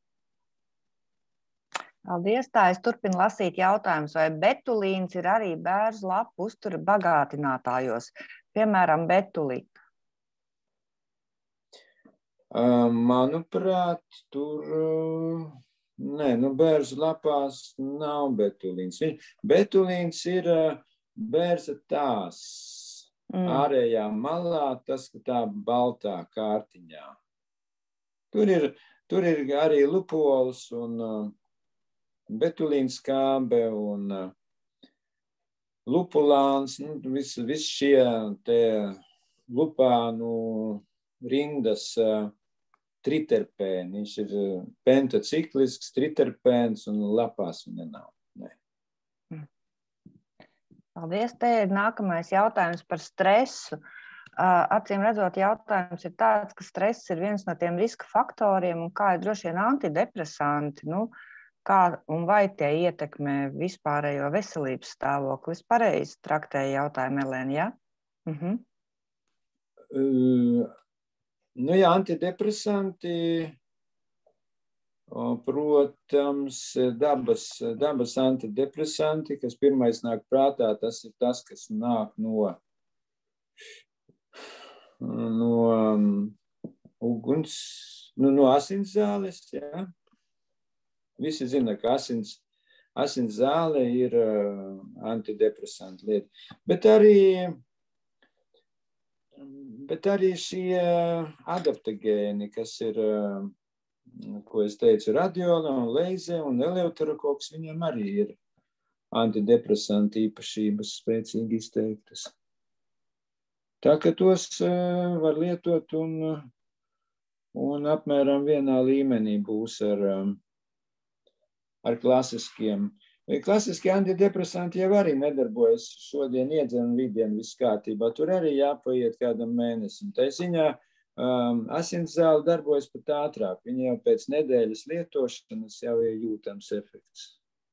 A: Paldies, tā es turpinu lasīt jautājumus, vai betulīns ir arī bērzu lapu uztura bagātinātājos, piemēram, betulīta?
B: Manuprāt, tur, nē, nu bērzu lapās nav betulīns. Betulīns ir bērza tās mm. ārējā malā, tas tā baltā kārtiņā. Tur ir, tur ir arī lupols un betulīns skābe un lupulāns, nu, viss vis šie te lupānu rindas triterpēni. Viņš ir pentaciklisks triterpēns un lapās viņa nav. Nē.
A: Paldies, te ir nākamais jautājums par stresu. Acīm redzot, jautājums ir tāds, ka stress ir viens no tiem riska faktoriem un kā ir droši vien antidepresanti, nu, kā un vai tie ietekmē vispārējo veselības stāvokli. Es pareizi traktēju jautājumu, Elēna, ja? Mhm.
B: Uh, nu jā, antidepresanti, protams, dabas, dabas antidepresanti, kas pirmais nāk prātā, tas ir tas, kas nāk no, no um, uguns, nu, no asinszāles, jā. Visi zina, ka asins, asins zāle ir uh, antidepresanti lieta. Bet arī, bet arī šie adaptogēni, kas ir, uh, ko es teicu, radiola un leize un eleuterokoks, viņiem arī ir antidepresanti īpašības spēcīgi izteiktas. Tā ka tos uh, var lietot un, un apmēram vienā līmenī būs ar um, ar klasiskiem. Klasiskie antidepresanti jau arī nedarbojas šodien iedzen vidien viss kārtībā. Tur arī jāpaiet kādam mēnesim. Tā ziņā um, asinszāle darbojas pat ātrāk. Viņa jau pēc nedēļas lietošanas jau ir jūtams efekts.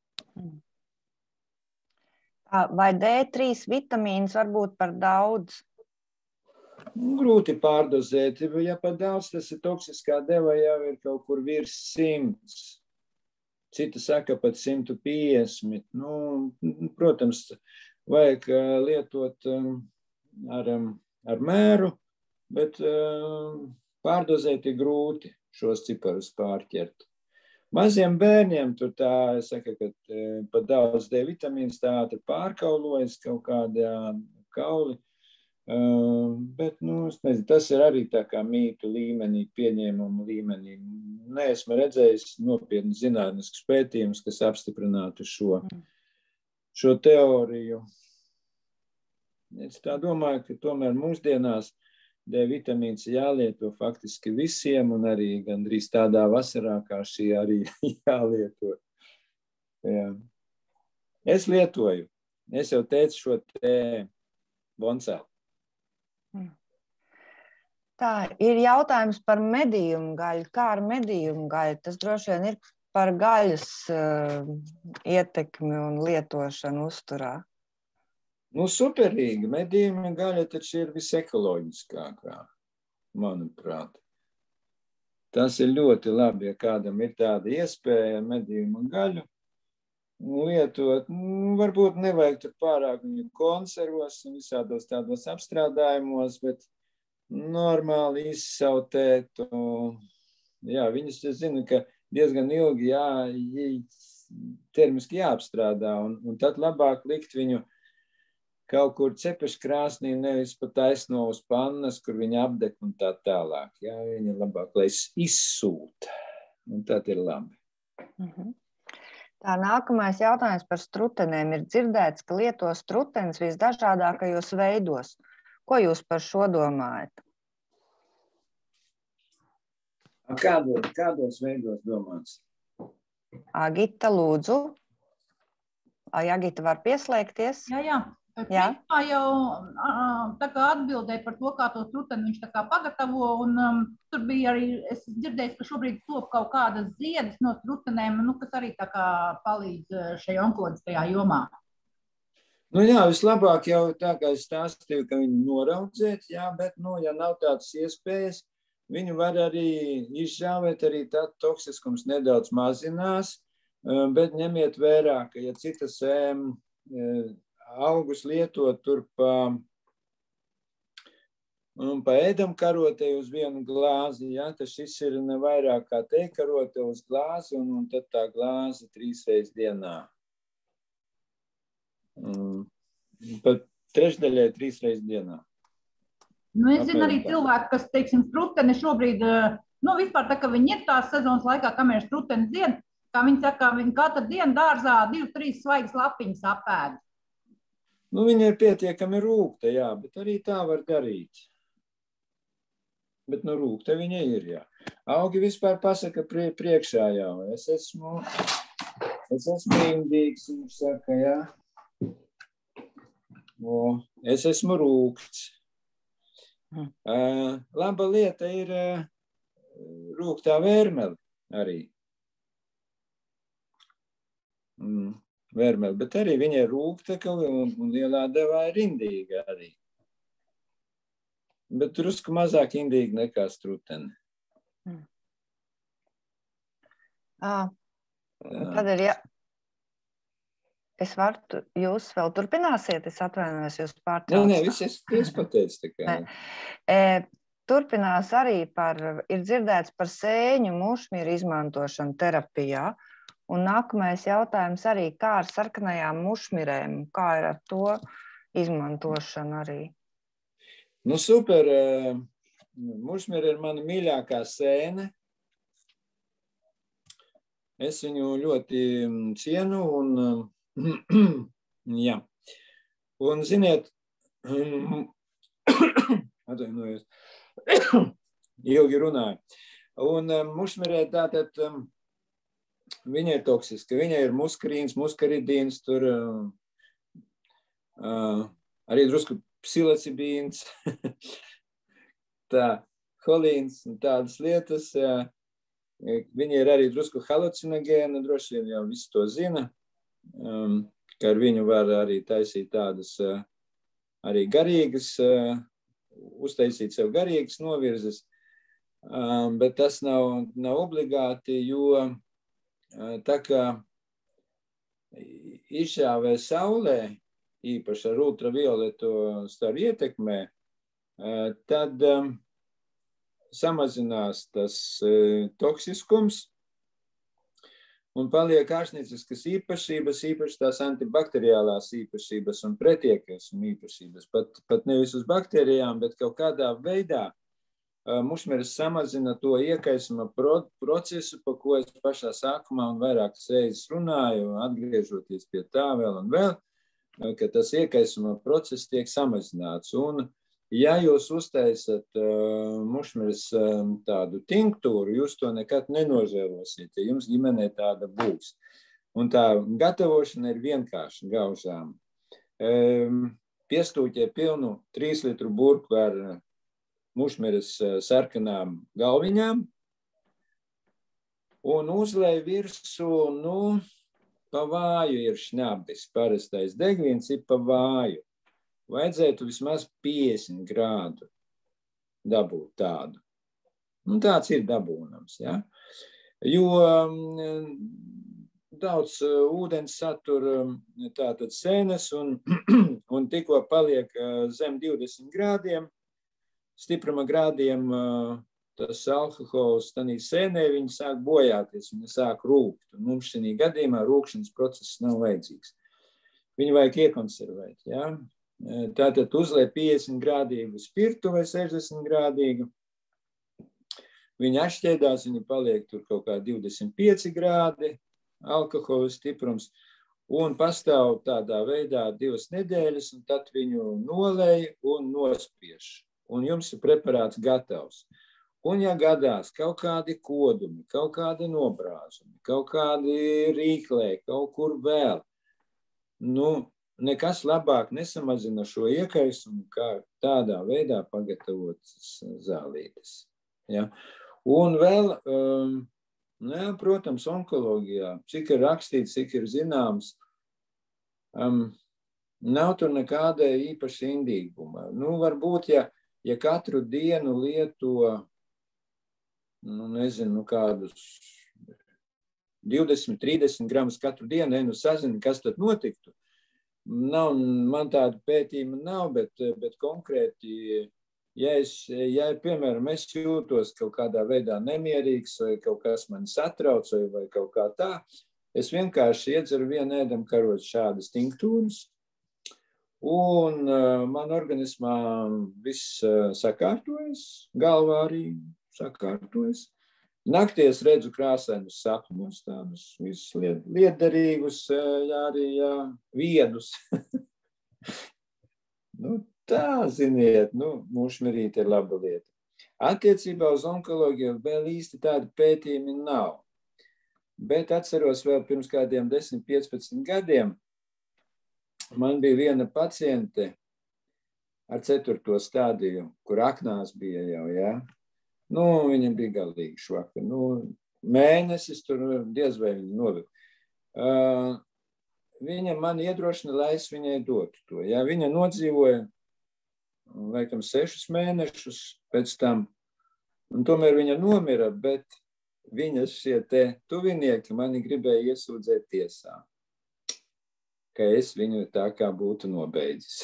A: Vai D trīs vitamīns var būt par daudz?
B: Grūti pārdozēt. Ja par daudz, tas ir toksiskā deva jau ir kaut kur virs simts. Cita saka pat simt piecdesmit. Nu, protams, vajag lietot ar, ar mēru, bet pārdozēt ir grūti šos ciparus pārķert. Maziem bērniem tur tā, es saku, ka pat daudz D vitamīns tā pārkaulojas kaut kādā kauli. Uh, bet, nu, es nezinu, tas ir arī tā kā mītu līmenī, pieņēmumu līmenī. Neesmu redzējis nopietni zinātniskus pētījumus, kas apstiprinātu šo, šo teoriju. Es tā domāju, ka tomēr mūsdienās D vitamīns jālieto faktiski visiem un arī gandrīz tādā vasarā, kā šī arī jālieto. Jā. Es lietoju. Es jau teicu šo te Bonsāli.
A: Tā, ir jautājums par medījumu gaļu. Kā ar medījumu gaļu? Tas droši vien ir par gaļas uh, ietekmi un lietošanu uzturā.
B: Nu, superīgi. Medījuma gaļa taču ir visekoloģiskākā, manuprāt. Tas ir ļoti labi, ja kādam ir tāda iespēja medījuma gaļu lietot. Nu, varbūt nevajag tur pārāk viņu konservos un visādos tādos apstrādājumos, bet normāli izsautēt. Jā, viņas, es zinu, ka diezgan ilgi jā, termiski jāapstrādā, un, un tad labāk likt viņu kaut kur cepeškrāsnī, nevis pat taisno uz pannas, kur viņa apdek un tā tālāk. Jā, viņa labāk, lai izsūta, un tad ir labi.
A: Mhm. Tā, nākamais jautājums par strutenēm. Ir dzirdēts, ka lieto strutenes visdažādākajos veidos. Ko jūs par šo domājat?
B: Kādos, kādos veidos domāts?
A: Agita, lūdzu. Ai, Agita var pieslēgties?
D: Jā, jā.
A: Jā.
D: Principā jau tā kā atbildēja par to, kā to truteni viņš tā kā pagatavo, un um, tur bija arī, es dzirdēju, ka šobrīd top kaut kādas ziedas no trutenēm, nu, kas arī tā kā palīdz šajā onkoloģiskajā jomā.
B: Nu jā, vislabāk jau tā, kā es stāstīju, ka viņu noraudzēt, jā, bet, nu, ja nav tādas iespējas, viņu var arī izžāvēt, arī tā toksiskums nedaudz mazinās, bet ņemiet vērā, ka ja citas um, augus lietot tur pa, un pa ēdamkarotei uz vienu glāzi, ja, tad šis ir ne vairāk kā teikarote uz glāzi, un, un tad tā glāze trīs reizes dienā. Um, pat trešdaļai trīs reizes dienā.
D: Nu, es zinu arī cilvēki, kas, teiksim, struteni šobrīd, nu, vispār tā, ka viņi ir tās sezonas laikā, kamēr struteni dzien, kā viņi saka, viņi katru dienu dārzā divi, trīs svaigas lapiņas apēd.
B: Nu, viņa ir pietiekami rūgta, jā, bet arī tā var darīt. Bet, nu, rūgta viņa ir, jā. Augi vispār pasaka prie, priekšā jau. Es esmu, es esmu indīgs, viņš saka, jā. O, es esmu rūgts. Uh, laba lieta ir uh, rūgtā vērmeli arī. Mm. Vērmeli, bet arī viņa ir rūgta, un, un lielā devā ir indīga arī. Bet drusku mazāk indīga nekā struteni.
A: Mm. Ah, tad ir, ja es varu, jūs vēl turpināsiet, es atvainojos, jūs pārtraucu.
B: Nē, nē, viss es, es pateicu tikai.
A: E, turpinās arī par, ir dzirdēts par sēņu mušmīru izmantošanu terapijā. Un nākamais jautājums arī, kā ar sarkanajām mušmirēm, kā ir ar to izmantošanu arī?
B: Nu, super. Mušmira ir mana mīļākā sēne. Es viņu ļoti cienu un, jā. Un, ziniet, atvainojos, ilgi runāju. Un mušmirē tātad, viņa ir toksiska, viņa ir muskarīns, muskaridīns, tur uh, arī drusku psilocibīns, tā, holīns un tādas lietas. Uh, viņa ir arī drusku halucinogēna, droši vien jau visi to zina, um, ka ar viņu var arī taisīt tādas uh, arī garīgas, uh, uztaisīt sev garīgas novirzes, um, bet tas nav, nav obligāti, jo tā kā izšāvē saulē, īpaši ar ultravioleto staru ietekmē, tad um, samazinās tas uh, toksiskums un paliek ārstnieciskas īpašības, īpaši tās antibakteriālās īpašības un pretiekasuma īpašības. Pat, pat nevis uz baktērijām, bet kaut kādā veidā mušmiras samazina to iekaisuma procesu, pa ko es pašā sākumā un vairākas reizes runāju, atgriežoties pie tā vēl un vēl, ka tas iekaisuma process tiek samazināts. Un, ja jūs uztaisat uh, mušmiras uh, tādu tinktūru, jūs to nekad nenožēlosiet, ja jums ģimenē tāda būs. Un tā gatavošana ir vienkārši gaužām. Um, piestūķē pilnu trīs litru burku ar mušmiras sarkanām galviņām un uzlej virsū, nu, pa vāju ir šņabis, parastais degvīns ir pa vāju. Vajadzētu vismaz piecdesmit grādu dabūt tādu. Nu, tāds ir dabūnams, ja? Jo um, daudz uh, ūdens satur um, tātad sēnes un, un tikko paliek uh, zem divdesmit grādiem, stipruma grādiem tas alkohols tanī sēnē, viņi sāk bojāties, viņi sāk rūkt. Un mums šī gadījumā rūkšanas process nav vajadzīgs. Viņu vajag iekonservēt. Ja? Tātad uzliek piecdesmit grādīgu spirtu vai sešdesmit grādīgu. Viņi atšķēdās, viņi paliek tur kaut kā divdesmit pieci grādi, alkohola stiprums, un pastāv tādā veidā divas nedēļas, un tad viņu nolej un nospiež. Un jums ir preparāts gatavs. Un ja gadās kaut kādi kodumi, kaut kādi nobrāzumi, kaut kādi rīklē, kaut kur vēl, nu, nekas labāk nesamazina šo iekaisumu, kā tādā veidā pagatavotas zālītes. Ja? Un vēl, um, ne, protams, onkoloģijā, cik ir rakstīts, cik ir zināms, um, nav tur nekāda īpaša indīguma. Nu, varbūt, ja, ja katru dienu lieto, nu, nezinu, kādus divdesmit, trīsdesmit gramus katru dienu, ne, nu, sazini, kas tad notiktu. Nav, man tāda pētījuma nav, bet, bet konkrēti, ja es, ja, piemēram, es jūtos kaut kādā veidā nemierīgs, vai kaut kas mani satrauc, vai, vai kaut kā tā, es vienkārši iedzeru vienu ēdamkarotes šādas tinktūras, un uh, man organismā viss uh, sakārtojas, galvā arī sakārtojas. Nakties redzu krāsainus sapņus, tādus visus liet, lietderīgus, jā, arī jā, viedus. Nu, tā, ziniet, nu, mušmirīte ir laba lieta. Attiecībā uz onkoloģiju vēl īsti tādi pētījumi nav. Bet atceros vēl pirms kādiem desmit, piecpadsmit gadiem, man bija viena paciente ar ceturto stādiju, kur aknās bija jau, jā. Nu, viņa bija galīgi švaka. Nu, mēnesis tur diez vai viņa novika. Uh, viņa man iedrošina, lai es viņai dotu to. Ja? Viņa nodzīvoja, laikam, sešus mēnešus pēc tam, un tomēr viņa nomira, bet viņas šie te tuvinieki mani gribēja iesūdzēt tiesā, ka es viņu tā kā būtu nobeidzis.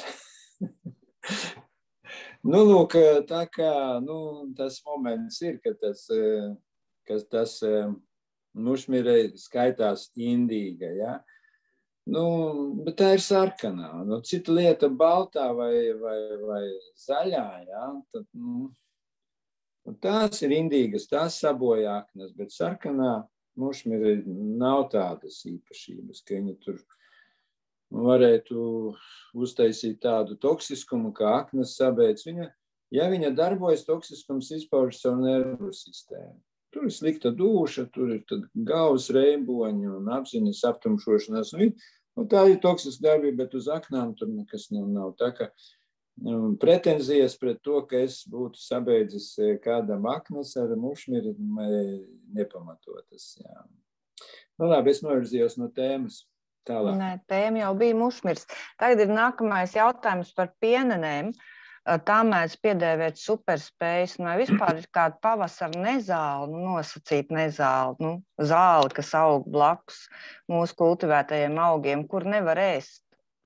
B: Nu, lūk, tā kā, nu, tas moments ir, ka tas, ka tas mušmire skaitās indīga, ja? Nu, bet tā ir sarkanā. Nu, cita lieta baltā vai, vai, vai zaļā, ja? Tad, nu, tās ir indīgas, tās sabojā aknas, bet sarkanā mušmire nav tādas īpašības, ka viņa tur varētu uztaisīt tādu toksiskumu, kā aknas sabeidz. Viņa, ja viņa darbojas, toksiskums izpauž savu nervu sistēmu. Tur ir slikta dūša, tur ir tad galvas reiboņi un apziņas aptumšošanās. Nu, tā ir toksiska darbība, bet uz aknām tur nekas nav. nav. Tā kā um, pretenzijas pret to, ka es būtu sabeidzis kādam aknas ar mušmiri, nepamatotas. Jā. Nu, labi, es novirzījos no tēmas. Tālāk.
A: Nē, tēma jau bija mušmirs. Tagad ir nākamais jautājums par pienenēm. Tā mēs piedēvēt superspējas, vai vispār ir kāda pavasara nezāle, nu, nosacīt nezāle, nu, zāle, kas aug blakus mūsu kultivētajiem augiem, kur nevar ēst?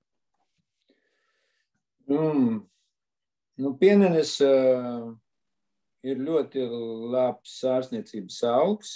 B: Mm. Nu, pienenes uh, ir ļoti labs ārstniecības augs.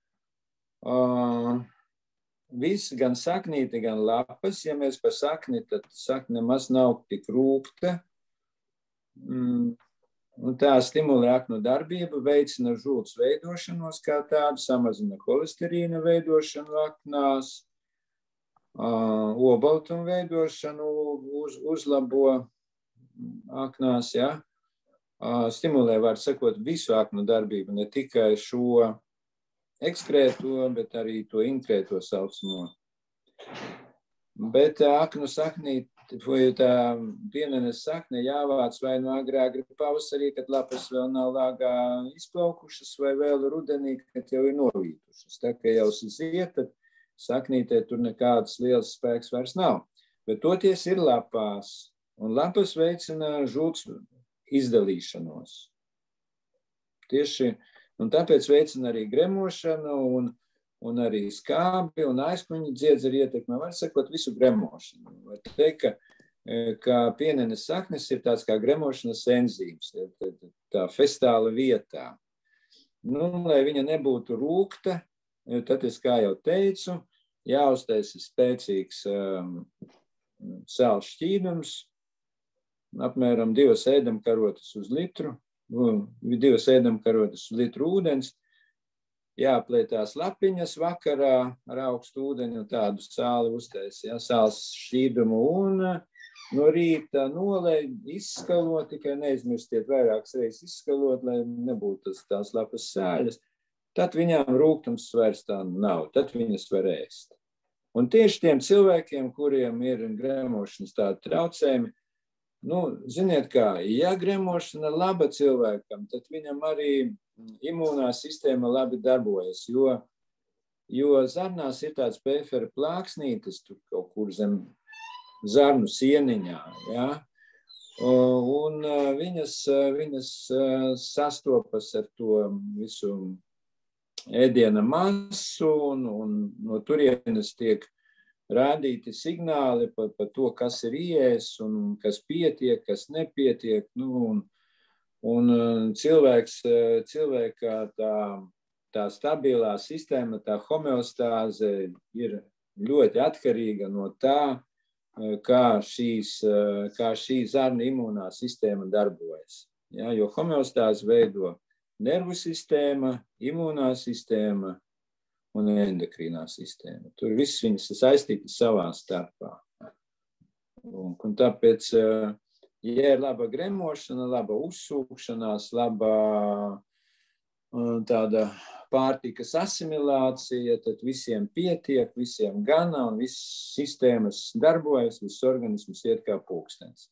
B: Uh, Viss, gan saknīte, gan lapas. Ja mēs par sakni, tad sakne maz nav tik rūgta. Mm. Un tā stimulē aknu darbību, veicina žults veidošanos kā tādu, samazina holesterīna veidošanu aknās, uh, obaltumu veidošanu uz, uzlabo aknās, ja? uh, stimulē, var sakot, visu aknu darbību, ne tikai šo ekskrēto, bet arī to inkrēto saucamo. Bet aknu saknī, vai tā pienenes sakne jāvāc vai no agrāk pavasarī, kad lapas vēl nav lāgā izplaukušas, vai vēl rudenī, kad jau ir novītušas. Tā kā jau ziet, tad saknītē tur nekāds liels spēks vairs nav. Bet toties ir lapās, un lapas veicina žults izdalīšanos. Tieši un tāpēc veicina arī gremošanu un, un arī skābi un aizkuņu dziedzera ietekme. Var sakot visu gremošanu. Var teikt, ka, ka pienenes saknes ir tāds kā gremošanas enzīms, tā festāla vietā. Nu, lai viņa nebūtu rūgta, tad es, kā jau teicu, jāuztaisa spēcīgs um, sāls šķīdums, apmēram divas ēdamkarotes uz litru, divas ēdamkarotes uz litru ūdens, jāplētās lapiņas vakarā ar augstu ūdeni un tādu sāli uztais, ja, sāls šķīdumu un no rīta nolej, izskalo, tikai neizmirstiet vairākas reizes izskalot, lai nebūtu tas, tās lapas sēļas. Tad viņām rūgtums vairs tā nav, tad viņas var ēst. Un tieši tiem cilvēkiem, kuriem ir gremošanas tādi traucējumi, nu, ziniet kā, ja gremošana laba cilvēkam, tad viņam arī imūnā sistēma labi darbojas, jo, jo zarnās ir tāds pēfera plāksnītes tur kaut kur zem zarnu sieniņā, ja? Un viņas, viņas sastopas ar to visu ēdiena masu, un, un no turienes tiek rādīti signāli par, par to, kas ir ies, un kas pietiek, kas nepietiek. Nu, un, un cilvēks, cilvēkā tā, tā stabilā sistēma, tā homeostāze ir ļoti atkarīga no tā, kā, šīs, kā šī zarnu imūnā sistēma darbojas. Ja, jo homeostāze veido nervu sistēma, imūnā sistēma un endokrīnā sistēma. Tur viss viņas ir saistītas savā starpā. Un, un tāpēc, ja ir laba gremošana, laba uzsūkšanās, laba tāda pārtikas asimilācija, tad visiem pietiek, visiem gana, un viss sistēmas darbojas, viss organisms iet kā pulkstens.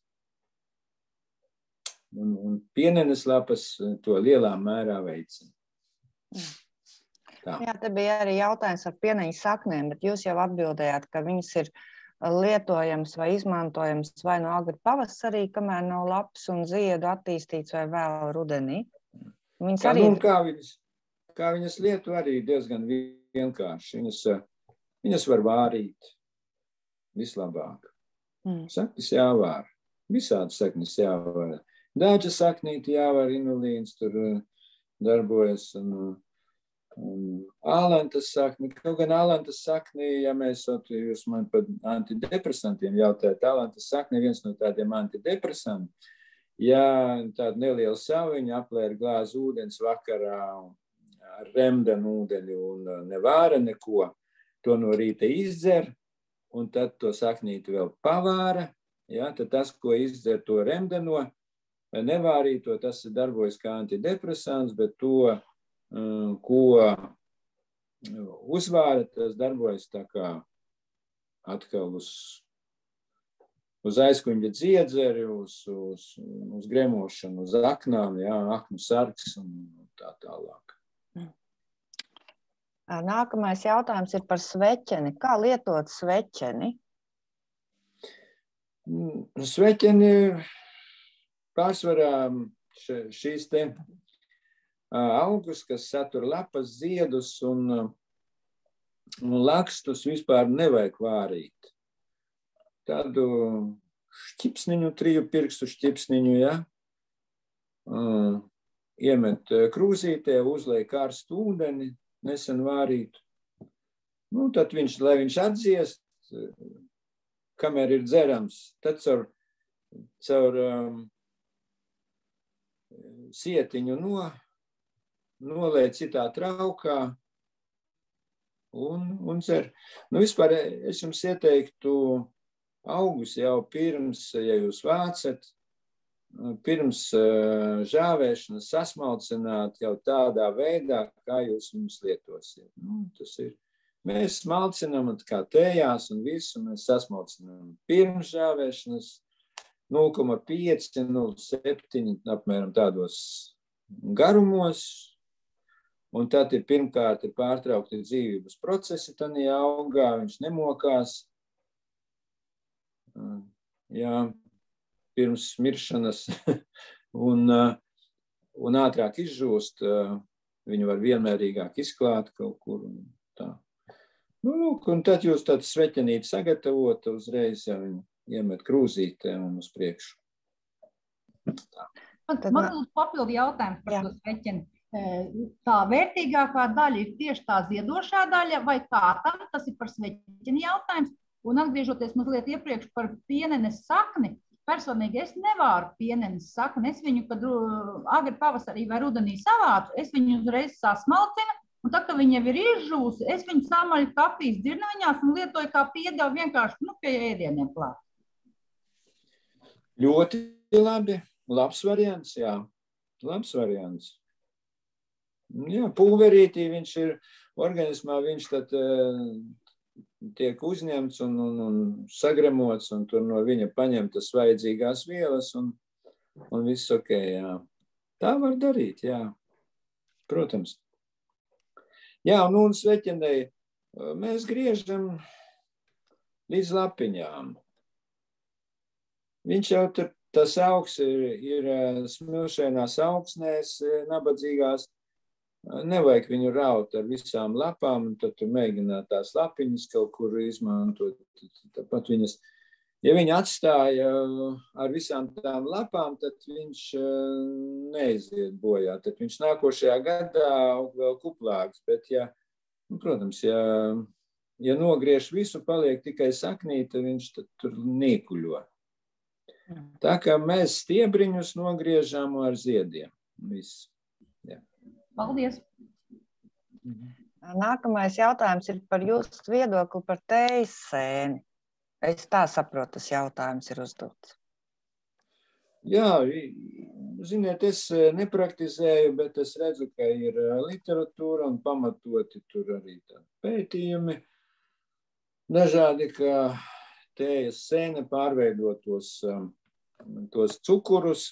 B: Un, un pienenes lapas to lielā mērā veicina.
A: Tā. Jā, te bija arī jautājums ar pieneņu saknēm, bet jūs jau atbildējāt, ka viņas ir lietojams vai izmantojams vai no agri pavasarī, kamēr nav lapas un ziedu attīstīts, vai vēl rudenī. Viņas
B: kā,
A: arī...
B: nu, kā, viņas, kā viņas lieto arī diezgan vienkārši. Viņas, viņas var vārīt vislabāk. Mm. Saknes jāvār. Visādi saknes jāvār. Dāģa saknīti jāvār, inulīns tur darbojas un Un ālantas sakni, kaut gan ālantas sakni, ja mēs, jūs man par antidepresantiem jautājat, ālantas sakni ir viens no tādiem antidepresantiem. Ja tāda neliela saviņa aplēra glāzi ūdens vakarā ar remdenu ūdeni un nevāra neko, to no rīta izdzer, un tad to saknīti vēl pavāra, ja, tad tas, ko izdzer to remdeno, nevārīto, tas darbojas kā antidepresants, bet to, ko uzvāra, tas darbojas tā kā atkal uz, uz aizkuņģa dziedzeri, uz, uz, uz gremošanu, uz aknām, jā, aknu sargs un tā tālāk.
A: Nākamais jautājums ir par sveķeni. Kā lietot sveķeni?
B: Sveķeni pārsvarā šīs te augus, kas satur lapas, ziedus un, un lakstus vispār nevajag vārīt. Tādu šķipsniņu, triju pirkstu šķipsniņu, ja? Uh, iemet krūzītē, uzlej karstu ūdeni, nesen vārītu. Nu, tad viņš, lai viņš atdziest, kamēr ir dzerams, tad caur, caur um, sietiņu no nolēja citā traukā un, un dzer. Nu, vispār es jums ieteiktu augus jau pirms, ja jūs vācat, pirms uh, žāvēšanas sasmalcināt jau tādā veidā, kā jūs mums lietosiet. Nu, tas ir. Mēs smalcinām kā tējās un visu mēs sasmalcinām pirms žāvēšanas nulle komats pieci, nulle komats septiņi, apmēram tādos garumos. Un tad ir pirmkārt ir pārtraukti dzīvības procesi tanī augā, viņš nemokās. Jā, pirms miršanas un, un ātrāk izžūst, viņu var vienmērīgāk izklāt kaut kur. Un tā. Nu, lūk, un tad jūs tādu sveķenīti sagatavot, uzreiz jau viņu iemet krūzītē un uz priekšu. Tā.
D: Man būs papildu jautājums par Jā. To sveķeni. Tā vērtīgākā daļa ir tieši tā ziedošā daļa, vai kā tam, tas ir par sveķeni jautājums. Un atgriežoties mazliet iepriekš par pienenes sakni, personīgi es nevāru pienenes sakni. Es viņu, kad agri pavasarī vai rudenī savācu, es viņu uzreiz sasmalcinu, un tad, kad viņa jau ir izžūsi, es viņu samaļu kafijas dzirnaviņās un lietoju kā piedevu vienkārši nu, pie ēdieniem klāt.
B: Ļoti labi, labs variants, jā, labs variants. Jā, pulverītī viņš ir organismā, viņš tad uh, tiek uzņemts un, un, un sagremots, un tur no viņa paņemtas vajadzīgās vielas, un, un viss ok, jā. Tā var darīt, jā, protams. Jā, un, un sveķenei mēs griežam līdz lapiņām. Viņš jau tur, tas augs ir, ir smilšainās augsnēs, nabadzīgās. Nevajag viņu raut ar visām lapām, un tad tu mēģināt tās lapiņas kaut kur izmantot. Tāpat viņas, ja viņi atstāja ar visām tām lapām, tad viņš neiziet bojā. Tad viņš nākošajā gadā vēl kuplāks, bet ja, nu, protams, ja, ja nogriež visu, paliek tikai saknīte, viņš tad tur nīkuļo. Tā kā mēs stiebriņus nogriežam ar ziediem. Viss. Jā.
D: Paldies!
A: Nākamais jautājums ir par jūsu viedokli par tējas sēni. Es tā saprotu, tas jautājums ir uzdots.
B: Jā, ziniet, es nepraktizēju, bet es redzu, ka ir literatūra un pamatoti tur arī tā pētījumi. Dažādi, ka tējas sēne pārveidotos tos cukurus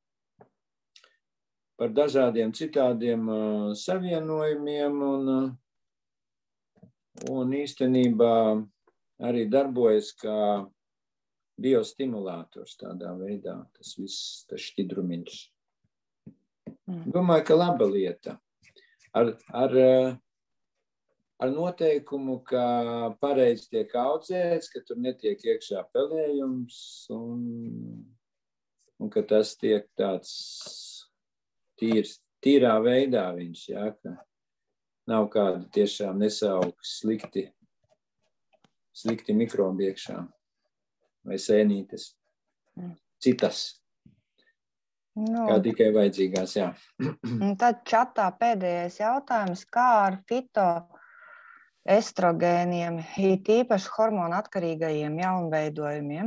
B: par dažādiem citādiem uh, savienojumiem un, uh, un īstenībā arī darbojas kā biostimulātors tādā veidā, tas viss, tas šķidrumiņš. Mm. Domāju, ka laba lieta. Ar, ar, ar noteikumu, ka pareizi tiek audzēts, ka tur netiek iekšā pelējums un, un ka tas tiek tāds Tīrs, tīrā veidā viņš, jā, ka nav kādi tiešām nesauki slikti, slikti mikrobi iekšā vai sēnītes, citas, no. Kā tikai vajadzīgās, jā.
A: Un tad čatā pēdējais jautājums, kā ar fitoestrogēniem, it īpaši hormonu atkarīgajiem jaunveidojumiem?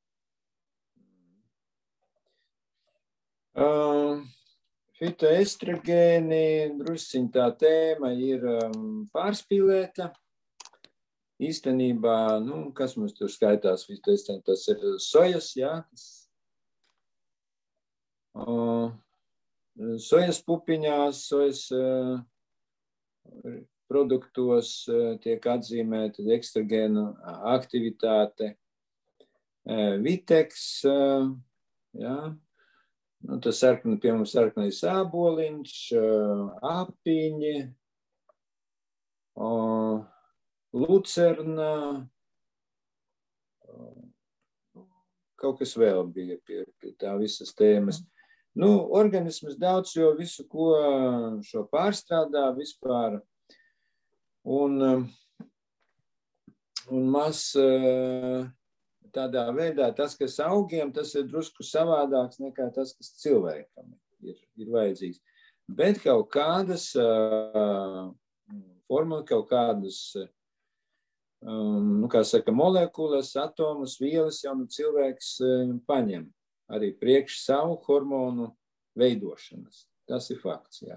B: Uh, Fitoestrogēni, drusciņ tā tēma ir um, pārspīlēta. Īstenībā, nu, kas mums tur skaitās, tas ir sojas, jā. Uh, sojas pupiņās, sojas uh, produktos uh, tiek atzīmēta ekstrogēnu aktivitāte. Uh, Viteks, uh, jā. Nu, tas sarkni, pie mums sarknais āboliņš, apiņi, lucerna, kaut kas vēl bija pie, pie tā visas tēmas. Nu, organisms daudz, jo visu, ko šo pārstrādā vispār, un, un maz tādā veidā tas, kas augiem, tas ir drusku savādāks nekā tas, kas cilvēkam ir, ir vajadzīgs. Bet kaut kādas uh, formulas, kaut kādas, um, nu, kā saka, molekulas, atomus, vielas jau nu cilvēks uh, paņem arī priekš savu hormonu veidošanas. Tas ir fakts, jā.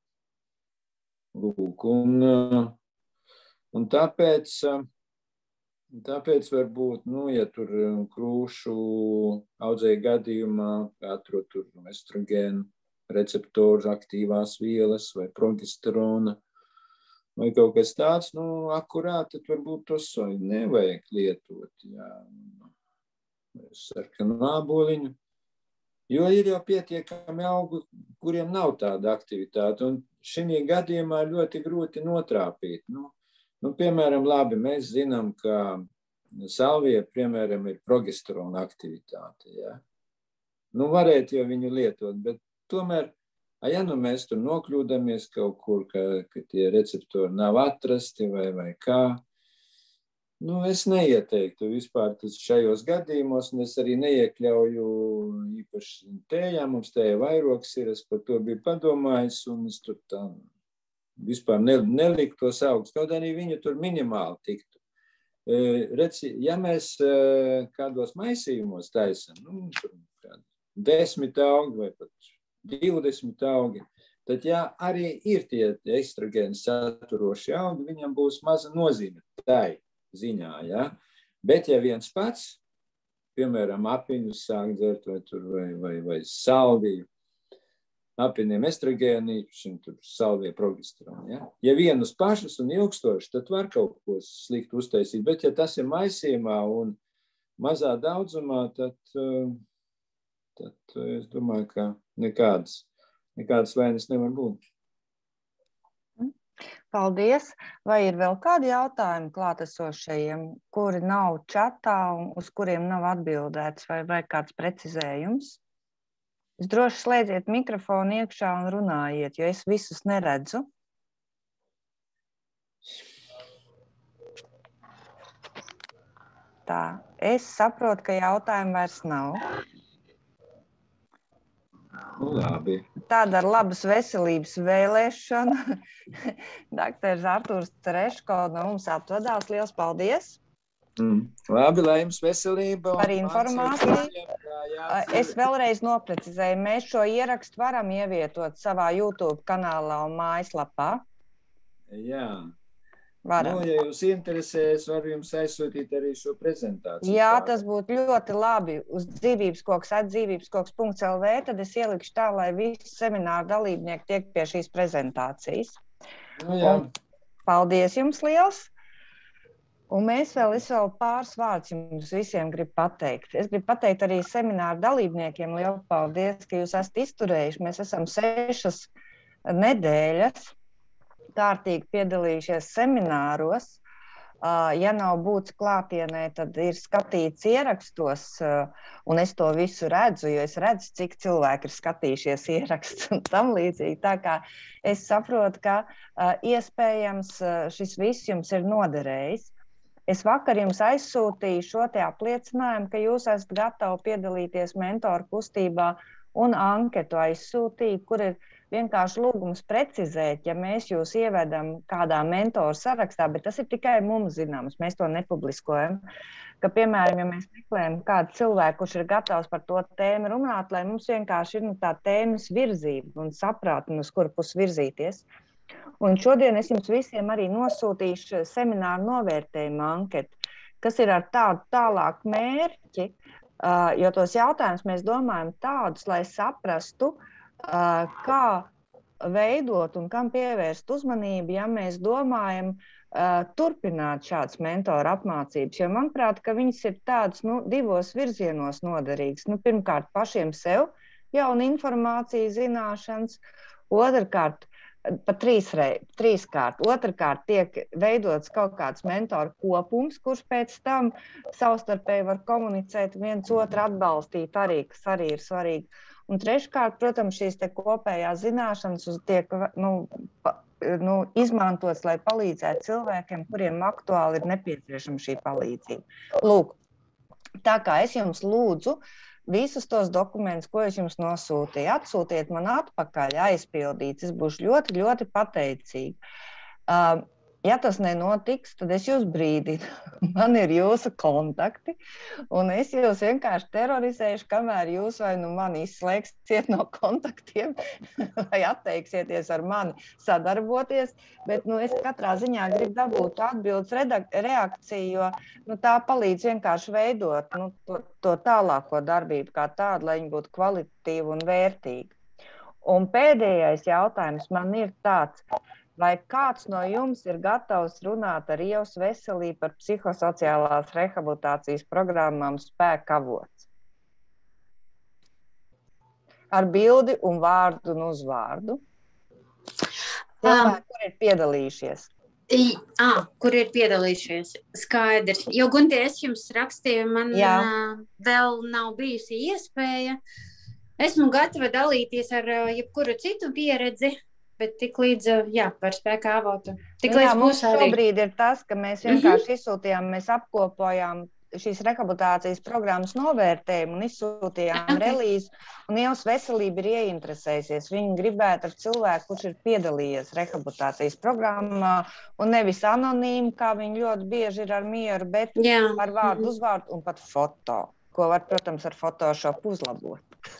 B: Lūk, un, uh, un tāpēc... Uh, Tāpēc varbūt, nu, ja tur krūšu audzēja gadījumā atrod tur estrogēnu receptoru aktīvās vielas vai progesterona vai kaut kas tāds, nu, akurāt, tad varbūt to soju nevajag lietot, jā, sarkanu āboliņu, jo ir jau pietiekami augu, kuriem nav tāda aktivitāte, un šī gadījumā ļoti grūti notrāpīt, nu, Nu, piemēram, labi, mēs zinām, ka salvija, piemēram, ir progesterona aktivitāte, ja? Nu, varētu jau viņu lietot, bet tomēr, ja nu mēs tur nokļūdamies kaut kur, ka, ka tie receptori nav atrasti vai, vai kā, nu, es neieteiktu vispār šajos gadījumos, un es arī neiekļauju īpaši tējā, mums tēja vairoks ir, es par to biju padomājis, un es tur tā vispār nelikt tos augus, kaut arī viņi tur minimāli tiktu. Redz, ja mēs kādos maisījumos taisam, nu, desmit augi vai pat divdesmit augi, tad, ja arī ir tie estrogēni saturošie augi, viņam būs maza nozīme tai ziņā, ja? Bet, ja viens pats, piemēram, apiņus sāk dzert vai, tur, vai, vai, vai salviju, apiniem estrogēni, šim tur salvija progesteronu, ja? Ja vienus pašus un ilgstoši, tad var kaut ko slikti uztaisīt, bet, ja tas ir maisījumā un mazā daudzumā, tad, tad es domāju, ka nekādas Nekādas vainas nevar būt.
A: Paldies. Vai ir vēl kādi jautājumi klātesošajiem, kuri nav čatā un uz kuriem nav atbildēts, vai, vai kāds precizējums? Es droši slēdziet mikrofonu iekšā un runājiet, jo es visus neredzu. Tā, es saprotu, ka jautājumu vairs nav.
B: Nu, labi.
A: Tāda ar labas veselības vēlēšanu. Doktors Artūrs Tereško no mums atvadās. Liels paldies!
B: Mm. Labi, lai jums veselība.
A: Par informāciju. Es vēlreiz noprecizēju, mēs šo ierakstu varam ievietot savā YouTube kanālā un mājaslapā.
B: Jā.
A: Varam.
B: Nu, ja jūs interesēs, varu jums aizsūtīt arī šo prezentāciju.
A: Jā, tas būtu ļoti labi. Uz dzīvībskoks, at dzīvībskoks punkts el vē, tad es ielikšu tā, lai visi semināru dalībnieki tiek pie šīs prezentācijas.
B: Nu, jā.
A: Un paldies jums liels! Un mēs vēl, es vēl pāris vārdus jums visiem gribu pateikt. Es gribu pateikt arī semināru dalībniekiem lielu paldies, ka jūs esat izturējuši. Mēs esam sešas nedēļas kārtīgi piedalījušies semināros. Ja nav būts klātienē, tad ir skatīts ierakstos, un es to visu redzu, jo es redzu, cik cilvēki ir skatījušies ierakstus un tam līdzīgi. Tā kā es saprotu, ka iespējams šis viss jums ir noderējis. Es vakar jums aizsūtīju šo te apliecinājumu, ka jūs esat gatavi piedalīties mentoru kustībā, un anketu aizsūtīju, kur ir vienkārši lūgums precizēt, ja mēs jūs ievedam kādā mentoru sarakstā, bet tas ir tikai mums zināms, mēs to nepubliskojam, ka, piemēram, ja mēs meklējam kādu cilvēku, kurš ir gatavs par to tēmu runāt, lai mums vienkārši ir nu, tā tēmas virzība un saprāt, un uz kuru pusi virzīties. Un šodien es jums visiem arī nosūtīšu semināru novērtējumu anketu, kas ir ar tādu tālāku mērķi, jo tos jautājumus mēs domājam tādus, lai saprastu, kā veidot un kam pievērst uzmanību, ja mēs domājam turpināt šādas mentora apmācības. Jo manuprāt, ka viņas ir tādas nu, divos virzienos noderīgas. Nu, pirmkārt, pašiem sev jauna informācija, zināšanas, otrkārt, pa trīs rei, trīskārt. Otrkārt tiek veidots kaut kāds mentoru kopums, kurš pēc tam savstarpēji var komunicēt, viens otru atbalstīt arī, kas arī ir svarīgi. Un treškārt, protams, šīs te kopējās zināšanas tiek nu, pa, nu, izmantotas, lai palīdzētu cilvēkiem, kuriem aktuāli ir nepieciešama šī palīdzība. Lūk, tā kā es jums lūdzu, visus tos dokumentus, ko es jums nosūtīju, atsūtiet man atpakaļ, aizpildīts. Es būšu ļoti, ļoti pateicīga. Uh, ja tas nenotiks, tad es jūs brīdinu. Man ir jūsu kontakti, un es jūs vienkārši terorizēšu, kamēr jūs vai nu mani izslēgsiet no kontaktiem, vai atteiksieties ar mani sadarboties. Bet nu, es katrā ziņā gribu dabūt atbildes reakciju, jo nu, tā palīdz vienkārši veidot nu, to, to tālāko darbību kā tādu, lai viņi būtu kvalitatīvi un vērtīgi. Un pēdējais jautājums man ir tāds, vai kāds no jums ir gatavs runāt ar Ievas Veselību par psihosociālās rehabilitācijas programmām Spēka avots? Ar bildi un vārdu un uzvārdu. Cilvēki, um, kur ir piedalījušies?
E: Ah, kur ir piedalījušies? Skaidrs. Jo, Gunti, es jums rakstīju, man Jā. vēl nav bijusi iespēja. Esmu gatava dalīties ar jebkuru citu pieredzi. Bet tik līdz, jā, par Spēka avotu. Tik
A: jā, mums šobrīd ir tas, ka mēs vienkārši mm-hmm. izsūtījām, mēs apkopojām šīs rehabilitācijas programmas novērtējumu un izsūtījām okay. relīzi, un Ievas veselība ir ieinteresējusies. Viņa gribētu ar cilvēku, kurš ir piedalījies rehabilitācijas programmā, un nevis anonīmi, kā viņi ļoti bieži ir ar mieru, bet Jā. ar vārdu, uzvārdu un pat foto, ko var, protams, ar Photoshop uzlabot.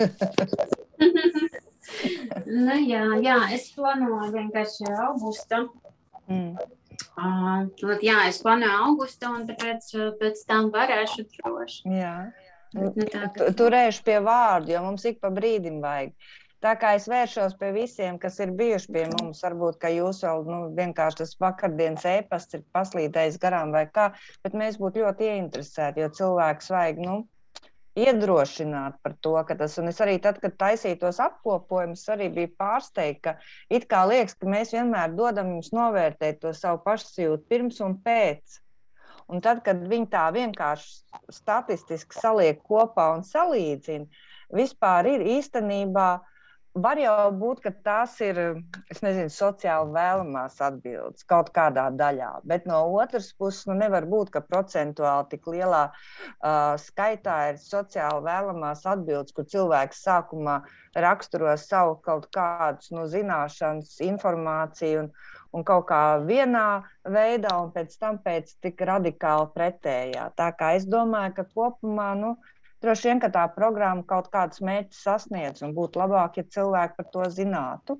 E: Nu, jā, jā, es plānoju vienkārši augusta. Mm. Uh, jā, es plānoju augustu, un tāpēc pēc tam varēšu droši.
A: Jā, nu, tā, ka... turēšu pie vārdu, jo mums ik pa brīdim vajag. Tā kā es vēršos pie visiem, kas ir bijuši pie mums, varbūt, ka jūs vēl nu, vienkārši tas vakardienas ēpasts ir paslīdējis garām vai kā, bet mēs būtu ļoti ieinteresēti, jo cilvēks vajag, nu, iedrošināt par to, ka tas, un es arī tad, kad taisīju tos apkopojumus, arī biju pārsteigta, ka it kā liekas, ka mēs vienmēr dodam jums novērtēt to savu pašsajūtu pirms un pēc. Un tad, kad viņi tā vienkārši statistiski saliek kopā un salīdzina, vispār ir īstenībā, var jau būt, ka tās ir, es nezinu, sociāli vēlamās atbildes kaut kādā daļā, bet no otras puses nu nevar būt, ka procentuāli tik lielā uh, skaitā ir sociāli vēlamās atbildes, kur cilvēks sākumā raksturo savu kaut kādus nu, zināšanas, informāciju un, un kaut kā vienā veidā un pēc tam pēc tik radikāli pretējā. Tā kā es domāju, ka kopumā, nu, droši vien, ka tā programma kaut kādus mērķus sasniedz un būtu labāk, ja cilvēki par to zinātu.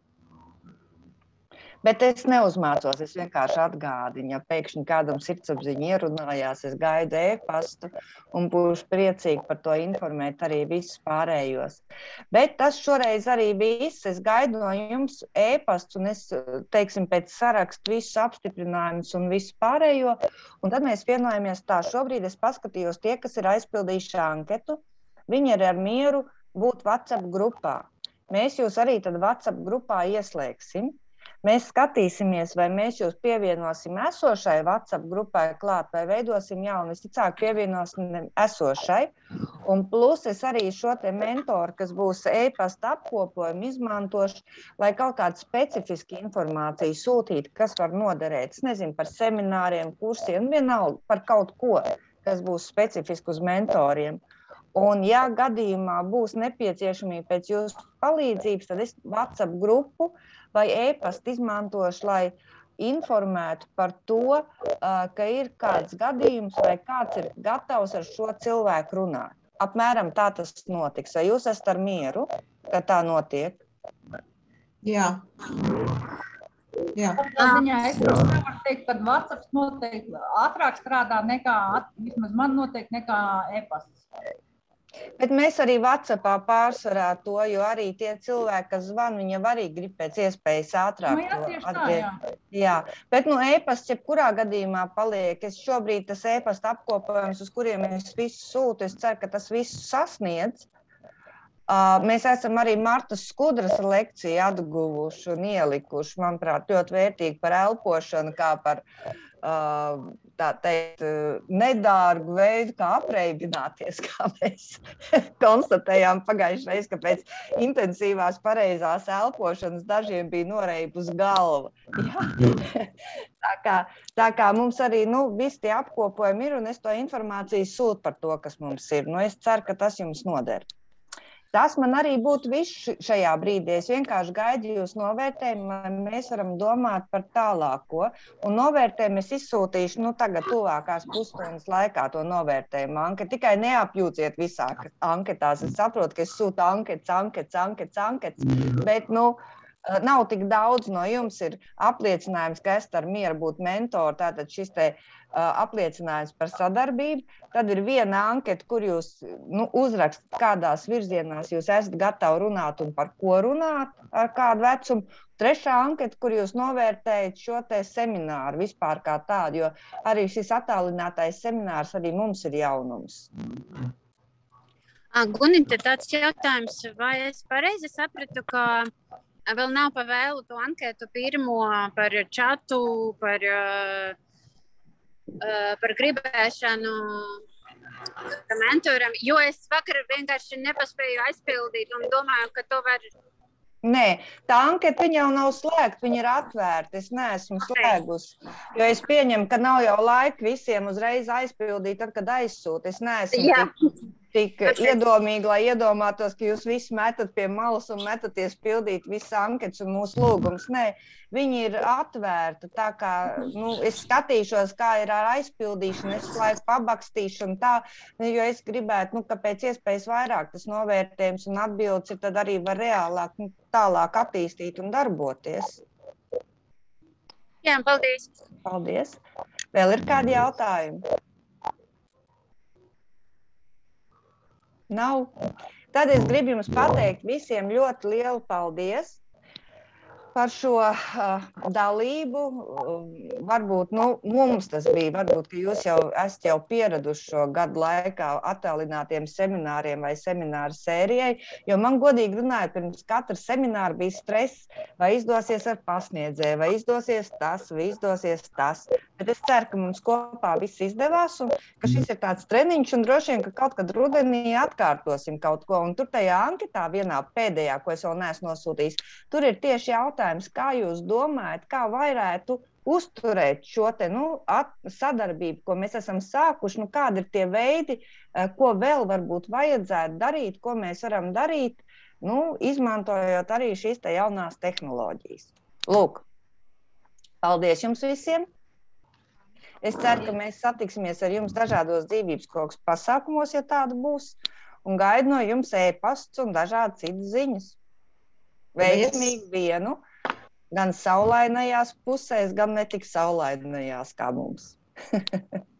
A: Bet es neuzmācos, es vienkārši atgādinu, ja pēkšņi kādam sirdsapziņa ierunājās, es gaidu e-pastu un būšu priecīgi par to informēt arī visus pārējos. Bet tas šoreiz arī bija viss, es gaidu no jums e-pastu un es, teiksim, pēc sarakstu visus apstiprinājumus un visu pārējo, un tad mēs vienojamies tā, šobrīd es paskatījos tie, kas ir aizpildījuši anketu, viņi ir ar mieru būt WhatsApp grupā. Mēs jūs arī tad WhatsApp grupā ieslēgsim. Mēs skatīsimies, vai mēs jūs pievienosim esošai WhatsApp grupai klāt, vai veidosim jaunu, visticāk pievienosim esošai. Un plus es arī šo te mentoru, kas būs e-pasta apkopojumu, izmantošu, lai kaut kādu specifisku informāciju sūtītu, kas var noderēt. Es nezinu par semināriem, kursiem, vienalga par kaut ko, kas būs specifiski uz mentoriem. Un ja gadījumā būs nepieciešamība pēc jūsu palīdzības, tad es WhatsApp grupu vai e-pastu izmantošu, lai informētu par to, ka ir kāds gadījums vai kāds ir gatavs ar šo cilvēku runāt. Apmēram tā tas notiks. Vai jūs esat ar mieru, ka tā notiek?
D: Jā. Jā. Tā ziņā es varu teikt, ka WhatsApp noteikti ātrāk strādā nekā, vismaz man noteikti nekā e-pasts.
A: Bet mēs arī WhatsAppā pārsvarā to, jo arī tie cilvēki, kas zvan, viņi arī grib pēc iespējas ātrāk
D: nu, jā,
A: to
D: atbild.
A: Jā. jā, bet nu e-pasts jebkurā gadījumā paliek. Es šobrīd tas e-pasta apkopojums, uz kuriem es visu sūtu, es ceru, ka tas visu sasniedz. Uh, mēs esam arī Martas Skudras lekciju atguvuši un ielikuši, manuprāt, ļoti vērtīgi par elpošanu, kā par uh, tā teikt, nedārgu veidu, kā apreibināties, kā mēs konstatējām pagājušajā reizē, ka pēc intensīvās pareizās elpošanas dažiem bija noreibus galva. tā, kā, tā kā mums arī nu, visi tie apkopojumi ir, un es to informāciju sūtu par to, kas mums ir. Nu, es ceru, ka tas jums noder. Tas man arī būtu viss šajā brīdī. Es vienkārši gaidu jūs novērtējumu, lai mēs varam domāt par tālāko. Un novērtējumu es izsūtīšu, nu tagad tuvākās pusstundas laikā to novērtējumu anketu. Tikai neapjūciet visā anketās. Es saprotu, ka es sūtu anketas, anketas, anketas, anketas, bet, nu, nav tik daudz no jums ir apliecinājums, ka esat ar mieru būt mentori, tātad šis te uh, apliecinājums par sadarbību. Tad ir viena anketa, kur jūs nu, uzrakstat, kādās virzienās jūs esat gatavi runāt un par ko runāt ar kādu vecumu. Trešā anketa, kur jūs novērtējat šo te semināru vispār kā tādu, jo arī šis attālinātais seminārs arī mums ir jaunums.
E: Gunita, tāds jautājums, vai es pareizi sapratu, ka vēl nav pa vēlu to anketu pirmo par čatu, par, uh, par gribēšanu mentoram, jo es vakar vienkārši nepaspēju aizpildīt un domāju, ka to var
A: Nē, tā anketa viņa jau nav slēgta, viņa ir atvērta. Es neesmu slēgusi, jo es pieņemu, ka nav jau laika visiem uzreiz aizpildīt, tad, kad aizsūt. Es neesmu
E: Jā.
A: tik, tik iedomīgi, lai iedomātos, ka jūs visi metat pie malas un metaties pildīt visas anketas un mūsu lūgums. Nē, viņi ir atvērta, tā kā, nu, es skatīšos, kā ir ar aizpildīšanu, es laiku pabakstīšu un tā, jo es gribētu, nu, ka pēc iespējas vairāk tas novērtējums un atbildes ir, tad arī var reālāk, nu, tālāk attīstīt un darboties.
E: Jā, paldies.
A: Paldies. Vēl ir kādi jautājumi? Nav. Tad es gribu jums pateikt visiem ļoti lielu paldies par šo uh, dalību. Uh, varbūt, nu, mums tas bija, varbūt, ka jūs jau esat jau pieraduši šo gadu laikā attālinātiem semināriem vai semināru sērijai, jo man godīgi runājot, pirms katra semināra bija stress, vai izdosies ar pasniedzēju, vai izdosies tas, vai izdosies tas. Bet es ceru, ka mums kopā viss izdevās un ka šis ir tāds treniņš un droši vien, ka kaut kad rudenī atkārtosim kaut ko. Un tur tajā anketā vienā pēdējā, ko es vēl neesmu nosūtījis, tur ir tieši jautājums, kā jūs domājat, kā varētu uzturēt šo te, nu, at, sadarbību, ko mēs esam sākuši, nu, kādi ir tie veidi, ko vēl varbūt vajadzētu darīt, ko mēs varam darīt, nu, izmantojot arī šīs te jaunās tehnoloģijas. Lūk, paldies jums visiem! Es ceru, ka mēs satiksimies ar jums dažādos dzīvības kokus pasākumos, ja tāda būs, un gaidu no jums e-pasts un dažādi citas ziņas. Veiksmīgi vienu, gan saulainajās pusēs, gan netik saulainajās kā mums.